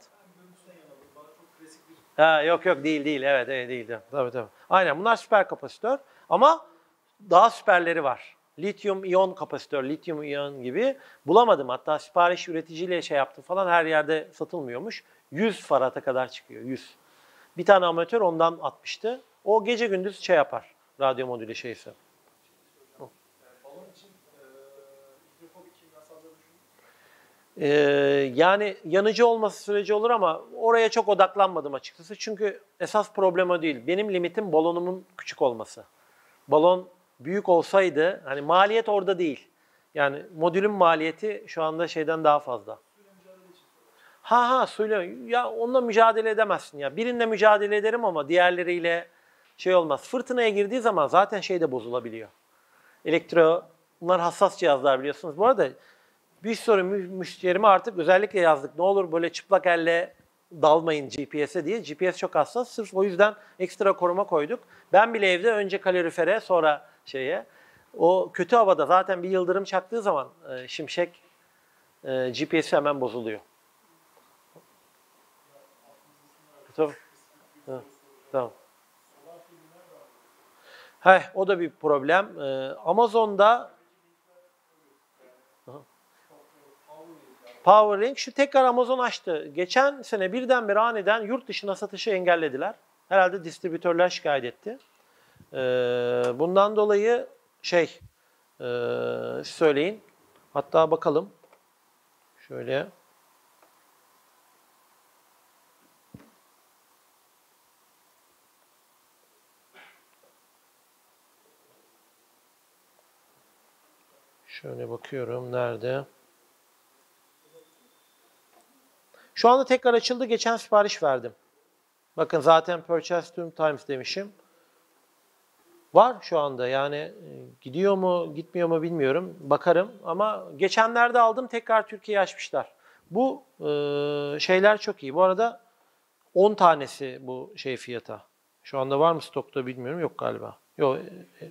Ha, yok yok değil değil evet, evet değil. Tabii tabii. Aynen bunlar süper kapasitör ama daha süperleri var. Lityum iyon kapasitör, lityum iyon gibi bulamadım. Hatta sipariş üreticiyle şey yaptım falan her yerde satılmıyormuş. yüz farada kadar çıkıyor yüz. Bir tane amatör ondan atmıştı. O gece gündüz şey yapar. Radyo modülü şeyse. Yani balon için hidrofobik kimyasalları düşünün. Yani yanıcı olması süreci olur ama oraya çok odaklanmadım açıkçası. Çünkü esas problem o değil. Benim limitim balonumun küçük olması. Balon büyük olsaydı, hani maliyet orada değil. Yani modülün maliyeti şu anda şeyden daha fazla. Ha ha suyla, ya onunla mücadele edemezsin ya. Birinle mücadele ederim ama diğerleriyle şey olmaz. Fırtınaya girdiği zaman zaten şey de bozulabiliyor. Elektro, bunlar hassas cihazlar biliyorsunuz. Bu arada bir sürü müşterime artık özellikle yazdık. Ne olur böyle çıplak elle dalmayın G P S'e diye. G P S çok hassas. Sırf o yüzden ekstra koruma koyduk. Ben bile evde önce kalorifere sonra şeye. O kötü havada zaten bir yıldırım çaktığı zaman e, şimşek e, G P S hemen bozuluyor. Tamam. Ha, tamam. Heh, o da bir problem. Ee, Amazon'da PowerLink şu tekrar Amazon açtı. Geçen sene birdenbire aniden yurt dışına satışı engellediler. Herhalde distribütörler şikayet etti. Ee, bundan dolayı şey e, söyleyin. Hatta bakalım. Şöyle. Şöyle bakıyorum. Nerede? Şu anda tekrar açıldı. Geçen sipariş verdim. Bakın zaten Purchase Tüm Times demişim. Var şu anda. Yani gidiyor mu, gitmiyor mu bilmiyorum. Bakarım. Ama geçenlerde aldım. Tekrar Türkiye'ye açmışlar. Bu e, şeyler çok iyi. Bu arada on tanesi bu şey fiyata. Şu anda var mı stokta bilmiyorum. Yok galiba. Yok. E,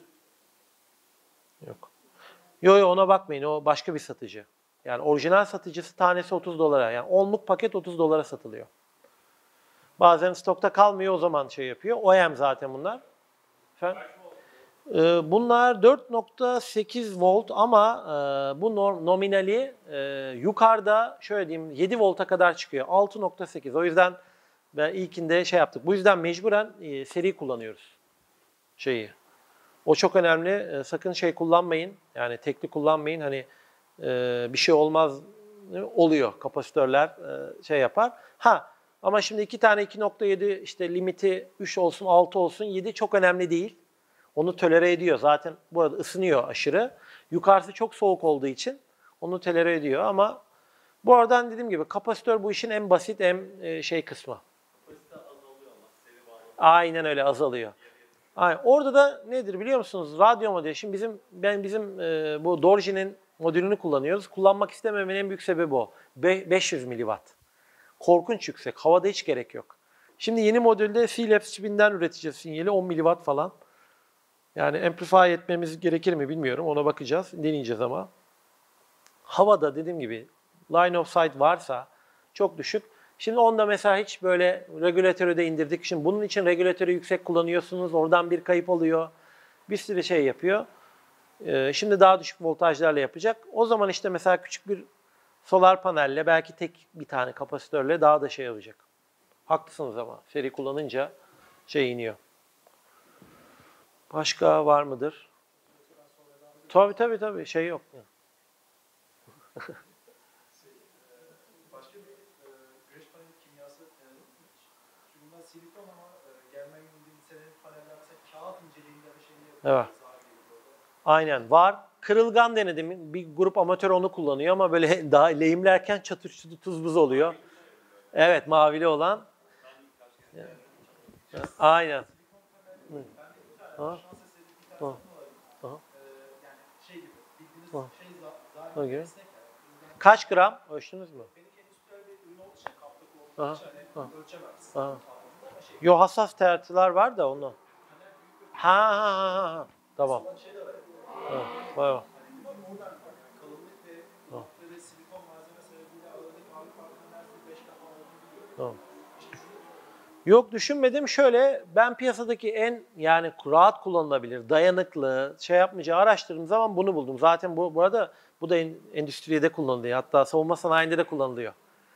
yok. Yok yok ona bakmayın. O başka bir satıcı. Yani orijinal satıcısı tanesi otuz dolara. Yani onluk paket otuz dolara satılıyor. Bazen stokta kalmıyor o zaman şey yapıyor. O M zaten bunlar. Efendim? Ee, bunlar dört nokta sekiz volt ama e, bu nominali e, yukarıda şöyle diyeyim yedi volta kadar çıkıyor. altı nokta sekiz. O yüzden ben ilkinde şey yaptık. Bu yüzden mecburen e, seri kullanıyoruz şeyi. O çok önemli. E, sakın şey kullanmayın. Yani tekli kullanmayın. Hani e, bir şey olmaz oluyor. Kapasitörler e, şey yapar. Ha ama şimdi iki tane iki nokta yedi işte limiti üç olsun altı olsun yedi çok önemli değil. Onu tolere ediyor. Zaten bu arada ısınıyor aşırı. Yukarısı çok soğuk olduğu için onu tolere ediyor ama bu aradan dediğim gibi kapasitör bu işin en basit en e, şey kısmı.
Kapasite azalıyor ama seri bağlı.
Aynen öyle azalıyor. Aynen. Orada da nedir biliyor musunuz? Radyo modeli. Şimdi bizim ben bizim e, bu Dorji'nin modülünü kullanıyoruz. Kullanmak istememenin en büyük sebebi o. Be beş yüz miliwatt. Korkunç yüksek. Havada hiç gerek yok. Şimdi yeni modülde Philips çipinden üreteceğiz sinyali on miliwatt falan. Yani amplify etmemiz gerekir mi bilmiyorum. Ona bakacağız. Deneyeceğiz ama. Havada dediğim gibi line of sight varsa çok düşük. Şimdi onda mesela hiç böyle regülatörü de indirdik. Şimdi bunun için regülatörü yüksek kullanıyorsunuz. Oradan bir kayıp oluyor. Bir sürü şey yapıyor. Ee, şimdi daha düşük voltajlarla yapacak. O zaman işte mesela küçük bir solar panelle belki tek bir tane kapasitörle daha da şey olacak. Haklısınız ama seri kullanınca şey iniyor. Başka var mıdır? Tabii tabii tabii şey yok.
Başka bir e, güneş paneli kimyası denedim mi hiç? Çünkü bunlar silikon ama e, gelmen gibi senin paneller mesela kağıt inceliğinde bir şey yapıyor.
Evet. Aynen var. Kırılgan denedim. Bir grup amatör onu kullanıyor ama böyle daha lehimlerken çatır çatır tuz buz oluyor. Evet mavili olan. Aynen. Ha. Ha. Ha. Okay. Kaç gram ölçtünüz mü? Aha. Aha. Yo hassas tertiler var da onu. Ha ha ha ha. Tamam. Ha, vay vay. Tamam. Yok düşünmedim. Şöyle ben piyasadaki en yani rahat kullanılabilir, dayanıklı, şey yapmayacağı araştırdığım zaman bunu buldum. Zaten bu burada bu da endüstriyede kullanılıyor. Hatta savunma sanayinde de kullanılıyor.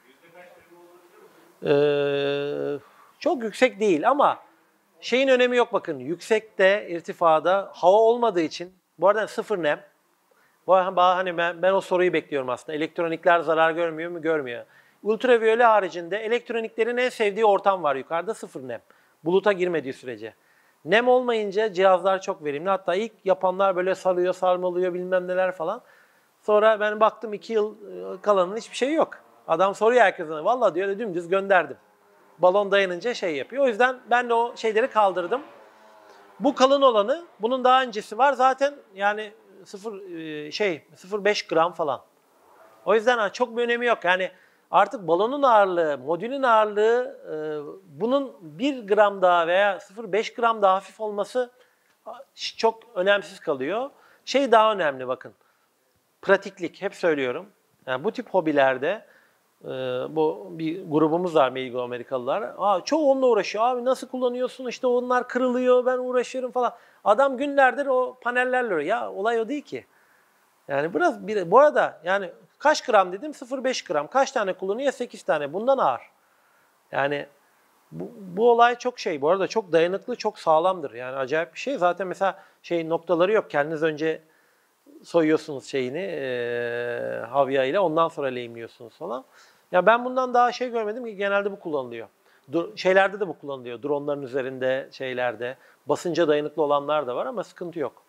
Ee, çok yüksek değil ama şeyin önemi yok bakın. Yüksekte, irtifada hava olmadığı için bu arada sıfır nem. Bu hani ben, ben o soruyu bekliyorum aslında. Elektronikler zarar görmüyor mu? Görmüyor. Ultraviyole haricinde elektroniklerin en sevdiği ortam var yukarıda sıfır nem. Buluta girmediği sürece. Nem olmayınca cihazlar çok verimli. Hatta ilk yapanlar böyle sarıyor, sarmalıyor bilmem neler falan. Sonra ben baktım iki yıl kalanın hiçbir şey yok. Adam soruyor herkese. Vallahi diyor dümdüz gönderdim. Balon dayanınca şey yapıyor. O yüzden ben de o şeyleri kaldırdım. Bu kalın olanı, bunun daha öncesi var. Zaten yani sıfır şey sıfır virgül beş gram falan. O yüzden çok bir önemi yok. Yani artık balonun ağırlığı, modülün ağırlığı bunun bir gram daha veya sıfır virgül beş gram daha hafif olması çok önemsiz kalıyor. Şey daha önemli bakın. Pratiklik hep söylüyorum. Yani bu tip hobilerde bu bir grubumuz var Meygo Amerikalılar. Aa, çoğu onunla uğraşıyor. Abi nasıl kullanıyorsun? İşte onlar kırılıyor. Ben uğraşıyorum falan. Adam günlerdir o panellerle uğraşıyor. Ya olay o değil ki. Yani biraz bir, bu arada yani Kaç gram dedim? sıfır virgül beş gram. Kaç tane kullanıyor? sekiz tane. Bundan ağır. Yani bu, bu olay çok şey. Bu arada çok dayanıklı, çok sağlamdır. Yani acayip bir şey. Zaten mesela şey noktaları yok. Kendiniz önce soyuyorsunuz şeyini e, havya ile. Ondan sonra lehimliyorsunuz falan. Ya ben bundan daha şey görmedim ki genelde bu kullanılıyor. Dur, şeylerde de bu kullanılıyor. Dronların üzerinde, şeylerde. Basınca dayanıklı olanlar da var ama sıkıntı yok.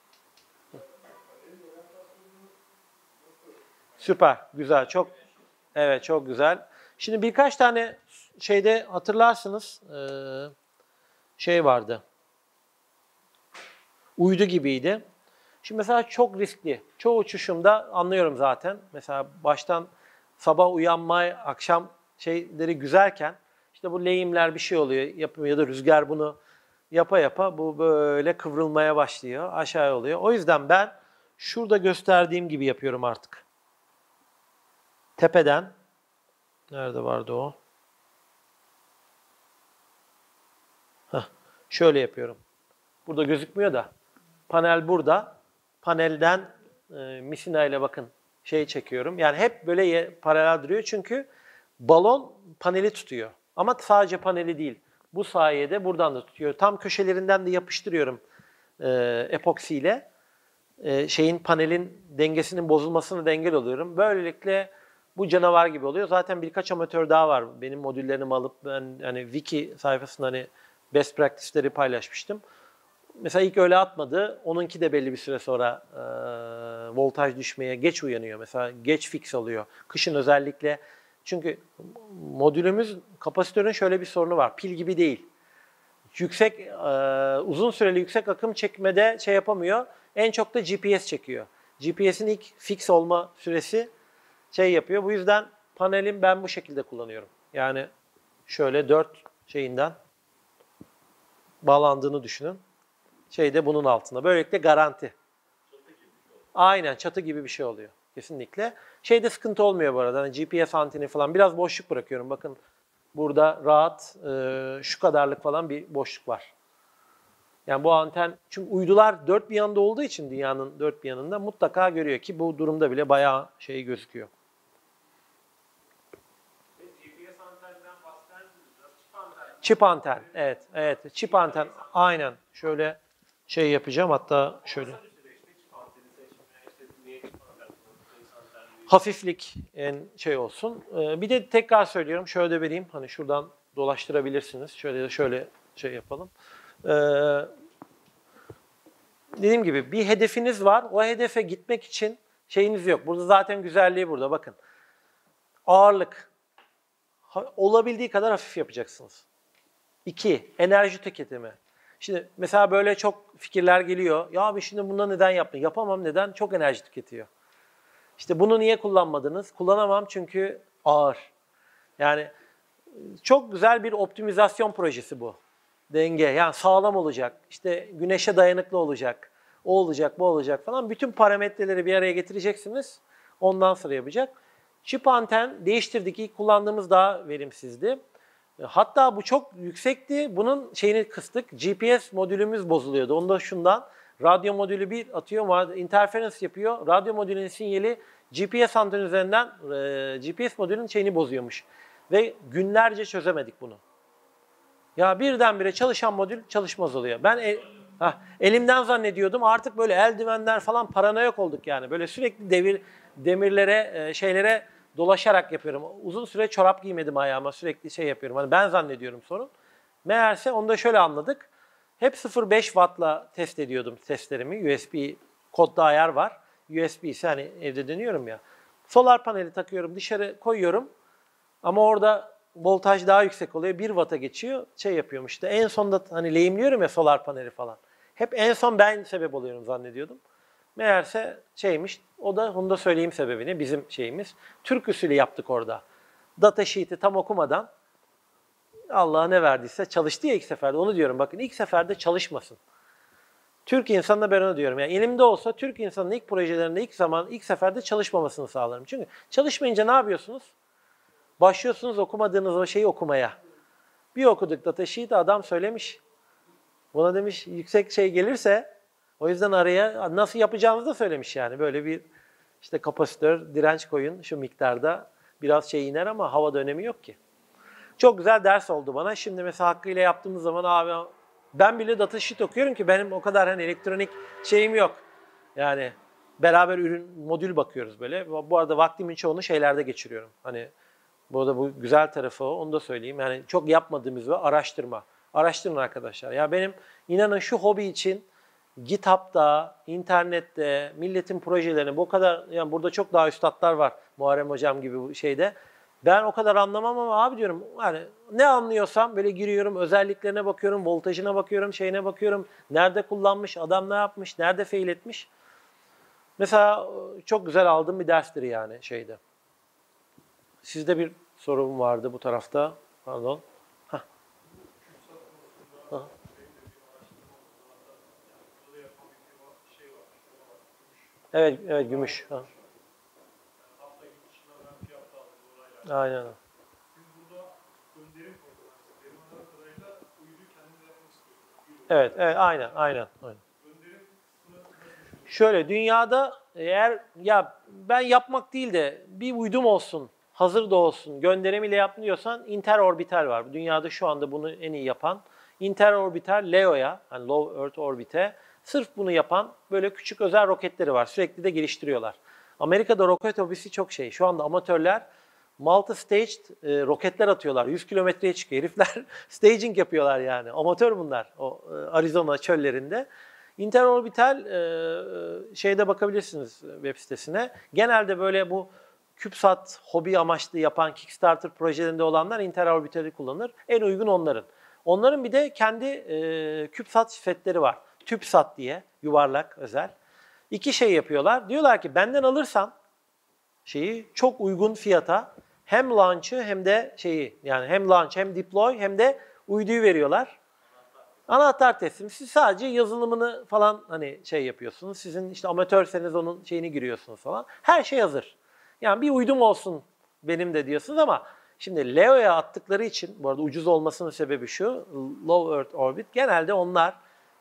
Süper, güzel, çok evet çok güzel. Şimdi birkaç tane şeyde hatırlarsınız şey vardı. Uydu gibiydi. Şimdi mesela çok riskli. Çoğu uçuşumda anlıyorum zaten. Mesela baştan sabah uyanma, akşam şeyleri güzelken işte bu lehimler bir şey oluyor yapıyor ya da rüzgar bunu yapa yapa bu böyle kıvrılmaya başlıyor, aşağı oluyor. O yüzden ben şurada gösterdiğim gibi yapıyorum artık. Tepeden, nerede vardı o? Heh, şöyle yapıyorum. Burada gözükmüyor da. Panel burada. Panelden e, misina ile bakın şey çekiyorum. Yani hep böyle ye, paralel duruyor çünkü balon paneli tutuyor. Ama sadece paneli değil. Bu sayede buradan da tutuyor. Tam köşelerinden de yapıştırıyorum e, epoksiyle. E, şeyin panelin dengesinin bozulmasını da engel oluyorum. Böylelikle bu canavar gibi oluyor. Zaten birkaç amatör daha var. Benim modüllerimi alıp ben hani wiki sayfasında hani best practice'leri paylaşmıştım. Mesela ilk öyle atmadı. Onunki de belli bir süre sonra e, voltaj düşmeye geç uyanıyor. Mesela geç fix oluyor. Kışın özellikle. Çünkü modülümüz, kapasitörün şöyle bir sorunu var. Pil gibi değil. Yüksek, e, uzun süreli yüksek akım çekmede şey yapamıyor. En çok da G P S çekiyor. G P S'in ilk fix olma süresi şey yapıyor. Bu yüzden panelim ben bu şekilde kullanıyorum. Yani şöyle dört şeyinden bağlandığını düşünün. Şey de bunun altında. Böylelikle garanti. Aynen çatı gibi bir şey oluyor. Kesinlikle. Şeyde sıkıntı olmuyor bu arada. Hani G P S anteni falan biraz boşluk bırakıyorum. Bakın burada rahat e, şu kadarlık falan bir boşluk var. Yani bu anten, çünkü uydular dört bir yanında olduğu için dünyanın dört bir yanında mutlaka görüyor ki bu durumda bile bayağı şey gözüküyor. Çip anten. Evet, evet. Çip anten. Aynen. Şöyle şey yapacağım. Hatta şöyle. Hafiflik en şey olsun. Ee, bir de tekrar söylüyorum. Şöyle vereyim. Hani şuradan dolaştırabilirsiniz. Şöyle şöyle şey yapalım. Ee, dediğim gibi bir hedefiniz var. O hedefe gitmek için şeyiniz yok. Burada zaten güzelliği burada. Bakın. Ağırlık. Ha, olabildiği kadar hafif yapacaksınız. İki, enerji tüketimi. Şimdi mesela böyle çok fikirler geliyor. Ya abi şimdi bundan neden yapmayayım? Yapamam neden? Çok enerji tüketiyor. İşte bunu niye kullanmadınız? Kullanamam çünkü ağır. Yani çok güzel bir optimizasyon projesi bu. Denge. Yani sağlam olacak. İşte güneşe dayanıklı olacak. O olacak, bu olacak falan. Bütün parametreleri bir araya getireceksiniz. Ondan sonra yapacak. Çip anten değiştirdik. İlk kullandığımız daha verimsizdi. Hatta bu çok yüksekti. Bunun şeyini kıstık. G P S modülümüz bozuluyordu. Onda şundan. Radyo modülü bir atıyor, interferans yapıyor. Radyo modülünün sinyali G P S anten üzerinden e, G P S modülünün şeyini bozuyormuş. Ve günlerce çözemedik bunu. Ya birdenbire çalışan modül çalışmaz oluyor. Ben el, heh, elimden zannediyordum. Artık böyle eldivenler falan paranoyak olduk yani. Böyle sürekli devir demirlere, e, şeylere dolaşarak yapıyorum. Uzun süre çorap giymedim ayağıma. Sürekli şey yapıyorum. Hani ben zannediyorum sorun. Meğerse onu da şöyle anladık. Hep sıfır virgül beş wattla test ediyordum testlerimi. U S B kodda ayar var. U S B ise hani evde deniyorum ya. Solar paneli takıyorum, dışarı koyuyorum. Ama orada voltaj daha yüksek oluyor. bir watt'a geçiyor. Şey yapıyorum işte. En sonda hani lehimliyorum ya solar paneli falan. Hep en son ben sebep oluyorum zannediyordum. Meğerse şeymiş, o da onu da söyleyeyim sebebini, bizim şeyimiz. Türk usulü yaptık orada. Data sheet'i tam okumadan Allah ne verdiyse çalıştı ya ilk seferde. Onu diyorum bakın ilk seferde çalışmasın. Türk insanına ben onu diyorum. Yani elimde olsa Türk insanının ilk projelerinde ilk zaman ilk seferde çalışmamasını sağlarım. Çünkü çalışmayınca ne yapıyorsunuz? Başlıyorsunuz okumadığınız o şeyi okumaya. Bir okuduk data sheet'i adam söylemiş. Buna demiş yüksek şey gelirse o yüzden araya nasıl yapacağımızı da söylemiş yani. Böyle bir İşte kapasitör, direnç koyun şu miktarda biraz şey iner ama havada önemi yok ki. Çok güzel ders oldu bana. Şimdi mesela Hakkı ile yaptığımız zaman abi ben bile datasheet okuyorum ki benim o kadar hani elektronik şeyim yok. Yani beraber ürün modül bakıyoruz böyle. Bu arada vaktimin çoğunu şeylerde geçiriyorum. Hani burada bu güzel tarafı onu da söyleyeyim. Yani çok yapmadığımız ve araştırma. Araştırın arkadaşlar. Ya benim inanın şu hobi için GitHub'da, internette, milletin projelerini bu kadar yani burada çok daha üstatlar var. Muharrem hocam gibi bu şeyde. Ben o kadar anlamam ama abi diyorum yani ne anlıyorsam böyle giriyorum, özelliklerine bakıyorum, voltajına bakıyorum, şeyine bakıyorum. Nerede kullanmış, adam ne yapmış, nerede fail etmiş. Mesela çok güzel aldığım bir derstir yani şeyde. Sizde bir sorun vardı bu tarafta. Pardon. Hah. Hah. Evet, evet gümüş. Ha. Aynen. Evet, evet, aynen, aynen, aynen. Şöyle dünyada eğer ya ben yapmak değil de bir uydum olsun, hazır da olsun, gönderim ile yapmıyorsan interorbital var. Dünyada şu anda bunu en iyi yapan interorbital L E O'ya, yani Low Earth Orbit'e sırf bunu yapan böyle küçük özel roketleri var. Sürekli de geliştiriyorlar. Amerika'da roket hobisi çok şey. Şu anda amatörler multi-staged e, roketler atıyorlar. yüz kilometreye çıkıyor. Herifler staging yapıyorlar yani. Amatör bunlar o e, Arizona çöllerinde. Interorbital e, şeyde bakabilirsiniz web sitesine. Genelde böyle bu CubeSat hobi amaçlı yapan Kickstarter projelerinde olanlar interorbital'i kullanır. En uygun onların. Onların bir de kendi e, CubeSat setleri var. TÜBSat diye yuvarlak özel. İki şey yapıyorlar. Diyorlar ki benden alırsan şeyi çok uygun fiyata hem launch'ı hem de şeyi yani hem launch hem deploy hem de uyduyu veriyorlar. Anahtar teslim. Siz sadece yazılımını falan hani şey yapıyorsunuz. Sizin işte amatörseniz onun şeyini giriyorsunuz falan. Her şey hazır. Yani bir uydum olsun benim de diyorsunuz ama şimdi L E O'ya attıkları için bu arada ucuz olmasının sebebi şu. Low Earth Orbit genelde onlar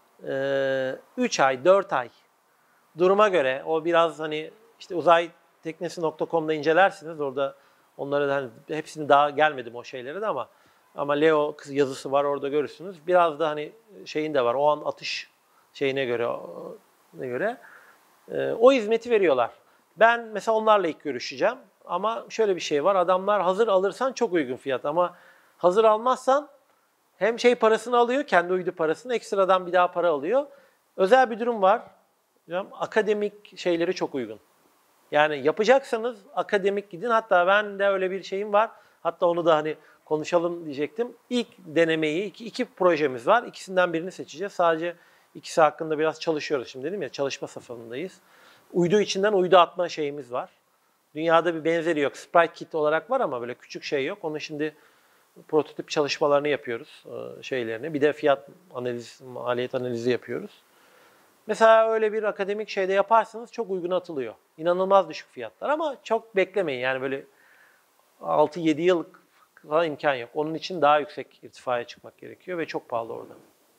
üç ay, dört ay duruma göre o biraz hani işte uzay teknesi nokta com'da incelersiniz. Orada onları da hani hepsini daha gelmedim o şeylere de ama ama Leo yazısı var orada görürsünüz. Biraz da hani şeyin de var. O an atış şeyine göre ne göre e, o hizmeti veriyorlar. Ben mesela onlarla ilk görüşeceğim. Ama şöyle bir şey var. Adamlar hazır alırsan çok uygun fiyat ama hazır almazsan hem şey parasını alıyor, kendi uydu parasını, ekstradan bir daha para alıyor. Özel bir durum var. Akademik şeyleri çok uygun. Yani yapacaksanız akademik gidin. Hatta ben de öyle bir şeyim var. Hatta onu da hani konuşalım diyecektim. İlk denemeyi, iki, iki projemiz var. İkisinden birini seçeceğiz. Sadece ikisi hakkında biraz çalışıyoruz şimdi dedim ya, çalışma safhasındayız. Uydu içinden uydu atma şeyimiz var. Dünyada bir benzeri yok. Sprite kit olarak var ama böyle küçük şey yok. Onu şimdi prototip çalışmalarını yapıyoruz, şeylerini. Bir de fiyat analizi, maliyet analizi yapıyoruz. Mesela öyle bir akademik şeyde yaparsanız çok uygun atılıyor. İnanılmaz düşük fiyatlar ama çok beklemeyin. Yani böyle altı yedi yıl falan imkan yok. Onun için daha yüksek irtifaya çıkmak gerekiyor ve çok pahalı orada.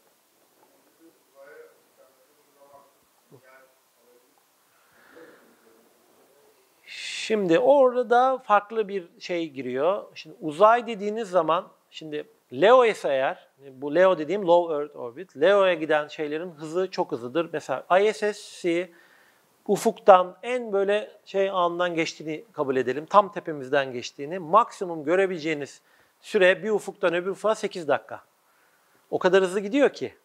Şimdi orada farklı bir şey giriyor. Şimdi uzay dediğiniz zaman, şimdi L E O ise eğer, bu L E O dediğim Low Earth Orbit, L E O'ya giden şeylerin hızı çok hızlıdır. Mesela I S S ufuktan en böyle şey anından geçtiğini kabul edelim. Tam tepemizden geçtiğini. Maksimum görebileceğiniz süre bir ufuktan öbür ufuğa sekiz dakika. O kadar hızlı gidiyor ki.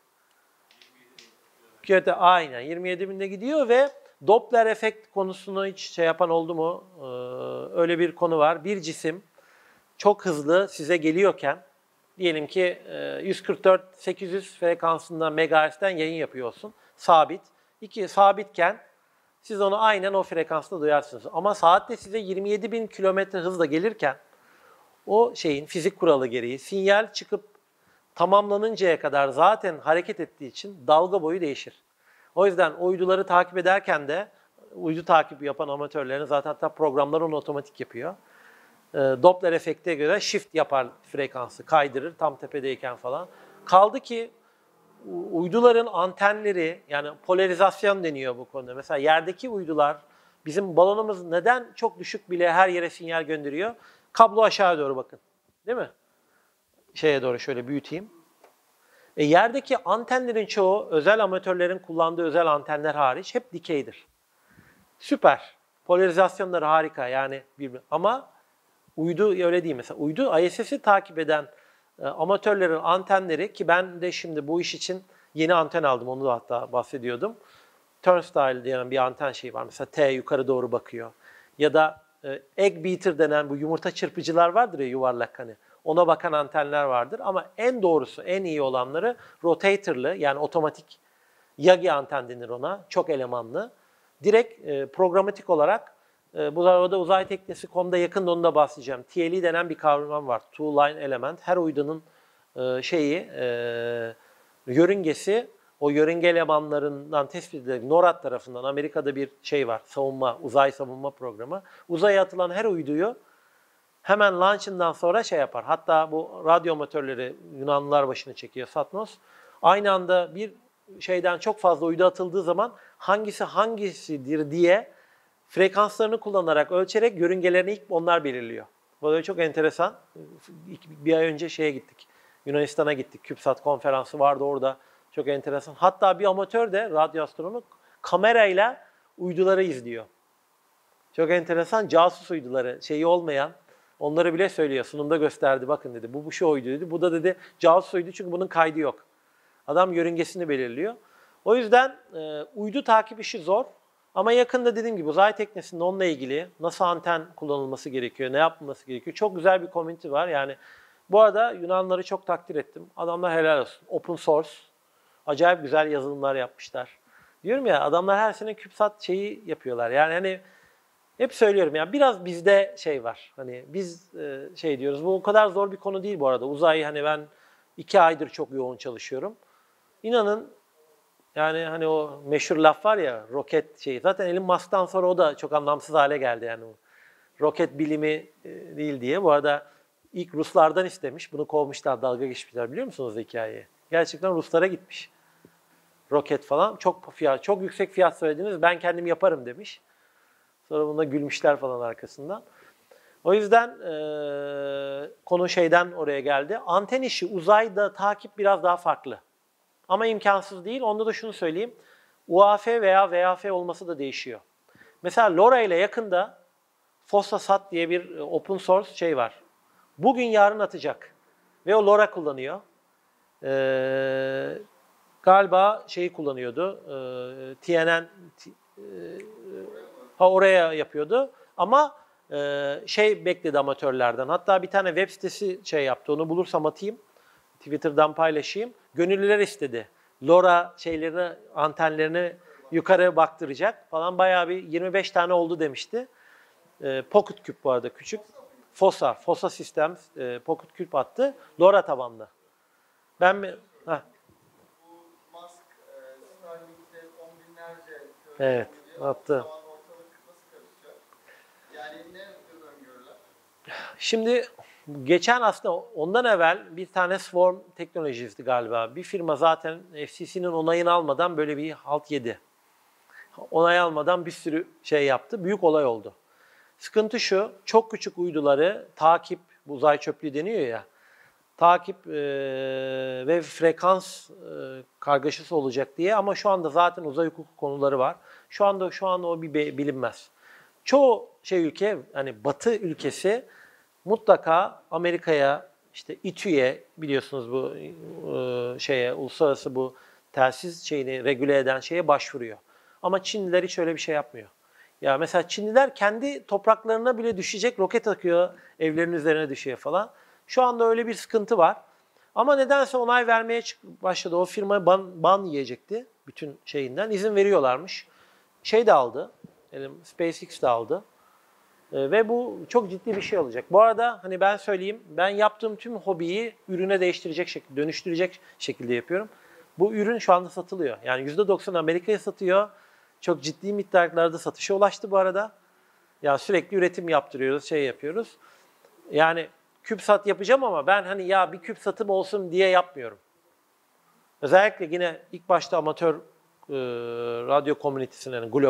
Aynen yirmi yedi binde gidiyor ve Doppler efekt konusunu hiç şey yapan oldu mu? Ee, öyle bir konu var. Bir cisim çok hızlı size geliyorken, diyelim ki yüz kırk dört sekiz yüz frekansında megahertz'ten yayın yapıyor olsun. Sabit. İki, sabitken siz onu aynen o frekansta duyarsınız. Ama saatte size yirmi yedi bin kilometre hızla gelirken o şeyin fizik kuralı gereği sinyal çıkıp tamamlanıncaya kadar zaten hareket ettiği için dalga boyu değişir. O yüzden uyduları takip ederken de uydu takibi yapan amatörlerin zaten hatta programlar onu otomatik yapıyor. Doppler efekte göre shift yapar frekansı, kaydırır tam tepedeyken falan. Kaldı ki uyduların antenleri, yani polarizasyon deniyor bu konuda. Mesela yerdeki uydular Bizim balonumuz neden çok düşük bile her yere sinyal gönderiyor? Kablo aşağı doğru bakın. Değil mi? Şeye doğru şöyle büyüteyim. E, yerdeki antenlerin çoğu özel amatörlerin kullandığı özel antenler hariç hep dikeydir. Süper. Polarizasyonları harika yani. Ama uydu öyle değil mesela. Uydu I S S'i takip eden e, amatörlerin antenleri ki ben de şimdi bu iş için yeni anten aldım. Onu da hatta bahsediyordum. Turnstile diyen bir anten şeyi var. Mesela T yukarı doğru bakıyor. Ya da e, egg beater denen bu yumurta çırpıcılar vardır ya yuvarlak hani. Ona bakan antenler vardır ama en doğrusu, en iyi olanları rotator'lı yani otomatik Yagi anten denir ona. Çok elemanlı. Direkt e, programatik olarak e, bu arada uzay teknesi nokta com'da yakında onu da bahsedeceğim. T L E denen bir kavram var. Two Line Element. Her uydunun e, şeyi e, yörüngesi o yörünge elemanlarından tespit edilen NORAD tarafından Amerika'da bir şey var. Savunma, uzay savunma programı. Uzaya atılan her uyduyu hemen launch'ından sonra şey yapar. Hatta bu radyo amatörleri Yunanlılar başını çekiyor Satnos. Aynı anda bir şeyden çok fazla uydu atıldığı zaman hangisi hangisidir diye frekanslarını kullanarak ölçerek yörüngelerini ilk onlar belirliyor. Bu da çok enteresan. Bir ay önce şeye gittik. Yunanistan'a gittik. CubeSat konferansı vardı orada. Çok enteresan. Hatta bir amatör de radyo astronomu kamerayla uyduları izliyor. Çok enteresan casus uyduları şeyi olmayan onları bile söylüyor. Sunumda gösterdi. Bakın dedi bu bu şu uydu dedi. Bu da dedi casus uydu çünkü bunun kaydı yok. Adam yörüngesini belirliyor. O yüzden e, uydu takip işi zor. Ama yakında dediğim gibi uzay teknesinde onunla ilgili nasıl anten kullanılması gerekiyor, ne yapılması gerekiyor. Çok güzel bir community var. Yani bu arada Yunanları çok takdir ettim. Adamlar helal olsun. Open source. Acayip güzel yazılımlar yapmışlar. Diyorum ya adamlar her sene CubeSat şeyi yapıyorlar. Yani hani hep söylüyorum ya biraz bizde şey var. Hani biz e, şey diyoruz. Bu o kadar zor bir konu değil bu arada. Uzay hani ben iki aydır çok yoğun çalışıyorum. İnanın yani hani o meşhur laf var ya roket şeyi. Zaten Elon Musk'tan sonra o da çok anlamsız hale geldi yani o. Roket bilimi e, değil diye. Bu arada ilk Ruslardan istemiş. Bunu kovmuşlar, dalga geçmişler biliyor musunuz hikayeyi? Gerçekten Ruslara gitmiş. Roket falan çok fiyat, çok yüksek fiyat söylediniz. Ben kendim yaparım demiş. Sonra buna gülmüşler falan arkasından. O yüzden e, konu şeyden oraya geldi. Anten işi uzayda takip biraz daha farklı. Ama imkansız değil. Onda da şunu söyleyeyim. U A F veya V A F olması da değişiyor. Mesela LoRa ile yakında FOSSA-SAT diye bir open source şey var. Bugün yarın atacak. Ve o LoRa kullanıyor. Ee, galiba şeyi kullanıyordu. E, T N N t, e, ha oraya yapıyordu. Ama e, şey bekledi amatörlerden. Hatta bir tane web sitesi şey yaptı. Onu bulursam atayım. Twitter'dan paylaşayım. Gönüllüler istedi. LoRa şeylerini, antenlerini yukarı baktıracak falan. Bayağı bir yirmi beş tane oldu demişti. E, Pocket Cube bu arada küçük. FOSSA, FOSSA Systems e, Pocket Cube attı. LoRa tabanlı. Ben mi? Heh.
Bu Musk, e, Starlink'te on binlerce
Evet, attı.
Ortalık nasıl karışacak? Yani ne öngörüler?
Şimdi geçen aslında ondan evvel bir tane Swarm Technologies'ti galiba. Bir firma zaten F C C'nin onayını almadan böyle bir halt yedi. Onay almadan bir sürü şey yaptı. Büyük olay oldu. Sıkıntı şu, çok küçük uyduları takip, bu uzay çöplüğü deniyor ya, takip e, ve frekans e, kargaşası olacak diye ama şu anda zaten uzay hukuku konuları var. Şu anda şu anda o bir bilinmez. Çoğu şey ülke, hani Batı ülkesi mutlaka Amerika'ya, işte İTÜ'ye biliyorsunuz bu e, şeye, uluslararası bu telsiz şeyini regüle eden şeye başvuruyor. Ama Çinliler hiç öyle bir şey yapmıyor. Ya mesela Çinliler kendi topraklarına bile düşecek roket akıyor, evlerin üzerine düşüyor falan. Şu anda öyle bir sıkıntı var. Ama nedense onay vermeye başladı. O firma ban, ban yiyecekti bütün şeyinden. İzin veriyorlarmış. Şey de aldı, SpaceX de aldı. Ee, ve bu çok ciddi bir şey olacak. Bu arada hani ben söyleyeyim, ben yaptığım tüm hobiyi ürüne değiştirecek şekilde, dönüştürecek şekilde yapıyorum. Bu ürün şu anda satılıyor. Yani yüzde doksan Amerika'ya satıyor. Çok ciddi miktarlarda satışa ulaştı bu arada. Yani sürekli üretim yaptırıyoruz, şey yapıyoruz. Yani CubeSat yapacağım ama ben hani ya bir CubeSat'ım olsun diye yapmıyorum. Özellikle yine ilk başta amatör e, radyo komünitesine, yani global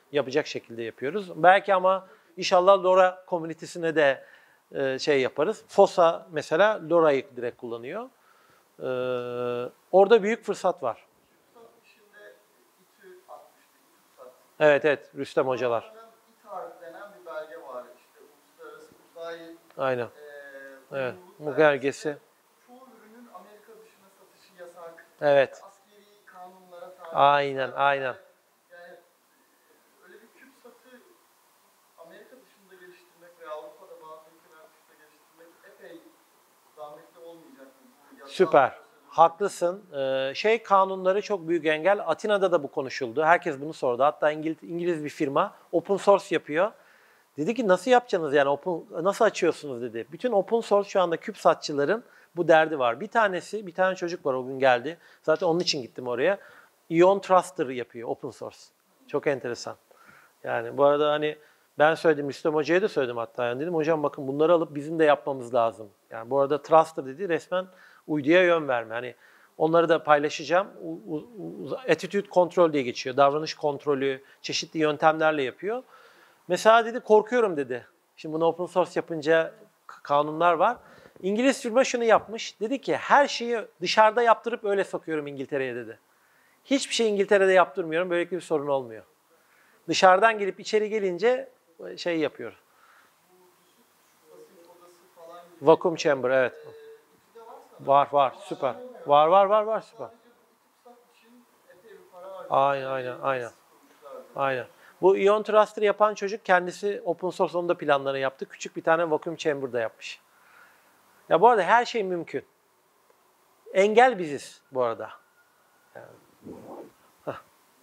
yapacak şekilde yapıyoruz. Belki ama inşallah LoRa komünitesine de e, şey yaparız. FOSSA mesela LoRa'yı direkt kullanıyor. E, orada büyük fırsat var.
İşinde İTÜ atmıştı, İTÜSAT.
Evet evet, Rüstem hocalar.
İTAR denen bir belge var. İşte uluslararası uzay
Aynen.
e,
Evet.
uyumluluk
Bu belgesi.
Çoğu ürünün Amerika dışına satışı yasak.
Evet.
Askeri kanunlara tabi.
Aynen, aynen.
Yani öyle bir CubeSat'ı Amerika dışında geliştirmek ve Avrupa'da bazı ülkeler dışında geliştirmek epey zahmetli olmayacak mı? Bu yasal
Süper.
prosedür-
Haklısın. Ee, şey kanunları çok büyük engel. Atina'da da bu konuşuldu. Herkes bunu sordu. Hatta İngiliz, İngiliz bir firma open source yapıyor. Dedi ki nasıl yapacaksınız yani open, nasıl açıyorsunuz dedi. Bütün open source şu anda CubeSatçıların bu derdi var. Bir tanesi, bir tane çocuk var o gün geldi. Zaten onun için gittim oraya. Ion Truster yapıyor open source. Çok enteresan. Yani bu arada hani ben söyledim, Rüstem Hoca'ya da söyledim hatta. Yani dedim hocam bakın bunları alıp bizim de yapmamız lazım. Yani bu arada Truster dedi resmen uyduya yön verme. Hani onları da paylaşacağım. U, u, u, attitude control diye geçiyor. Davranış kontrolü çeşitli yöntemlerle yapıyor. Mesela dedi korkuyorum dedi. Şimdi bunu open source yapınca kanunlar var. İngiliz firma şunu yapmış. Dedi ki her şeyi dışarıda yaptırıp öyle sokuyorum İngiltere'ye dedi. Hiçbir şey İngiltere'de yaptırmıyorum. Böyle bir sorun olmuyor. Dışarıdan gelip içeri gelince şey yapıyor.
basınç odası falan gibi.
Vacuum chamber evet.
E, İTÜ'de varsa
Var var süper. Var var var var süper.
sadece bu İTÜSAT için epey bir para harcıyor.
Aynen aynen aynen.
Kurmuşlardı.
Aynen. Bu Ion Thruster yapan çocuk kendisi open source onun da planlarını yaptı. Küçük bir tane vacuum chamber da yapmış. Ya bu arada her şey mümkün. Engel biziz bu arada. Yani. Hah.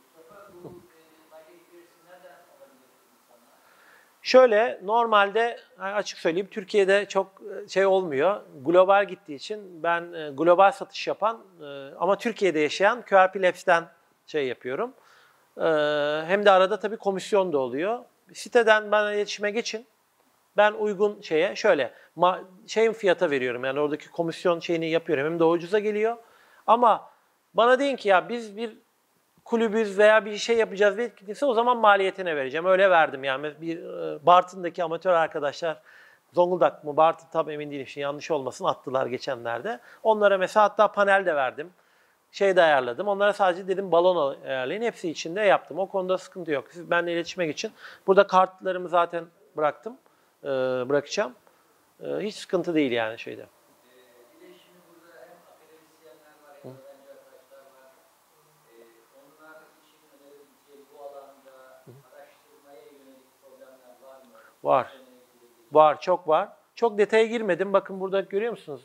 Şöyle normalde açık söyleyeyim Türkiye'de çok şey olmuyor. Global gittiği için ben global satış yapan ama Türkiye'de yaşayan Q R P Labs'ten şey yapıyorum. Hem de arada tabii komisyon da oluyor. Siteden bana iletişime geçin. Ben uygun şeye şöyle şeyin fiyata veriyorum. Yani oradaki komisyon şeyini yapıyorum. Hem de ucuza geliyor. Ama bana deyin ki ya biz bir kulübüz veya bir şey yapacağız bir etkinlikse o zaman maliyetine vereceğim. Öyle verdim yani. Bir Bartın'daki amatör arkadaşlar Zonguldak mı Bartın tam emin değilim. Şimdi yanlış olmasın attılar geçenlerde. Onlara mesela hatta panel de verdim. Şey de ayarladım. Onlara sadece dedim balon ayarlayın. Hepsi içinde yaptım. O konuda sıkıntı yok. Siz benimle iletişime geçin. Burada kartlarımı zaten bıraktım. Ee, bırakacağım. Ee, hiç sıkıntı değil yani şeyde.
Bir de şimdi burada hem akademisyenler var, hem öğrenci arkadaşlar var. Ee, onlar için önerebileceği bu alanda araştırmaya yönelik problemler var mı?
Var. Var, çok var. Çok detaya girmedim. Bakın burada görüyor musunuz?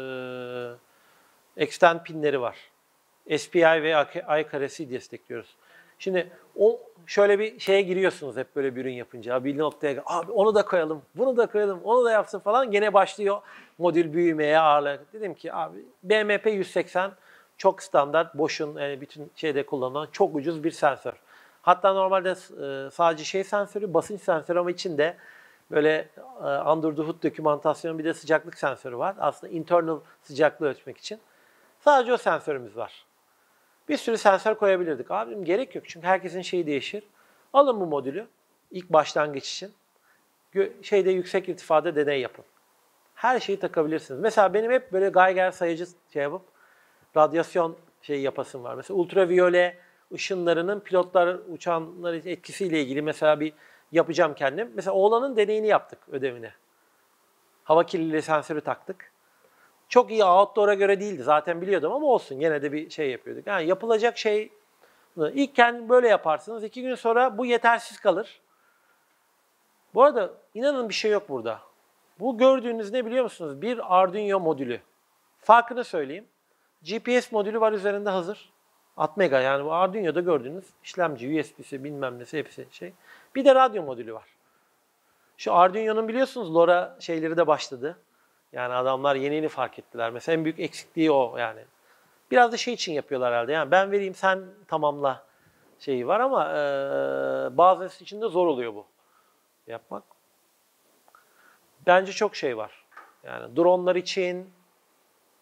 Ee, extend pinleri var. S P I ve I karesi destekliyoruz. Şimdi o şöyle bir şeye giriyorsunuz hep böyle bir ürün yapınca. Bir noktaya abi onu da koyalım, bunu da koyalım, onu da yapsın falan. Gene başlıyor modül büyümeye ağırlık. Dedim ki abi B M P yüz seksen çok standart, Bosch'un yani bütün şeyde kullanılan çok ucuz bir sensör. Hatta normalde sadece şey sensörü, basınç sensörü ama içinde böyle under the hood dokümantasyonu bir de sıcaklık sensörü var. Aslında internal sıcaklığı ölçmek için. Sadece o sensörümüz var. Bir sürü sensör koyabilirdik. Abim gerek yok çünkü herkesin şeyi değişir. Alın bu modülü ilk başlangıç için. Şeyde yüksek irtifada deney yapın. Her şeyi takabilirsiniz. Mesela benim hep böyle Geiger sayıcı şey yapıp radyasyon şeyi yapasım var. Mesela ultraviyole ışınlarının pilotlar uçanlar etkisiyle ilgili mesela bir yapacağım kendim. Mesela oğlanın deneyini yaptık ödevini. Hava kirliliği sensörü taktık. Çok iyi outdoor'a göre değildi. Zaten biliyordum ama olsun. Gene de bir şey yapıyorduk. Yani yapılacak şey ilk kendi böyle yaparsınız. İki gün sonra bu yetersiz kalır. Bu arada inanın bir şey yok burada. Bu gördüğünüz ne biliyor musunuz? Bir Arduino modülü. Farkını söyleyeyim. G P S modülü var üzerinde hazır. altı mega yani bu Arduino'da gördüğünüz işlemci, U S B'si bilmem nesi hepsi şey. Bir de radyo modülü var. Şu Arduino'nun biliyorsunuz LoRa şeyleri de başladı. Yani adamlar yeni yeni fark ettiler. Mesela en büyük eksikliği o yani. Biraz da şey için yapıyorlar herhalde. Yani ben vereyim sen tamamla şeyi var ama e, bazısı için de zor oluyor bu yapmak. Bence çok şey var. Yani dronlar için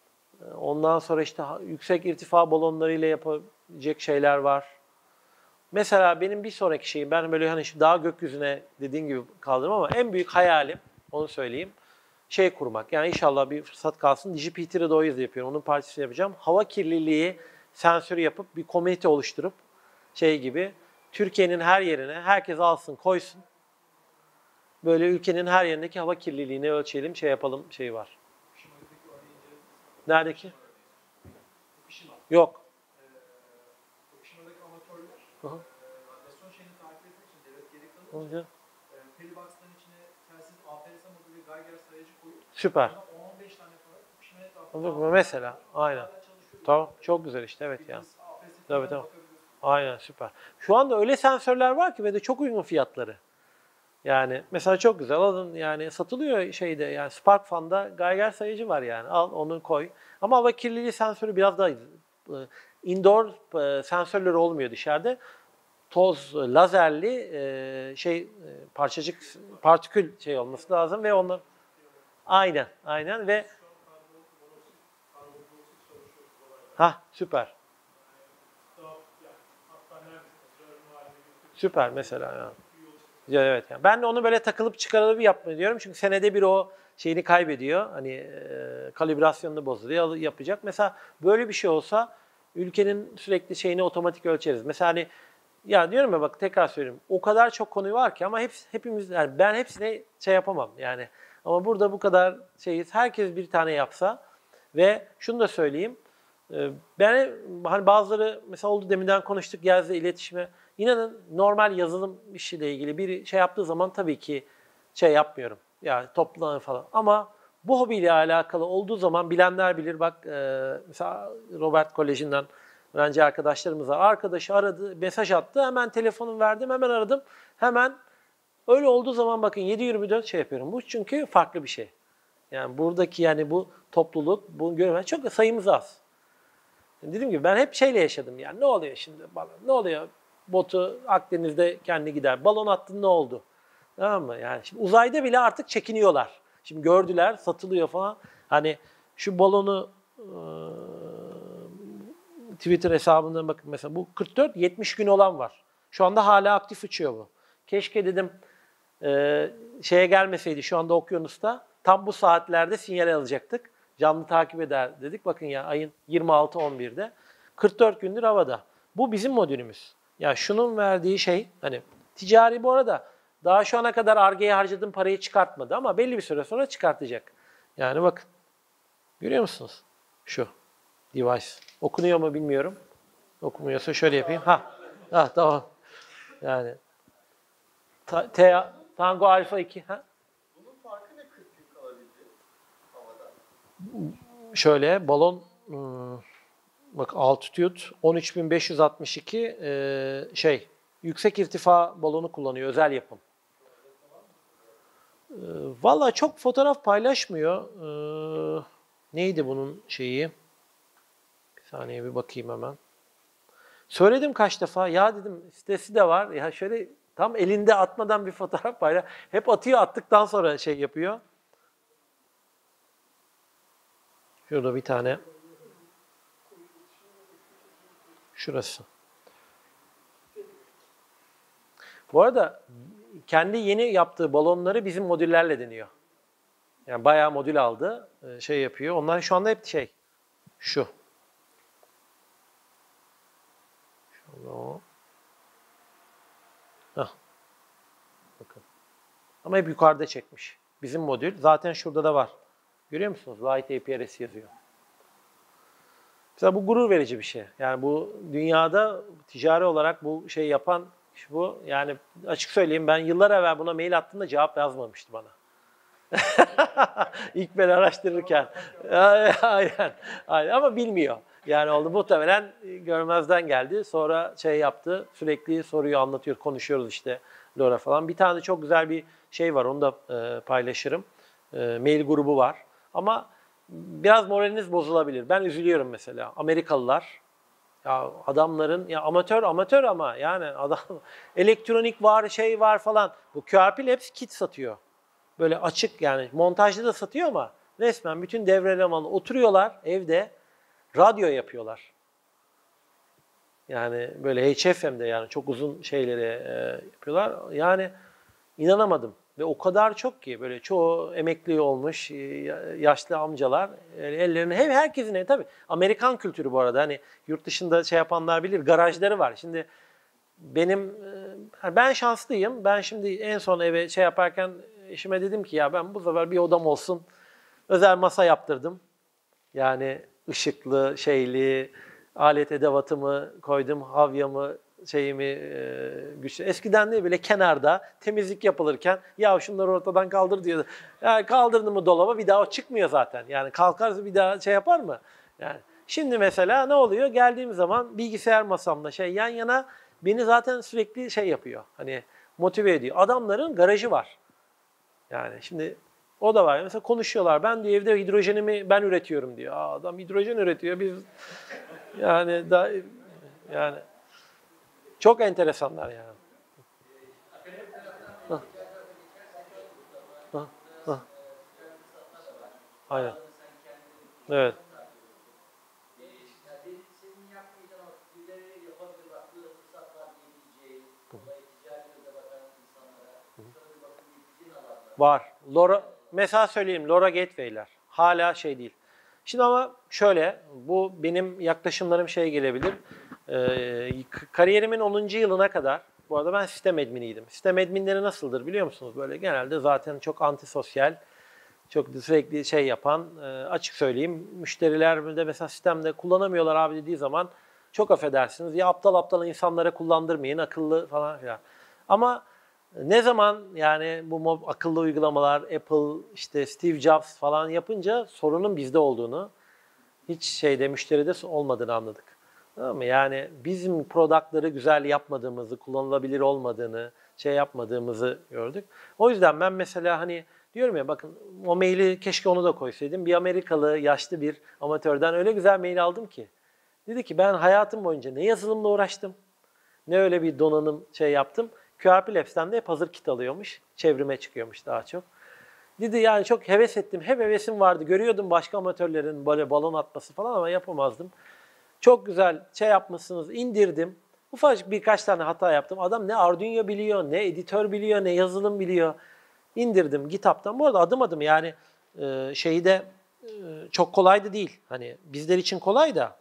ondan sonra işte yüksek irtifa balonlarıyla yapabilecek şeyler var. Mesela benim bir sonraki şeyim, ben böyle hani şu daha gökyüzüne dediğin gibi kaldırım ama en büyük hayalim, onu söyleyeyim, şey kurmak. Yani inşallah bir fırsat kalsın. DigiPeter'ı da o yüzden yapıyorum. Onun parçası yapacağım. Hava kirliliği sensörü yapıp bir komünite oluşturup şey gibi Türkiye'nin her yerine herkes alsın, koysun. Böyle ülkenin her yerindeki hava kirliliğini ölçelim, şey yapalım şeyi var. Neredeki?
Fukushima.
Yok.
Ee, Fukushima'daki amatörler
Hı hı.
e, radyasyon şeyini takip etmek için devlet geri kalınca
Hı.
e, Peribox'ların içine telsiz A P R S modülü Geiger sayacı koyup
Süper.
on on beş tane falan Fukushima etrafında
Mesela, aynen. Tamam, çok güzel işte, evet yani. Tabii, tabii. Aynen, süper. Şu anda öyle sensörler var ki ve de çok uygun fiyatları. Yani mesela çok güzel alın, yani satılıyor şeyde, yani Sparkfun'da Geiger sayıcı var yani, al onu koy. Ama hava kirliliği sensörü biraz daha indoor e, sensörleri olmuyor dışarıda. Toz, lazerli e, şey e, parçacık, partikül şey olması lazım ve onlar aynen, aynen ve ha süper. Süper mesela ya. Ya evet yani. Ben de onu böyle takılıp çıkarılıp yapmayı diyorum. Çünkü senede bir o şeyini kaybediyor. Hani e, kalibrasyonunu bozuluyor, yapacak. Mesela böyle bir şey olsa ülkenin sürekli şeyini otomatik ölçeriz. Mesela hani ya diyorum ya bak tekrar söyleyeyim. O kadar çok konu var ki ama hepsi, hepimiz yani ben hepsine şey yapamam yani. Ama burada bu kadar şeyiz. Herkes bir tane yapsa ve şunu da söyleyeyim. Ben hani bazıları mesela oldu deminden konuştuk yazdı iletişime. İnanın normal yazılım işiyle ilgili bir şey yaptığı zaman tabii ki şey yapmıyorum. Yani toplanın falan. Ama bu hobiyle alakalı olduğu zaman bilenler bilir. Bak e, mesela Robert Koleji'nden öğrenci arkadaşlarımız var. Arkadaşı aradı, mesaj attı. Hemen telefonumu verdim, hemen aradım. Hemen öyle olduğu zaman bakın yedi yirmi dört şey yapıyorum. Bu çünkü farklı bir şey. Yani buradaki yani bu topluluk, bunu görmek çok sayımız az. Dediğim gibi ben hep şeyle yaşadım yani. Ne oluyor şimdi balon? Ne oluyor? Botu Akdeniz'de kendi gider. Balon attın ne oldu? Tamam mı? Yani şimdi uzayda bile artık çekiniyorlar. Şimdi gördüler, satılıyor falan. Hani şu balonu ıı, Twitter hesabından bakın mesela bu kırk dört yetmiş gün olan var. Şu anda hala aktif uçuyor bu. Keşke dedim e, şeye gelmeseydi şu anda okyanusta tam bu saatlerde sinyal alacaktık. Canlı takip eder dedik. Bakın ya ayın yirmi altı on birde kırk dört gündür havada. Bu bizim modülümüz. Ya şunun verdiği şey hani ticari bu arada daha şu ana kadar Ar-Ge'ye harcadığım parayı çıkartmadı ama belli bir süre sonra çıkartacak. Yani bakın. Görüyor musunuz? Şu device. Okunuyor mu bilmiyorum. Okumuyorsa şöyle yapayım. Ha. Ha tamam. Yani ta, T, Tango Alpha iki. Ha?
Bunun farkı ne kırk gün kalabildi havada?
Şöyle balon ıı, bak altitude on üç bin beş yüz altmış iki e, şey yüksek irtifa balonu kullanıyor özel yapım. E, Valla çok fotoğraf paylaşmıyor. E, neydi bunun şeyi? Bir saniye bir bakayım hemen. Söyledim kaç defa. Ya dedim sitesi de var. Ya şöyle tam elinde atmadan bir fotoğraf paylaş. Hep atıyor attıktan sonra şey yapıyor. Şurada bir tane. Şurası. Bu arada kendi yeni yaptığı balonları bizim modüllerle deniyor. Yani bayağı modül aldı, şey yapıyor. Onlar şu anda hep şey, şu. Şunu. Hah. Bakın. Ama hep yukarıda çekmiş. Bizim modül. Zaten şurada da var. Görüyor musunuz? Light A P R S yazıyor. Mesela bu gurur verici bir şey. Yani bu dünyada ticari olarak bu şey yapan bu. Yani açık söyleyeyim ben yıllar evvel buna mail attığımda cevap yazmamıştı bana. İlk ben araştırırken. Aynen. Aynen. Ama bilmiyor. Yani oldu muhtemelen görmezden geldi. Sonra şey yaptı. Sürekli soruyu anlatıyor. Konuşuyoruz işte Laura falan. Bir tane çok güzel bir şey var. Onu da e, paylaşırım. E, mail grubu var. Ama biraz moraliniz bozulabilir. Ben üzülüyorum mesela. Amerikalılar ya adamların ya amatör amatör ama yani adam elektronik var, şey var falan. Bu Q R P'li hepsi kit satıyor. Böyle açık yani montajda da satıyor ama resmen bütün devre elemanı oturuyorlar evde radyo yapıyorlar. Yani böyle H F M'de yani çok uzun şeyleri e, yapıyorlar. Yani inanamadım. Ve o kadar çok ki böyle çoğu emekli olmuş e, yaşlı amcalar e, ellerini hem herkesin evi tabii. Amerikan kültürü bu arada hani yurt dışında şey yapanlar bilir garajları var. Şimdi benim e, ben şanslıyım. Ben şimdi en son eve şey yaparken eşime dedim ki ya ben bu sefer bir odam olsun. Özel masa yaptırdım. Yani ışıklı, şeyli, alet edevatımı koydum, havyamı, şeyimi e, güçlü. Eskiden de böyle kenarda temizlik yapılırken ya şunları ortadan kaldır diyordu. Yani kaldırdı mı dolaba bir daha o çıkmıyor zaten. Yani kalkarsa bir daha şey yapar mı? Yani şimdi mesela ne oluyor? Geldiğim zaman bilgisayar masamla şey yan yana beni zaten sürekli şey yapıyor. Hani motive ediyor. Adamların garajı var. Yani şimdi o da var. Mesela konuşuyorlar. Ben diyor evde hidrojenimi ben üretiyorum diyor. Aa, adam hidrojen üretiyor. Biz yani da yani çok enteresanlar yani. Hah. Hah. Hah. Aynen. Evet. Var. Lora, mesela söyleyeyim Laura Gateway'ler. Hala şey değil. Şimdi ama şöyle, bu benim yaklaşımlarım şey gelebilir. Ee, kariyerimin onuncu yılına kadar, bu arada ben sistem adminiydim. Sistem adminleri nasıldır biliyor musunuz? Böyle genelde zaten çok antisosyal, çok sürekli şey yapan, e, açık söyleyeyim. Müşteriler de mesela sistemde kullanamıyorlar abi dediği zaman çok affedersiniz. Ya aptal aptal insanlara kullandırmayın, akıllı falan filan. Ama ne zaman yani bu akıllı uygulamalar, Apple, işte Steve Jobs falan yapınca sorunun bizde olduğunu, hiç şeyde müşteride olmadığını anladık. Tamam mı? Yani bizim product'ları güzel yapmadığımızı, kullanılabilir olmadığını, şey yapmadığımızı gördük. O yüzden ben mesela hani diyorum ya bakın o maili keşke onu da koysaydım. Bir Amerikalı yaşlı bir amatörden öyle güzel mail aldım ki. Dedi ki ben hayatım boyunca ne yazılımla uğraştım, ne öyle bir donanım şey yaptım. Q R P Labs'ten de hep hazır kit alıyormuş. Çevrime çıkıyormuş daha çok. Dedi yani çok heves ettim. Hep hevesim vardı. Görüyordum başka amatörlerin böyle balon atması falan ama yapamazdım. Çok güzel şey yapmışsınız. İndirdim. Ufacık birkaç tane hata yaptım. Adam ne Arduino biliyor, ne editör biliyor, ne yazılım biliyor. İndirdim GitHub'tan. Bu arada adım adım yani e, şeyi de e, çok kolaydı değil. Hani bizler için kolay da.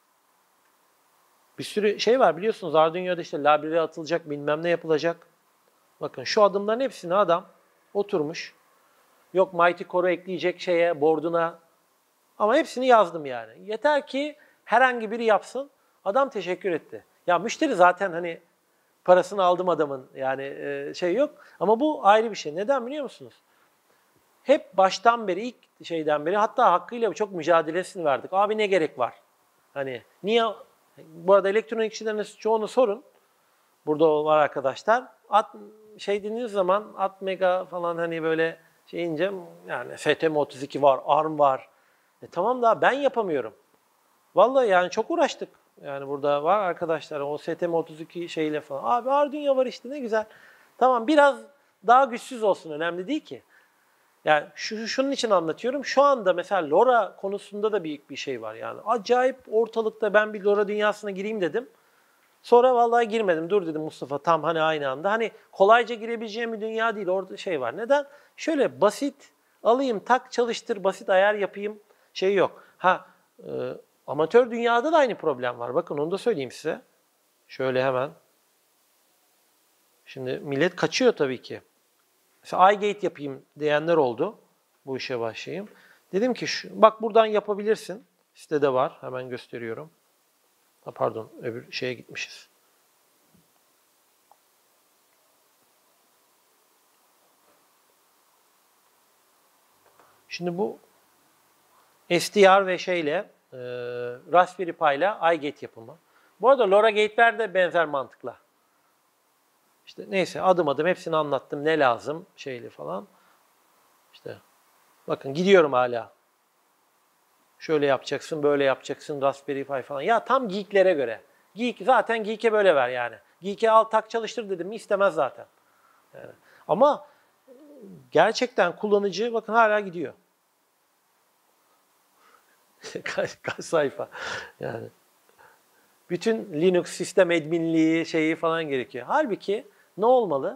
Bir sürü şey var biliyorsunuz Arduino'da işte library atılacak, bilmem ne yapılacak. Bakın şu adımların hepsini adam oturmuş. Yok Mighty Core'u ekleyecek şeye, board'una. Ama hepsini yazdım yani. Yeter ki herhangi biri yapsın. Adam teşekkür etti. Ya müşteri zaten hani parasını aldım adamın yani e, şey yok. Ama bu ayrı bir şey. Neden biliyor musunuz? Hep baştan beri, ilk şeyden beri hatta hakkıyla çok mücadelesini verdik. Abi ne gerek var? Hani niye? Bu arada elektronik işçilerin çoğunu sorun. Burada var arkadaşlar. At, şey dediğiniz zaman at mega falan hani böyle şeyince yani F T M otuz iki var, ARM var. E tamam da ben yapamıyorum. Vallahi yani çok uğraştık. Yani burada var arkadaşlar o S T M otuz iki şeyle falan. Abi Arduino var işte ne güzel. Tamam biraz daha güçsüz olsun önemli değil ki. Yani şu, şunun için anlatıyorum. Şu anda mesela LoRa konusunda da büyük bir şey var yani. Acayip ortalıkta ben bir LoRa dünyasına gireyim dedim. Sonra vallahi girmedim. Dur dedim Mustafa tam hani aynı anda. Hani kolayca girebileceğim bir dünya değil. Orada şey var. Neden? Şöyle basit alayım, tak çalıştır, basit ayar yapayım şey yok. Ha e, amatör dünyada da aynı problem var. Bakın onu da söyleyeyim size. Şöyle hemen. Şimdi millet kaçıyor tabii ki. Mesela iGate yapayım diyenler oldu. Bu işe başlayayım. Dedim ki şu, bak buradan yapabilirsin. Sitede var. Hemen gösteriyorum. Ha, pardon öbür şeye gitmişiz. Şimdi bu S D R ve şeyle e, Raspberry Pi ile iGate yapımı. Bu arada LoRa Gate'ler de benzer mantıkla. İşte neyse adım adım hepsini anlattım. Ne lazım şeyli falan. İşte bakın gidiyorum hala. Şöyle yapacaksın, böyle yapacaksın, Raspberry Pi falan. Ya tam geeklere göre. Geek zaten geek'e böyle ver yani. Geek'e al tak çalıştır dedim mi istemez zaten. Yani. Ama gerçekten kullanıcı bakın hala gidiyor. kaç, kaç sayfa yani. Bütün Linux sistem adminliği şeyi falan gerekiyor. Halbuki ne olmalı?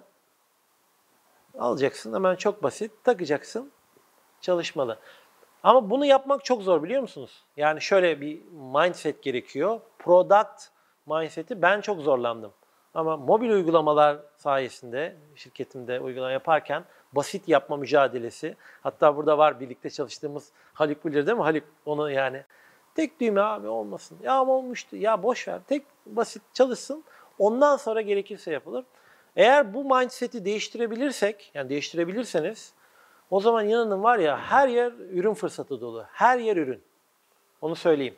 Alacaksın hemen çok basit takacaksın çalışmalı. Ama bunu yapmak çok zor biliyor musunuz? Yani şöyle bir mindset gerekiyor. Product mindset'i ben çok zorlandım. Ama mobil uygulamalar sayesinde şirketimde uygulama yaparken basit yapma mücadelesi. Hatta burada var birlikte çalıştığımız Haluk bilir değil mi? Haluk onu yani. Tek düğme abi olmasın. Ya ama olmuştu. Ya boş ver. Tek basit çalışsın. Ondan sonra gerekirse yapılır. Eğer bu mindset'i değiştirebilirsek, yani değiştirebilirseniz o zaman inanın var ya her yer ürün fırsatı dolu. Her yer ürün. Onu söyleyeyim.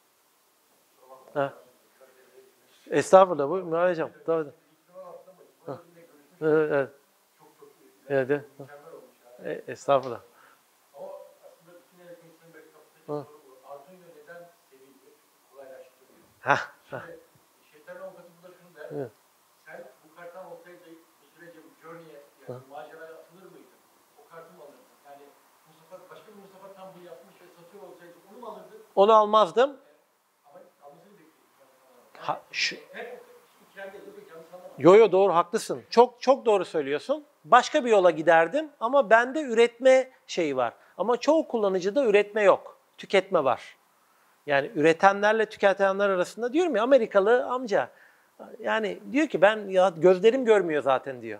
Ha. Estağfurullah bu Murat Hocam. Tabii. Ha. Evet, evet. Evet, evet. E, estağfurullah.
Ama aslında bütün elektroniklerin backup'taki
Ha.
Arduino neden sevildi? Kolaylaştırıyor.
Ha. Ha.
Şimdi şeytan avukatı burada şunu der.
Evet.
Sen bu karttan olsaydı bu sürece bu journey'e yani bu maceraya atılır mıydın? O kartı mı alırdın? Yani Mustafa, başka bir Mustafa tam bunu yapmış ve satıyor olsaydı onu mu alırdın?
Onu almazdım.
Ama almasını bekliyorsun.
Ha, şu,
Hep ikilemde yapıyor, yanlış anlama.
yo yo doğru haklısın. Çok çok doğru söylüyorsun. Başka bir yola giderdim ama bende üretme şeyi var. Ama çoğu kullanıcıda üretme yok. Tüketme var. Yani üretenlerle tüketenler arasında diyorum ya Amerikalı amca. Yani diyor ki ben ya gözlerim görmüyor zaten diyor.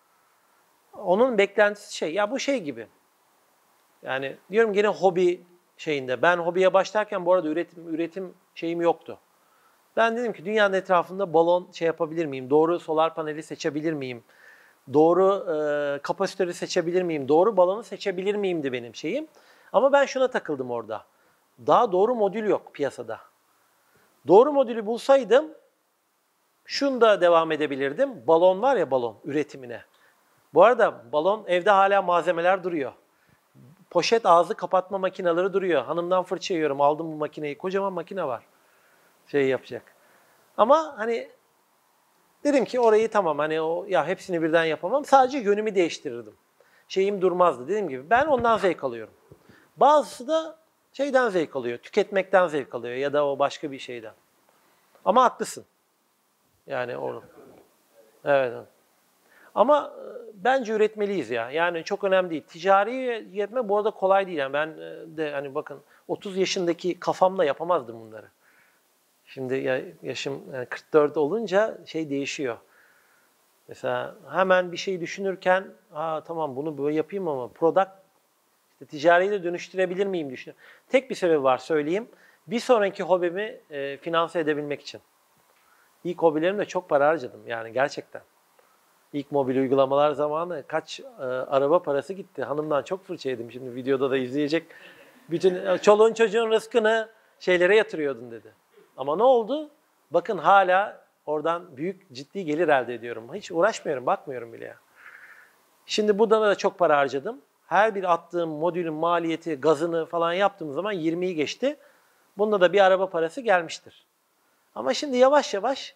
Onun beklentisi şey ya bu şey gibi. Yani diyorum gene hobi şeyinde. Ben hobiye başlarken bu arada üretim üretim şeyim yoktu. Ben dedim ki dünyanın etrafında balon şey yapabilir miyim? Doğru solar paneli seçebilir miyim? Doğru e, kapasitörü seçebilir miyim? Doğru balonu seçebilir miyimdi benim şeyim. Ama ben şuna takıldım orada. Daha doğru modül yok piyasada. Doğru modülü bulsaydım şunda devam edebilirdim. Balon var ya balon üretimine. Bu arada balon evde hala malzemeler duruyor. Poşet ağzı kapatma makineleri duruyor. Hanımdan fırça yiyorum. Aldım bu makineyi. Kocaman makine var. Şey yapacak. Ama hani dedim ki orayı tamam hani o ya hepsini birden yapamam. Sadece yönümü değiştirirdim. Şeyim durmazdı. Dediğim gibi ben ondan zevk alıyorum. Bazısı da şeyden zevk alıyor. Tüketmekten zevk alıyor ya da o başka bir şeyden. Ama haklısın. Yani onu. Evet. Ama bence üretmeliyiz ya. Yani çok önemli değil. Ticari üretme bu arada kolay değil. Yani ben de hani bakın otuz yaşındaki kafamla yapamazdım bunları. Şimdi yaşım kırk dört olunca şey değişiyor. Mesela hemen bir şey düşünürken aa tamam bunu böyle yapayım ama product işte ticariyi de dönüştürebilir miyim düşünüyorum. Tek bir sebebi var söyleyeyim. Bir sonraki hobimi e, finanse edebilmek için. İlk hobilerimde çok para harcadım yani gerçekten. İlk mobil uygulamalar zamanı kaç e, araba parası gitti. Hanımdan çok fırça yedim şimdi videoda da izleyecek. Bütün çoluğun çocuğun rızkını şeylere yatırıyordun dedi. Ama ne oldu? Bakın hala oradan büyük ciddi gelir elde ediyorum. Hiç uğraşmıyorum, bakmıyorum bile ya. Şimdi buradan da çok para harcadım. Her bir attığım modülün maliyeti, gazını falan yaptığım zaman yirmiyi geçti. Bunda da bir araba parası gelmiştir. Ama şimdi yavaş yavaş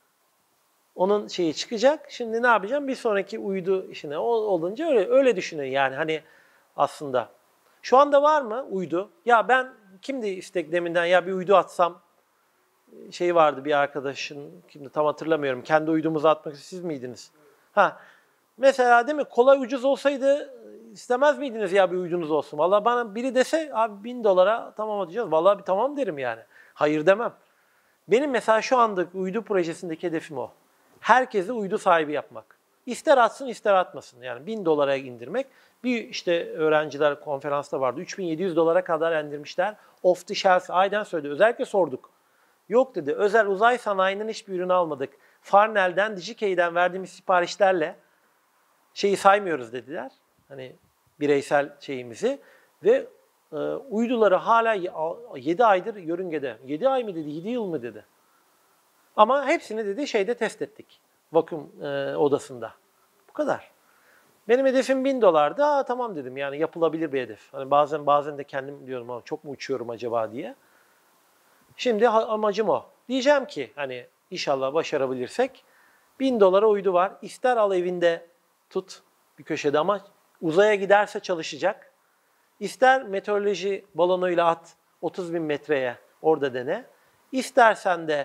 onun şeyi çıkacak. Şimdi ne yapacağım? Bir sonraki uydu işine olunca öyle öyle düşünün yani hani aslında. Şu anda var mı uydu? Ya ben kimdi istek deminden ya bir uydu atsam şey vardı bir arkadaşın kimdi tam hatırlamıyorum. Kendi uydumuzu atmak siz miydiniz? Ha. Mesela değil mi? Kolay ucuz olsaydı istemez miydiniz ya bir uydunuz olsun? Vallahi bana biri dese abi bin dolara tamam atacağız. Vallahi bir tamam derim yani. Hayır demem. Benim mesela şu andaki uydu projesindeki hedefim o. Herkesi uydu sahibi yapmak. İster atsın ister atmasın. Yani bin dolara indirmek. Bir işte öğrenciler konferansta vardı. üç bin yedi yüz dolara kadar indirmişler. Off the shelf aynen söyledi. Özellikle sorduk. Yok dedi. Özel uzay sanayinin hiçbir ürünü almadık. Farnell'den, Digikey'den verdiğimiz siparişlerle şeyi saymıyoruz dediler. Hani bireysel şeyimizi ve e, uyduları hala yedi aydır yörüngede. yedi ay mı dedi, yedi yıl mı dedi. Ama hepsini dedi şeyde test ettik. Vakum e, odasında. Bu kadar. Benim hedefim bin dolardı. Aa, tamam dedim yani yapılabilir bir hedef. Hani bazen bazen de kendim diyorum ama çok mu uçuyorum acaba diye. Şimdi amacım o. Diyeceğim ki hani inşallah başarabilirsek bin dolara uydu var. İster al evinde tut bir köşede ama uzaya giderse çalışacak. İster meteoroloji balonuyla at otuz bin metreye orada dene. İstersen de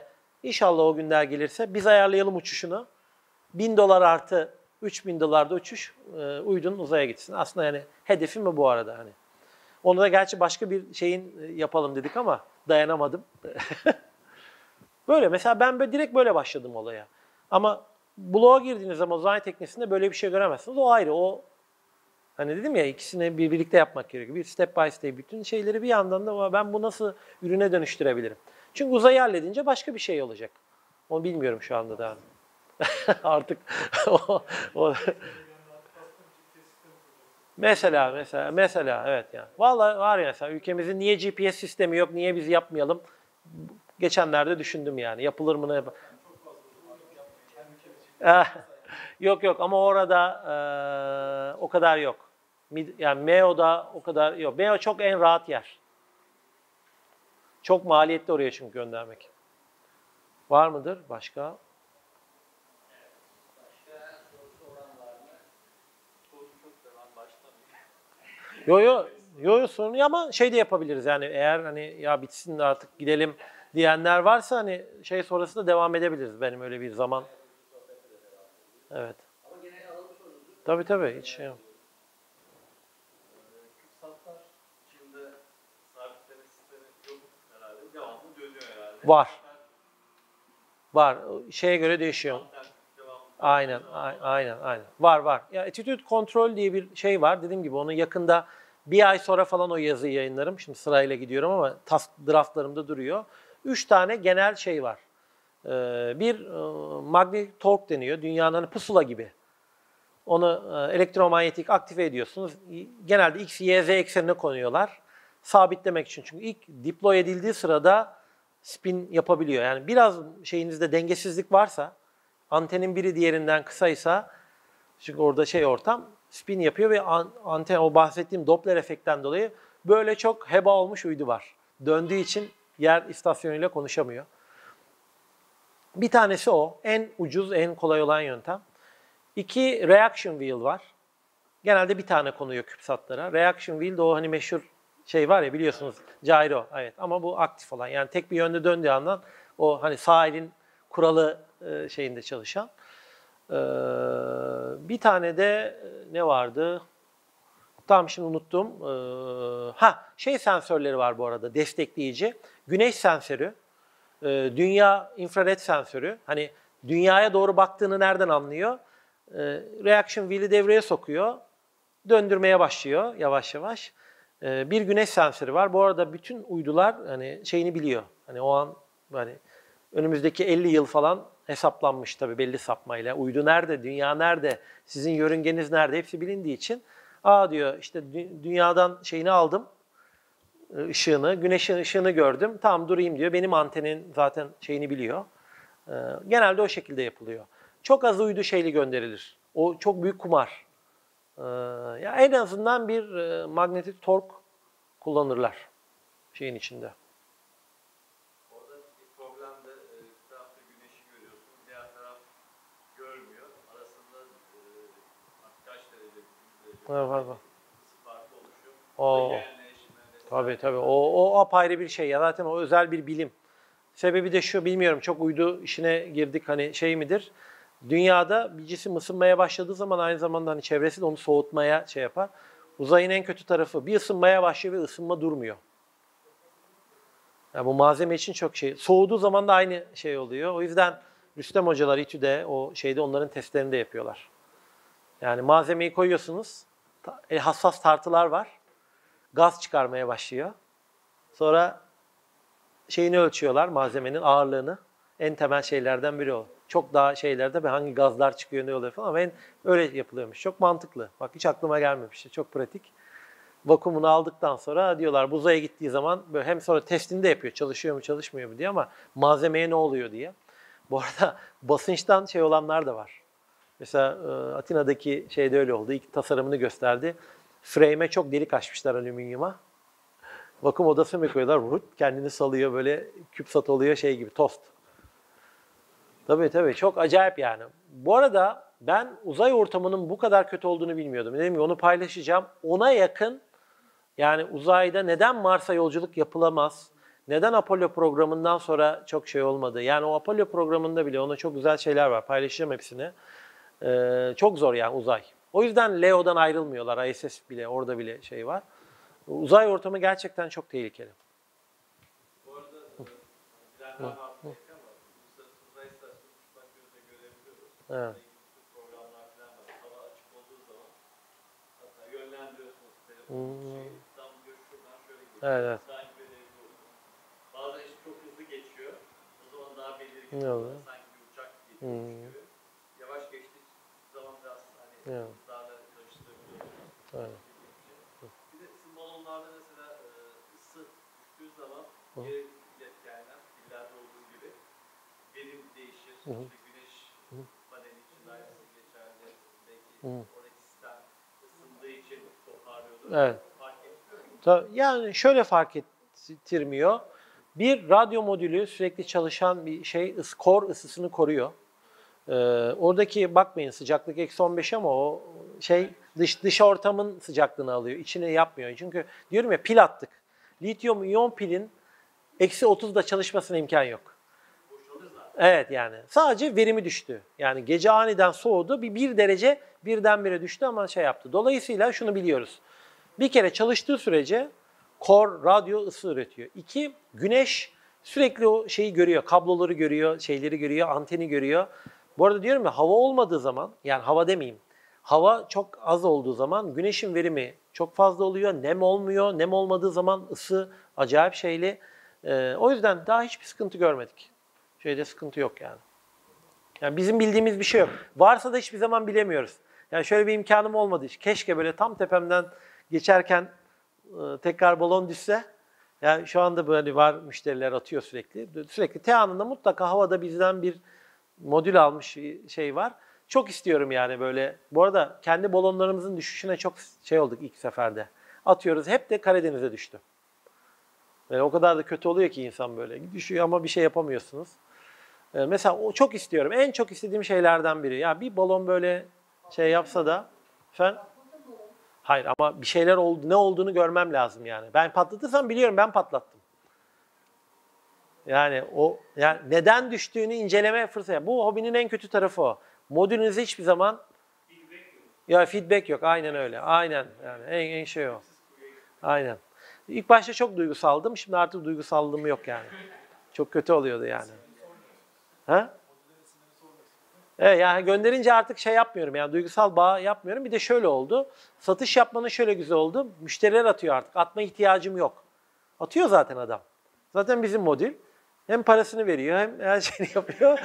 İnşallah o günler gelirse biz ayarlayalım uçuşunu. bin dolar artı üç bin dolarda uçuş, e, uydun uzaya gitsin. Aslında yani hedefim mi bu arada hani. Onu da gerçi başka bir şeyin e, yapalım dedik ama dayanamadım. Böyle mesela ben böyle direkt böyle başladım olaya. Ama bloğa girdiğiniz zaman uzay teknesinde böyle bir şey göremezsiniz. O ayrı. O hani dedim ya ikisini bir birlikte yapmak gerekiyor. Bir step by step bütün şeyleri bir yandan da ben bu nasıl ürüne dönüştürebilirim? Çünkü uzayı halledince başka bir şey olacak. Onu bilmiyorum şu anda da. Artık o, o mesela mesela mesela evet yani. Vallahi var ya mesela ülkemizin niye G P S sistemi yok? Niye biz yapmayalım? Geçenlerde düşündüm yani. Yapılır mı ne yap- Yok yok ama orada e, o kadar yok. Yani M E O'da o kadar yok. M E O çok en rahat yer. Çok maliyetli oraya çünkü göndermek. Var mıdır başka? Yo yo yo yo sorun yok ama şey de yapabiliriz yani eğer hani ya bitsin de artık gidelim diyenler varsa hani şey sonrası da devam edebiliriz benim öyle bir zaman. Evet. Tabii tabii hiç şey yok.
Küpsatlar şimdi sabitleme sistemi yok herhalde. Devamlı dönüyor herhalde.
Var. Var. Şeye göre değişiyor.
Devamlı.
Aynen, a- aynen, aynen. Var, var. Ya attitude control diye bir şey var. Dediğim gibi onu yakında bir ay sonra falan o yazıyı yayınlarım. Şimdi sırayla gidiyorum ama task draftlarımda duruyor. Üç tane genel şey var. Ee, bir e, magnetic torque deniyor. Dünyanın hani pusula gibi. Onu e, elektromanyetik aktive ediyorsunuz. Genelde X, Y, Z eksenine konuyorlar. Sabitlemek için. Çünkü ilk deploy edildiği sırada spin yapabiliyor. Yani biraz şeyinizde dengesizlik varsa, antenin biri diğerinden kısaysa, çünkü orada şey ortam, spin yapıyor ve an, anten o bahsettiğim Doppler efektten dolayı böyle çok heba olmuş uydu var. Döndüğü için yer istasyonuyla konuşamıyor. Bir tanesi o. En ucuz, en kolay olan yöntem. İki, reaction wheel var. Genelde bir tane konuyor CubeSat'lara. Reaction wheel de o hani meşhur şey var ya biliyorsunuz. Gyro. Evet ama bu aktif olan. Yani tek bir yönde döndüğü andan o hani sağ elin kuralı e, şeyinde çalışan. Ee, bir tane de ne vardı? Tam şimdi unuttum. Ee, ha şey sensörleri var bu arada destekleyici. Güneş sensörü. E, dünya infrared sensörü. Hani dünyaya doğru baktığını nereden anlıyor? E, reaction wheel'i devreye sokuyor. Döndürmeye başlıyor yavaş yavaş. E, bir güneş sensörü var. Bu arada bütün uydular hani şeyini biliyor. Hani o an hani önümüzdeki elli yıl falan hesaplanmış tabii belli sapmayla. Uydu nerede, dünya nerede, sizin yörüngeniz nerede hepsi bilindiği için aa diyor işte dü- dünyadan şeyini aldım, ışığını, güneşin ışığını gördüm. Tamam durayım diyor. Benim antenin zaten şeyini biliyor. Ee, genelde o şekilde yapılıyor. Çok az uydu şeyli gönderilir. O çok büyük kumar. Ee, ya en azından bir e, magnetic torque kullanırlar şeyin içinde.
Orada bir problem de e, bir tarafta güneşi görüyorsun, diğer taraf görmüyor. Arasında e, kaç derece, yüz derece
Evet, var, var.
ısı farkı oluşuyor.
O,
Genleşme vesaire.
tabii tabii. O, o apayrı bir şey ya. Zaten o özel bir bilim. Sebebi de şu, bilmiyorum çok uydu işine girdik hani şey midir? Dünyada bir cisim ısınmaya başladığı zaman aynı zamanda hani çevresi de onu soğutmaya şey yapar. Uzayın en kötü tarafı bir ısınmaya başlıyor ve ısınma durmuyor. Yani bu malzeme için çok şey. Soğuduğu zaman da aynı şey oluyor. O yüzden Rüstem hocalar İTÜ'de o şeyde onların testlerini de yapıyorlar. Yani malzemeyi koyuyorsunuz. ta- e, hassas tartılar var. Gaz çıkarmaya başlıyor. Sonra şeyini ölçüyorlar malzemenin ağırlığını. En temel şeylerden biri o. Çok daha şeylerde hangi gazlar çıkıyor ne oluyor falan ama en öyle yapılıyormuş. Çok mantıklı. Bak hiç aklıma gelmemişti. Çok pratik. Vakumunu aldıktan sonra diyorlar bu uzaya gittiği zaman böyle hem sonra testini de yapıyor. Çalışıyor mu çalışmıyor mu diye ama malzemeye ne oluyor diye. Bu arada basınçtan şey olanlar da var. Mesela e, Atina'daki şeyde öyle oldu. İlk tasarımını gösterdi. Frame'e çok delik açmışlar alüminyuma. Vakum odasına mı koyuyorlar? Vurut, kendini salıyor böyle CubeSat oluyor şey gibi tost. Tabii tabii çok acayip yani. Bu arada ben uzay ortamının bu kadar kötü olduğunu bilmiyordum. Dedim ki onu paylaşacağım. Ona yakın yani uzayda neden Mars'a yolculuk yapılamaz? neden Apollo programından sonra çok şey olmadı? Yani o Apollo programında bile ona çok güzel şeyler var. Paylaşacağım hepsini. Ee, çok zor yani uzay. O yüzden L E O'dan ayrılmıyorlar. I S S bile, orada bile şey var. Uzay ortamı gerçekten çok tehlikeli.
Bu arada bilenler var belki ama uluslararası uzay istasyonu çıplak gözle görebiliyoruz.
Evet.
Programlar falan var. Hava açık olduğu zaman hatta yönlendiriyorsunuz telefonu. Şey, tam diyor şuradan şöyle gidiyor.
Evet, evet.
Takip edebiliyorsunuz. Bazen işte çok hızlı geçiyor. O zaman daha belirgin
Ne
oluyor.
oluyor?
Sanki bir uçak geçiyormuş
Hmm.
gibi. Yavaş geçtiği zaman biraz hani
Evet.
daha da karıştırabiliyorsunuz.
Evet.
Bir de sizin balonlarda mesela e, ısı düştüğü zaman
Hı.
geri iletkenler, dillerde olduğu gibi verim değişir.
Hı.
İşte güneş paneli için de aynısı geçerli. Belki
Hı.
oradaki sistem ısındığı için toparlıyordur.
Evet.
Fark etmiyor mu?
Ta- Yani şöyle fark ettirmiyor. Bir radyo modülü sürekli çalışan bir şey, ıs- kor ısısını koruyor. Ee, oradaki bakmayın sıcaklık eksi on beş ama o şey dış dış ortamın sıcaklığını alıyor. İçine yapmıyor. Çünkü diyorum ya pil attık. Lityum iyon pilin eksi otuzda çalışmasına imkan yok. Evet yani. Sadece verimi düştü. Yani gece aniden soğudu. Bir bir derece birdenbire düştü ama şey yaptı. Dolayısıyla şunu biliyoruz. Bir kere çalıştığı sürece kor, radyo ısı üretiyor. İki, güneş sürekli o şeyi görüyor. Kabloları görüyor, şeyleri görüyor, anteni görüyor. Bu arada diyorum ya hava olmadığı zaman, yani hava demeyeyim. Hava çok az olduğu zaman güneşin verimi çok fazla oluyor. Nem olmuyor. Nem olmadığı zaman ısı acayip şeyli. Ee, o yüzden daha hiçbir sıkıntı görmedik. Şeyde sıkıntı yok yani. Yani bizim bildiğimiz bir şey yok. Varsa da hiçbir zaman bilemiyoruz. Yani şöyle bir imkanım olmadı. Keşke böyle tam tepemden geçerken e, tekrar balon düşse. Yani şu anda böyle var, müşteriler atıyor sürekli. Sürekli T anında mutlaka havada bizden bir modül almış şey var. Çok istiyorum yani böyle. Bu arada kendi balonlarımızın düşüşüne çok şey olduk ilk seferde. Atıyoruz. Hep de Karadeniz'e düştü. Yani o kadar da kötü oluyor ki insan böyle. Düşüyor ama bir şey yapamıyorsunuz. Ee, mesela o çok istiyorum. En çok istediğim şeylerden biri. Ya bir balon böyle şey yapsa da efendim? Hayır ama bir şeyler oldu, ne olduğunu görmem lazım yani. Ben patlatırsam biliyorum ben patlattım. Yani o yani neden düştüğünü inceleme fırsatı. Bu hobinin en kötü tarafı o. Modülünüzde hiçbir zaman ya feedback yok. Aynen öyle. Aynen. Yani en, en şey o. Aynen. İlk başta çok duygusaldım. Şimdi artık duygusallığım yok yani. Çok kötü oluyordu yani. Ha? Evet, yani gönderince artık şey yapmıyorum yani duygusal bağ yapmıyorum. Bir de şöyle oldu. Satış yapmanın şöyle güzel oldu. Müşteriler atıyor artık. Atma ihtiyacım yok. Atıyor zaten adam. Zaten bizim modül. Hem parasını veriyor hem her şeyini yapıyor.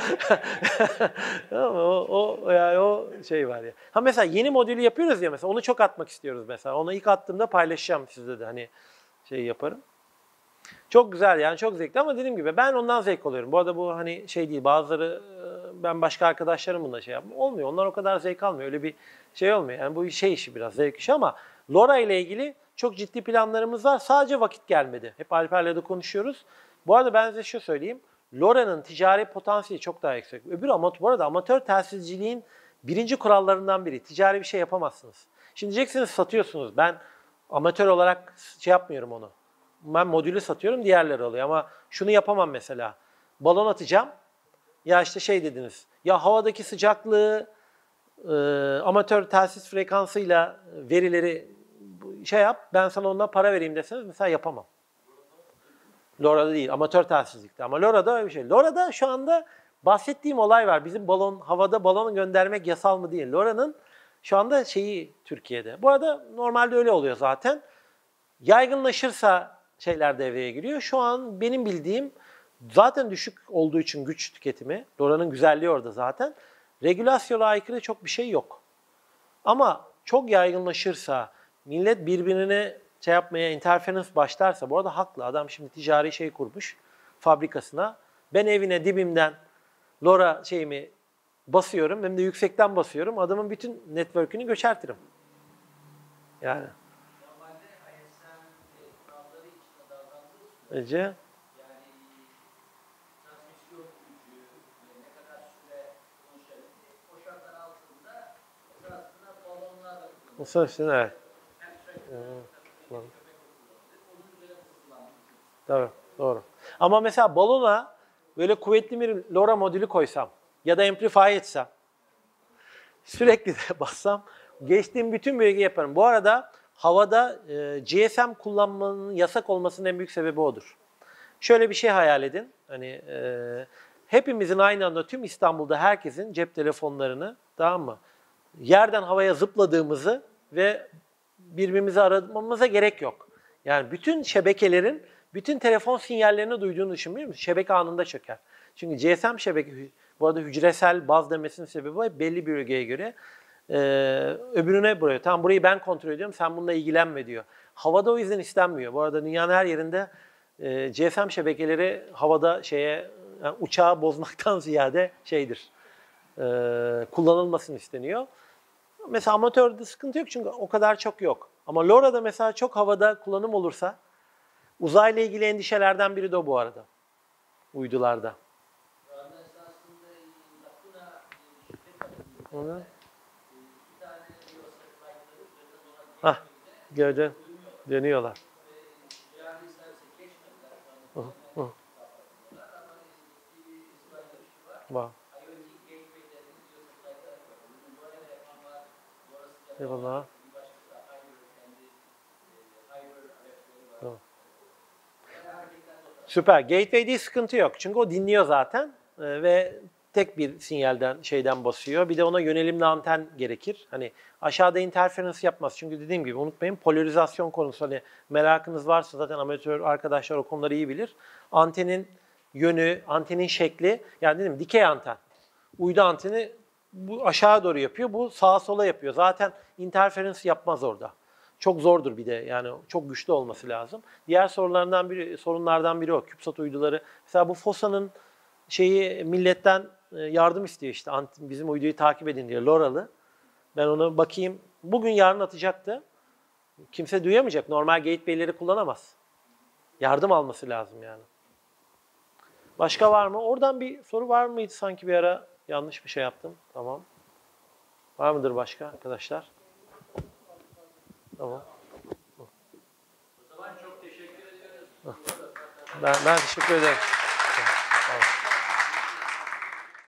o, o, yani o şey var ya. Ha mesela yeni modülü yapıyoruz ya mesela onu çok atmak istiyoruz mesela. Onu ilk attığımda paylaşacağım sizde de hani şey yaparım. Çok güzel yani çok zevkli ama dediğim gibi ben ondan zevk alıyorum. Bu arada bu hani şey değil bazıları ben başka arkadaşlarım bununla şey yapmıyor. Olmuyor. Onlar o kadar zevk almıyor. Öyle bir şey olmuyor. Yani bu şey işi biraz zevk işi ama LoRa ile ilgili çok ciddi planlarımız var. Sadece vakit gelmedi. Hep Alper'le de konuşuyoruz. Bu arada ben size şu söyleyeyim. LoRa'nın ticari potansiyeli çok daha yüksek. Öbür amatör, bu arada amatör telsizciliğin birinci kurallarından biri. Ticari bir şey yapamazsınız. Şimdi diyeceksiniz satıyorsunuz. Ben amatör olarak şey yapmıyorum onu. Ben modülü satıyorum, diğerleri alıyor. Ama şunu yapamam mesela. Balon atacağım. Ya işte şey dediniz. Ya havadaki sıcaklığı e, amatör telsiz frekansıyla verileri şey yap. Ben sana ondan para vereyim deseniz mesela yapamam. LoRa'da değil, amatör telsizlikte. Ama LoRa'da öyle bir şey. LoRa'da şu anda bahsettiğim olay var. Bizim balon havada balon göndermek yasal mı değil. LoRa'nın şu anda şeyi Türkiye'de. Bu arada normalde öyle oluyor zaten. Yaygınlaşırsa şeyler devreye giriyor. Şu an benim bildiğim zaten düşük olduğu için güç tüketimi, LoRa'nın güzelliği orada zaten. Regülasyona aykırı çok bir şey yok. Ama çok yaygınlaşırsa, millet birbirine şey yapmaya, interferans başlarsa, bu arada haklı. Adam şimdi ticari şey kurmuş fabrikasına. Ben evine dibimden LoRa şeyimi basıyorum, hem de yüksekten basıyorum. Adamın bütün network'ünü göçertirim. Yani.
Normalde I S M kuralları içinde davrandığı
Ece?
yani transmisyon gücü ne kadar süre konuşabilir. O şartlar altında esasında balonlar da kullanılır.
Nasıl işte evet.
Hem sürekli
Hı.
onun üzerine kullanılır.
Tabii. Doğru. Ama mesela balona böyle kuvvetli bir LoRa modülü koysam ya da amplify etsem, sürekli de bassam, geçtiğim bütün bölgeyi yaparım. Bu arada havada e, G S M kullanmanın yasak olmasının en büyük sebebi odur. Şöyle bir şey hayal edin. Hani e, hepimizin aynı anda tüm İstanbul'da herkesin cep telefonlarını, tamam mı, yerden havaya zıpladığımızı ve birbirimizi aramamıza gerek yok. Yani bütün şebekelerin bütün telefon sinyallerini duyduğunu düşün, biliyor musun? Şebeke anında çöker. Çünkü G S M şebeke, bu arada hücresel baz demesinin sebebi var. Belli bir bölgeye göre e, öbürüne buraya. Tamam, burayı ben kontrol ediyorum, sen bununla ilgilenme diyor. Havada o yüzden istenmiyor. Bu arada dünyanın her yerinde e, G S M şebekeleri havada şeye, yani uçağı bozmaktan ziyade şeydir, e, kullanılmasını isteniyor. Mesela amatörde sıkıntı yok çünkü o kadar çok yok. Ama LoRa'da mesela çok havada kullanım olursa, uzayla ilgili endişelerden biri de o bu arada. Uydularda.
Şu anda esasında Lacuna diye bir şirket var.
Hı.
İki tane diyor satellite'ları üzerinden ona
Hah, gördün. Dönüyorlar.
ticari servise geçmediler.
Hı,
Şu anda
hı.
ama ciddi bir İsrail yarışı var.
Var.
IoT gateway'lerini diyor satellite'lar yapıyor. Bugün buraya da yapan var. Orası
Eyvallah.
bir başkası da Hyper kendi e, Hyper aletleri var.
Tamam.
Yani hareketler de o tarafta.
Süper. Gateway'de sıkıntı yok. Çünkü o dinliyor zaten Ee, ve tek bir sinyalden şeyden basıyor. Bir de ona yönelimli anten gerekir. Hani aşağıda interferans yapmaz. Çünkü dediğim gibi unutmayın, polarizasyon konusu. Hani merakınız varsa zaten amatör arkadaşlar o konuları iyi bilir. Antenin yönü, antenin şekli, yani dedim dikey anten. Uydu anteni bu aşağı doğru yapıyor, bu sağa sola yapıyor. Zaten interferans yapmaz orada. Çok zordur bir de, yani çok güçlü olması lazım. Diğer sorunlardan biri, sorunlardan biri o. CubeSat uyduları. Mesela bu FOSA'nın şeyi milletten yardım istiyor işte. Bizim uyduyu takip edin diye, LoRa'lı. Ben ona bakayım. Bugün yarın atacaktı. Kimse duyamayacak. Normal gateway'leri kullanamaz. Yardım alması lazım yani. Başka var mı? Oradan bir soru var mıydı sanki bir ara? Yanlış bir şey yaptım. Tamam. Var mıdır başka arkadaşlar? Tamam.
O zaman çok teşekkür ediyoruz.
Ben, ben teşekkür ederim.